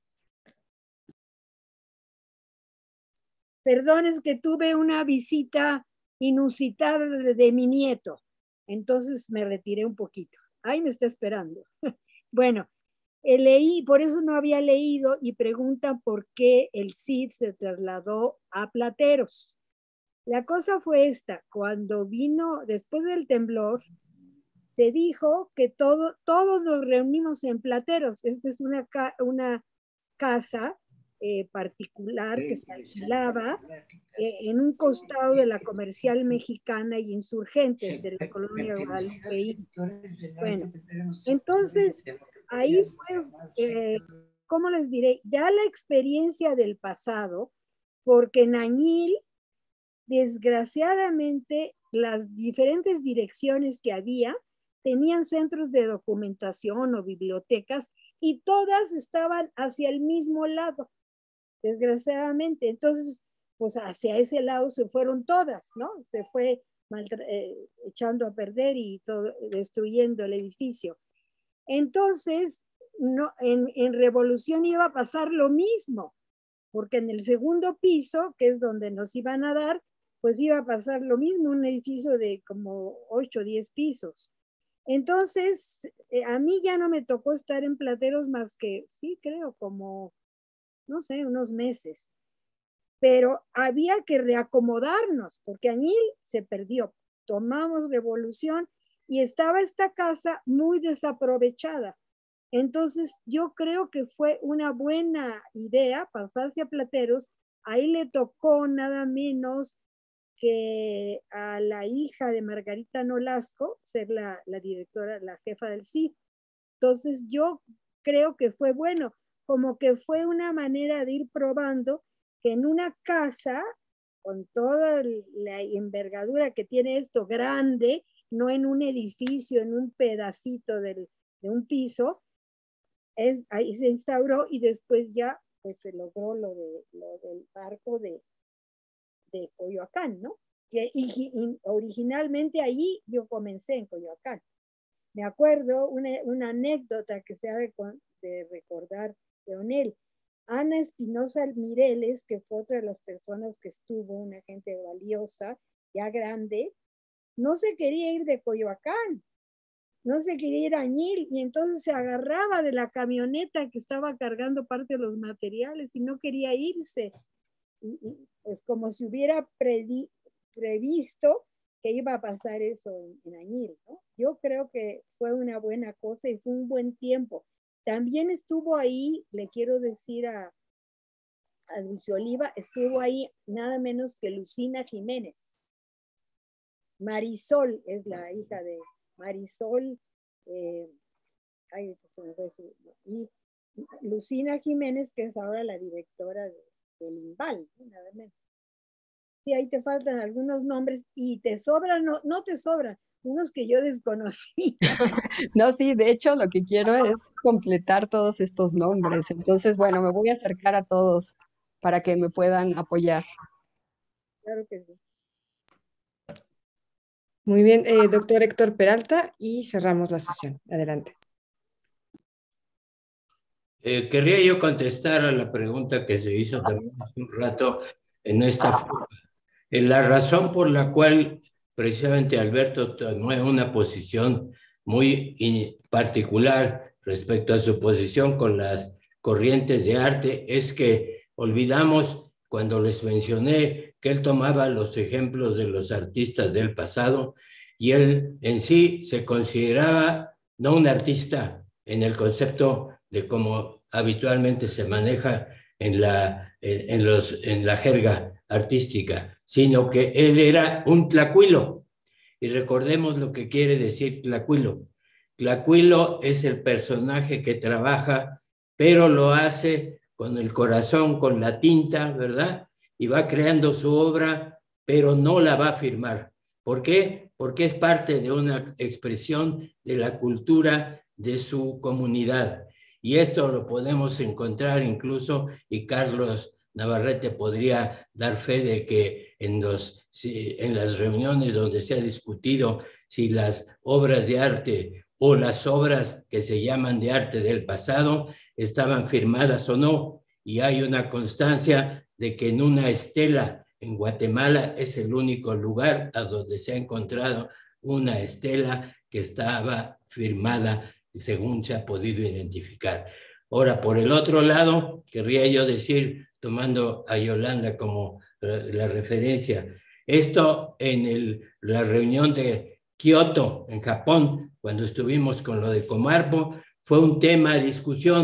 Perdón, es que tuve una visita inusitada de, de mi nieto, entonces me retiré un poquito. Ahí me está esperando. Bueno, eh, leí, por eso no había leído, y preguntan por qué el C I D se trasladó a Plateros. La cosa fue esta: cuando vino, después del temblor, se dijo que todo, todos nos reunimos en Plateros. Esta es una, una casa eh, particular que se alquilaba eh, en un costado de la Comercial Mexicana y Insurgentes de la colonia Guadalupe. Bueno, entonces ahí fue, eh, ¿cómo les diré? Ya la experiencia del pasado, porque en Añil, desgraciadamente, las diferentes direcciones que había tenían centros de documentación o bibliotecas y todas estaban hacia el mismo lado, desgraciadamente. Entonces, pues hacia ese lado se fueron todas, ¿no? Se fue mal, eh, echando a perder y todo, destruyendo el edificio. Entonces, no, en, en Revolución iba a pasar lo mismo, porque en el segundo piso, que es donde nos iban a dar, pues iba a pasar lo mismo, un edificio de como ocho o diez pisos. Entonces, eh, a mí ya no me tocó estar en Plateros más que, sí, creo, como, no sé, unos meses. Pero había que reacomodarnos, porque Añil se perdió. Tomamos Revolución y estaba esta casa muy desaprovechada. Entonces, yo creo que fue una buena idea pasarse a Plateros. Ahí le tocó nada menos que a la hija de Margarita Nolasco ser la, la directora, la jefa del C I D. Entonces yo creo que fue bueno, como que fue una manera de ir probando que en una casa, con toda la envergadura que tiene esto, grande, no en un edificio, en un pedacito del, de un piso, es, ahí se instauró y después ya pues se logró lo, de, lo del barco de de Coyoacán, ¿no? Que, y, y originalmente allí yo comencé en Coyoacán. Me acuerdo una, una anécdota que se ha de, de recordar de Onel. Ana Espinosa Mireles, que fue otra de las personas que estuvo, una gente valiosa, ya grande, no se quería ir de Coyoacán, no se quería ir a Añil, y entonces se agarraba de la camioneta que estaba cargando parte de los materiales y no quería irse. Y, y, pues como si hubiera predi, previsto que iba a pasar eso en, en Añil, ¿no? Yo creo que fue una buena cosa y fue un buen tiempo. También estuvo ahí, le quiero decir a, a Dulce Oliva, estuvo ahí nada menos que Lucina Jiménez. Marisol es la hija de Marisol, eh, ay, se me fue su, y Lucina Jiménez, que es ahora la directora de del Imbal, ¿no? Nada menos. Sí, ahí te faltan algunos nombres y te sobran, no, no te sobran, unos que yo desconocí. No, sí, de hecho lo que quiero es completar todos estos nombres. Entonces, bueno, me voy a acercar a todos para que me puedan apoyar. Claro que sí. Muy bien, eh, doctor Héctor Peralta, y cerramos la sesión. Adelante. Eh, querría yo contestar a la pregunta que se hizo también hace un rato en esta forma. Eh, la razón por la cual precisamente Alberto tomó una posición muy particular respecto a su posición con las corrientes de arte es que olvidamos cuando les mencioné que él tomaba los ejemplos de los artistas del pasado y él en sí se consideraba no un artista en el concepto de cómo habitualmente se maneja en la, en, los, en la jerga artística, sino que él era un tlacuilo. Y recordemos lo que quiere decir tlacuilo. Tlacuilo es el personaje que trabaja, pero lo hace con el corazón, con la tinta, ¿verdad? Y va creando su obra, pero no la va a firmar. ¿Por qué? Porque es parte de una expresión de la cultura de su comunidad. Y esto lo podemos encontrar incluso, y Carlos Navarrete podría dar fe de que en, los, si, en las reuniones donde se ha discutido si las obras de arte o las obras que se llaman de arte del pasado estaban firmadas o no, y hay una constancia de que en una estela en Guatemala es el único lugar a donde se ha encontrado una estela que estaba firmada según se ha podido identificar. Ahora, por el otro lado, querría yo decir, tomando a Yolanda como la, la referencia, esto en el, la reunión de Kioto, en Japón, cuando estuvimos con lo de Comarpo, fue un tema de discusión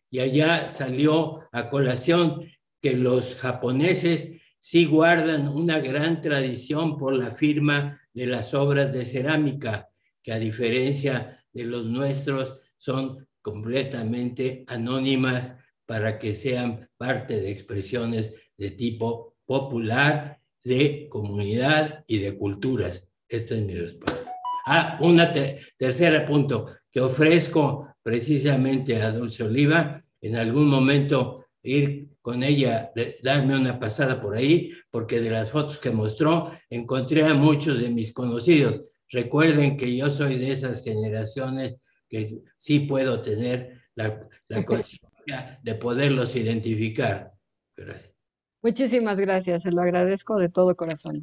y allá salió a colación que los japoneses sí guardan una gran tradición por la firma de las obras de cerámica, que a diferencia de los nuestros son completamente anónimas para que sean parte de expresiones de tipo popular, de comunidad y de culturas. Esta es mi respuesta. Ah, un te tercer punto, que ofrezco precisamente a Dulce Oliva, en algún momento ir con ella, de, darme una pasada por ahí, porque de las fotos que mostró encontré a muchos de mis conocidos. Recuerden que yo soy de esas generaciones que sí puedo tener la, la conciencia de poderlos identificar. Gracias. Muchísimas gracias, se lo agradezco de todo corazón.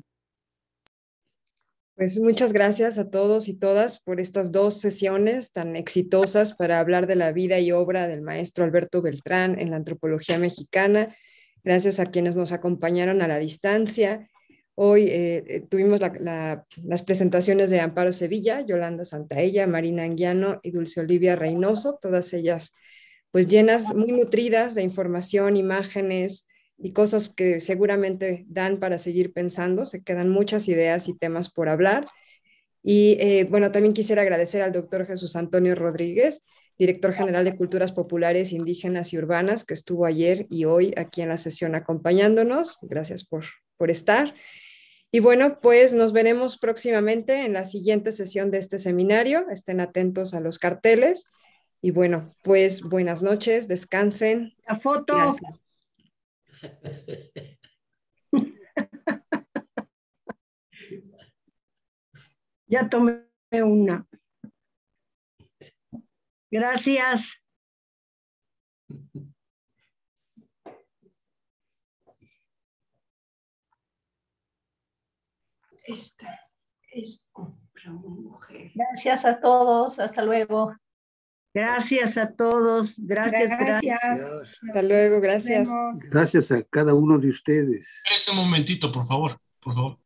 Pues muchas gracias a todos y todas por estas dos sesiones tan exitosas para hablar de la vida y obra del maestro Alberto Beltrán en la antropología mexicana. Gracias a quienes nos acompañaron a la distancia. Hoy eh, tuvimos la, la, las presentaciones de Amparo Sevilla, Yolanda Santaella, Marina Anguiano y Dulce Olivia Reynoso, todas ellas pues llenas, muy nutridas de información, imágenes y cosas que seguramente dan para seguir pensando. Se quedan muchas ideas y temas por hablar. Y eh, bueno, también quisiera agradecer al doctor Jesús Antonio Rodríguez, director general de Culturas Populares, Indígenas y Urbanas, que estuvo ayer y hoy aquí en la sesión acompañándonos. Gracias por, por estar. Y bueno, pues nos veremos próximamente en la siguiente sesión de este seminario. Estén atentos a los carteles. Y bueno, pues buenas noches, descansen. La foto. Gracias. Ya tomé una. Gracias. Esta es otra mujer. Gracias a todos. Hasta luego. Gracias a todos. Gracias, gracias. Gracias. Hasta luego, gracias. Nos vemos. Gracias a cada uno de ustedes. Esperen un momentito, por favor, por favor.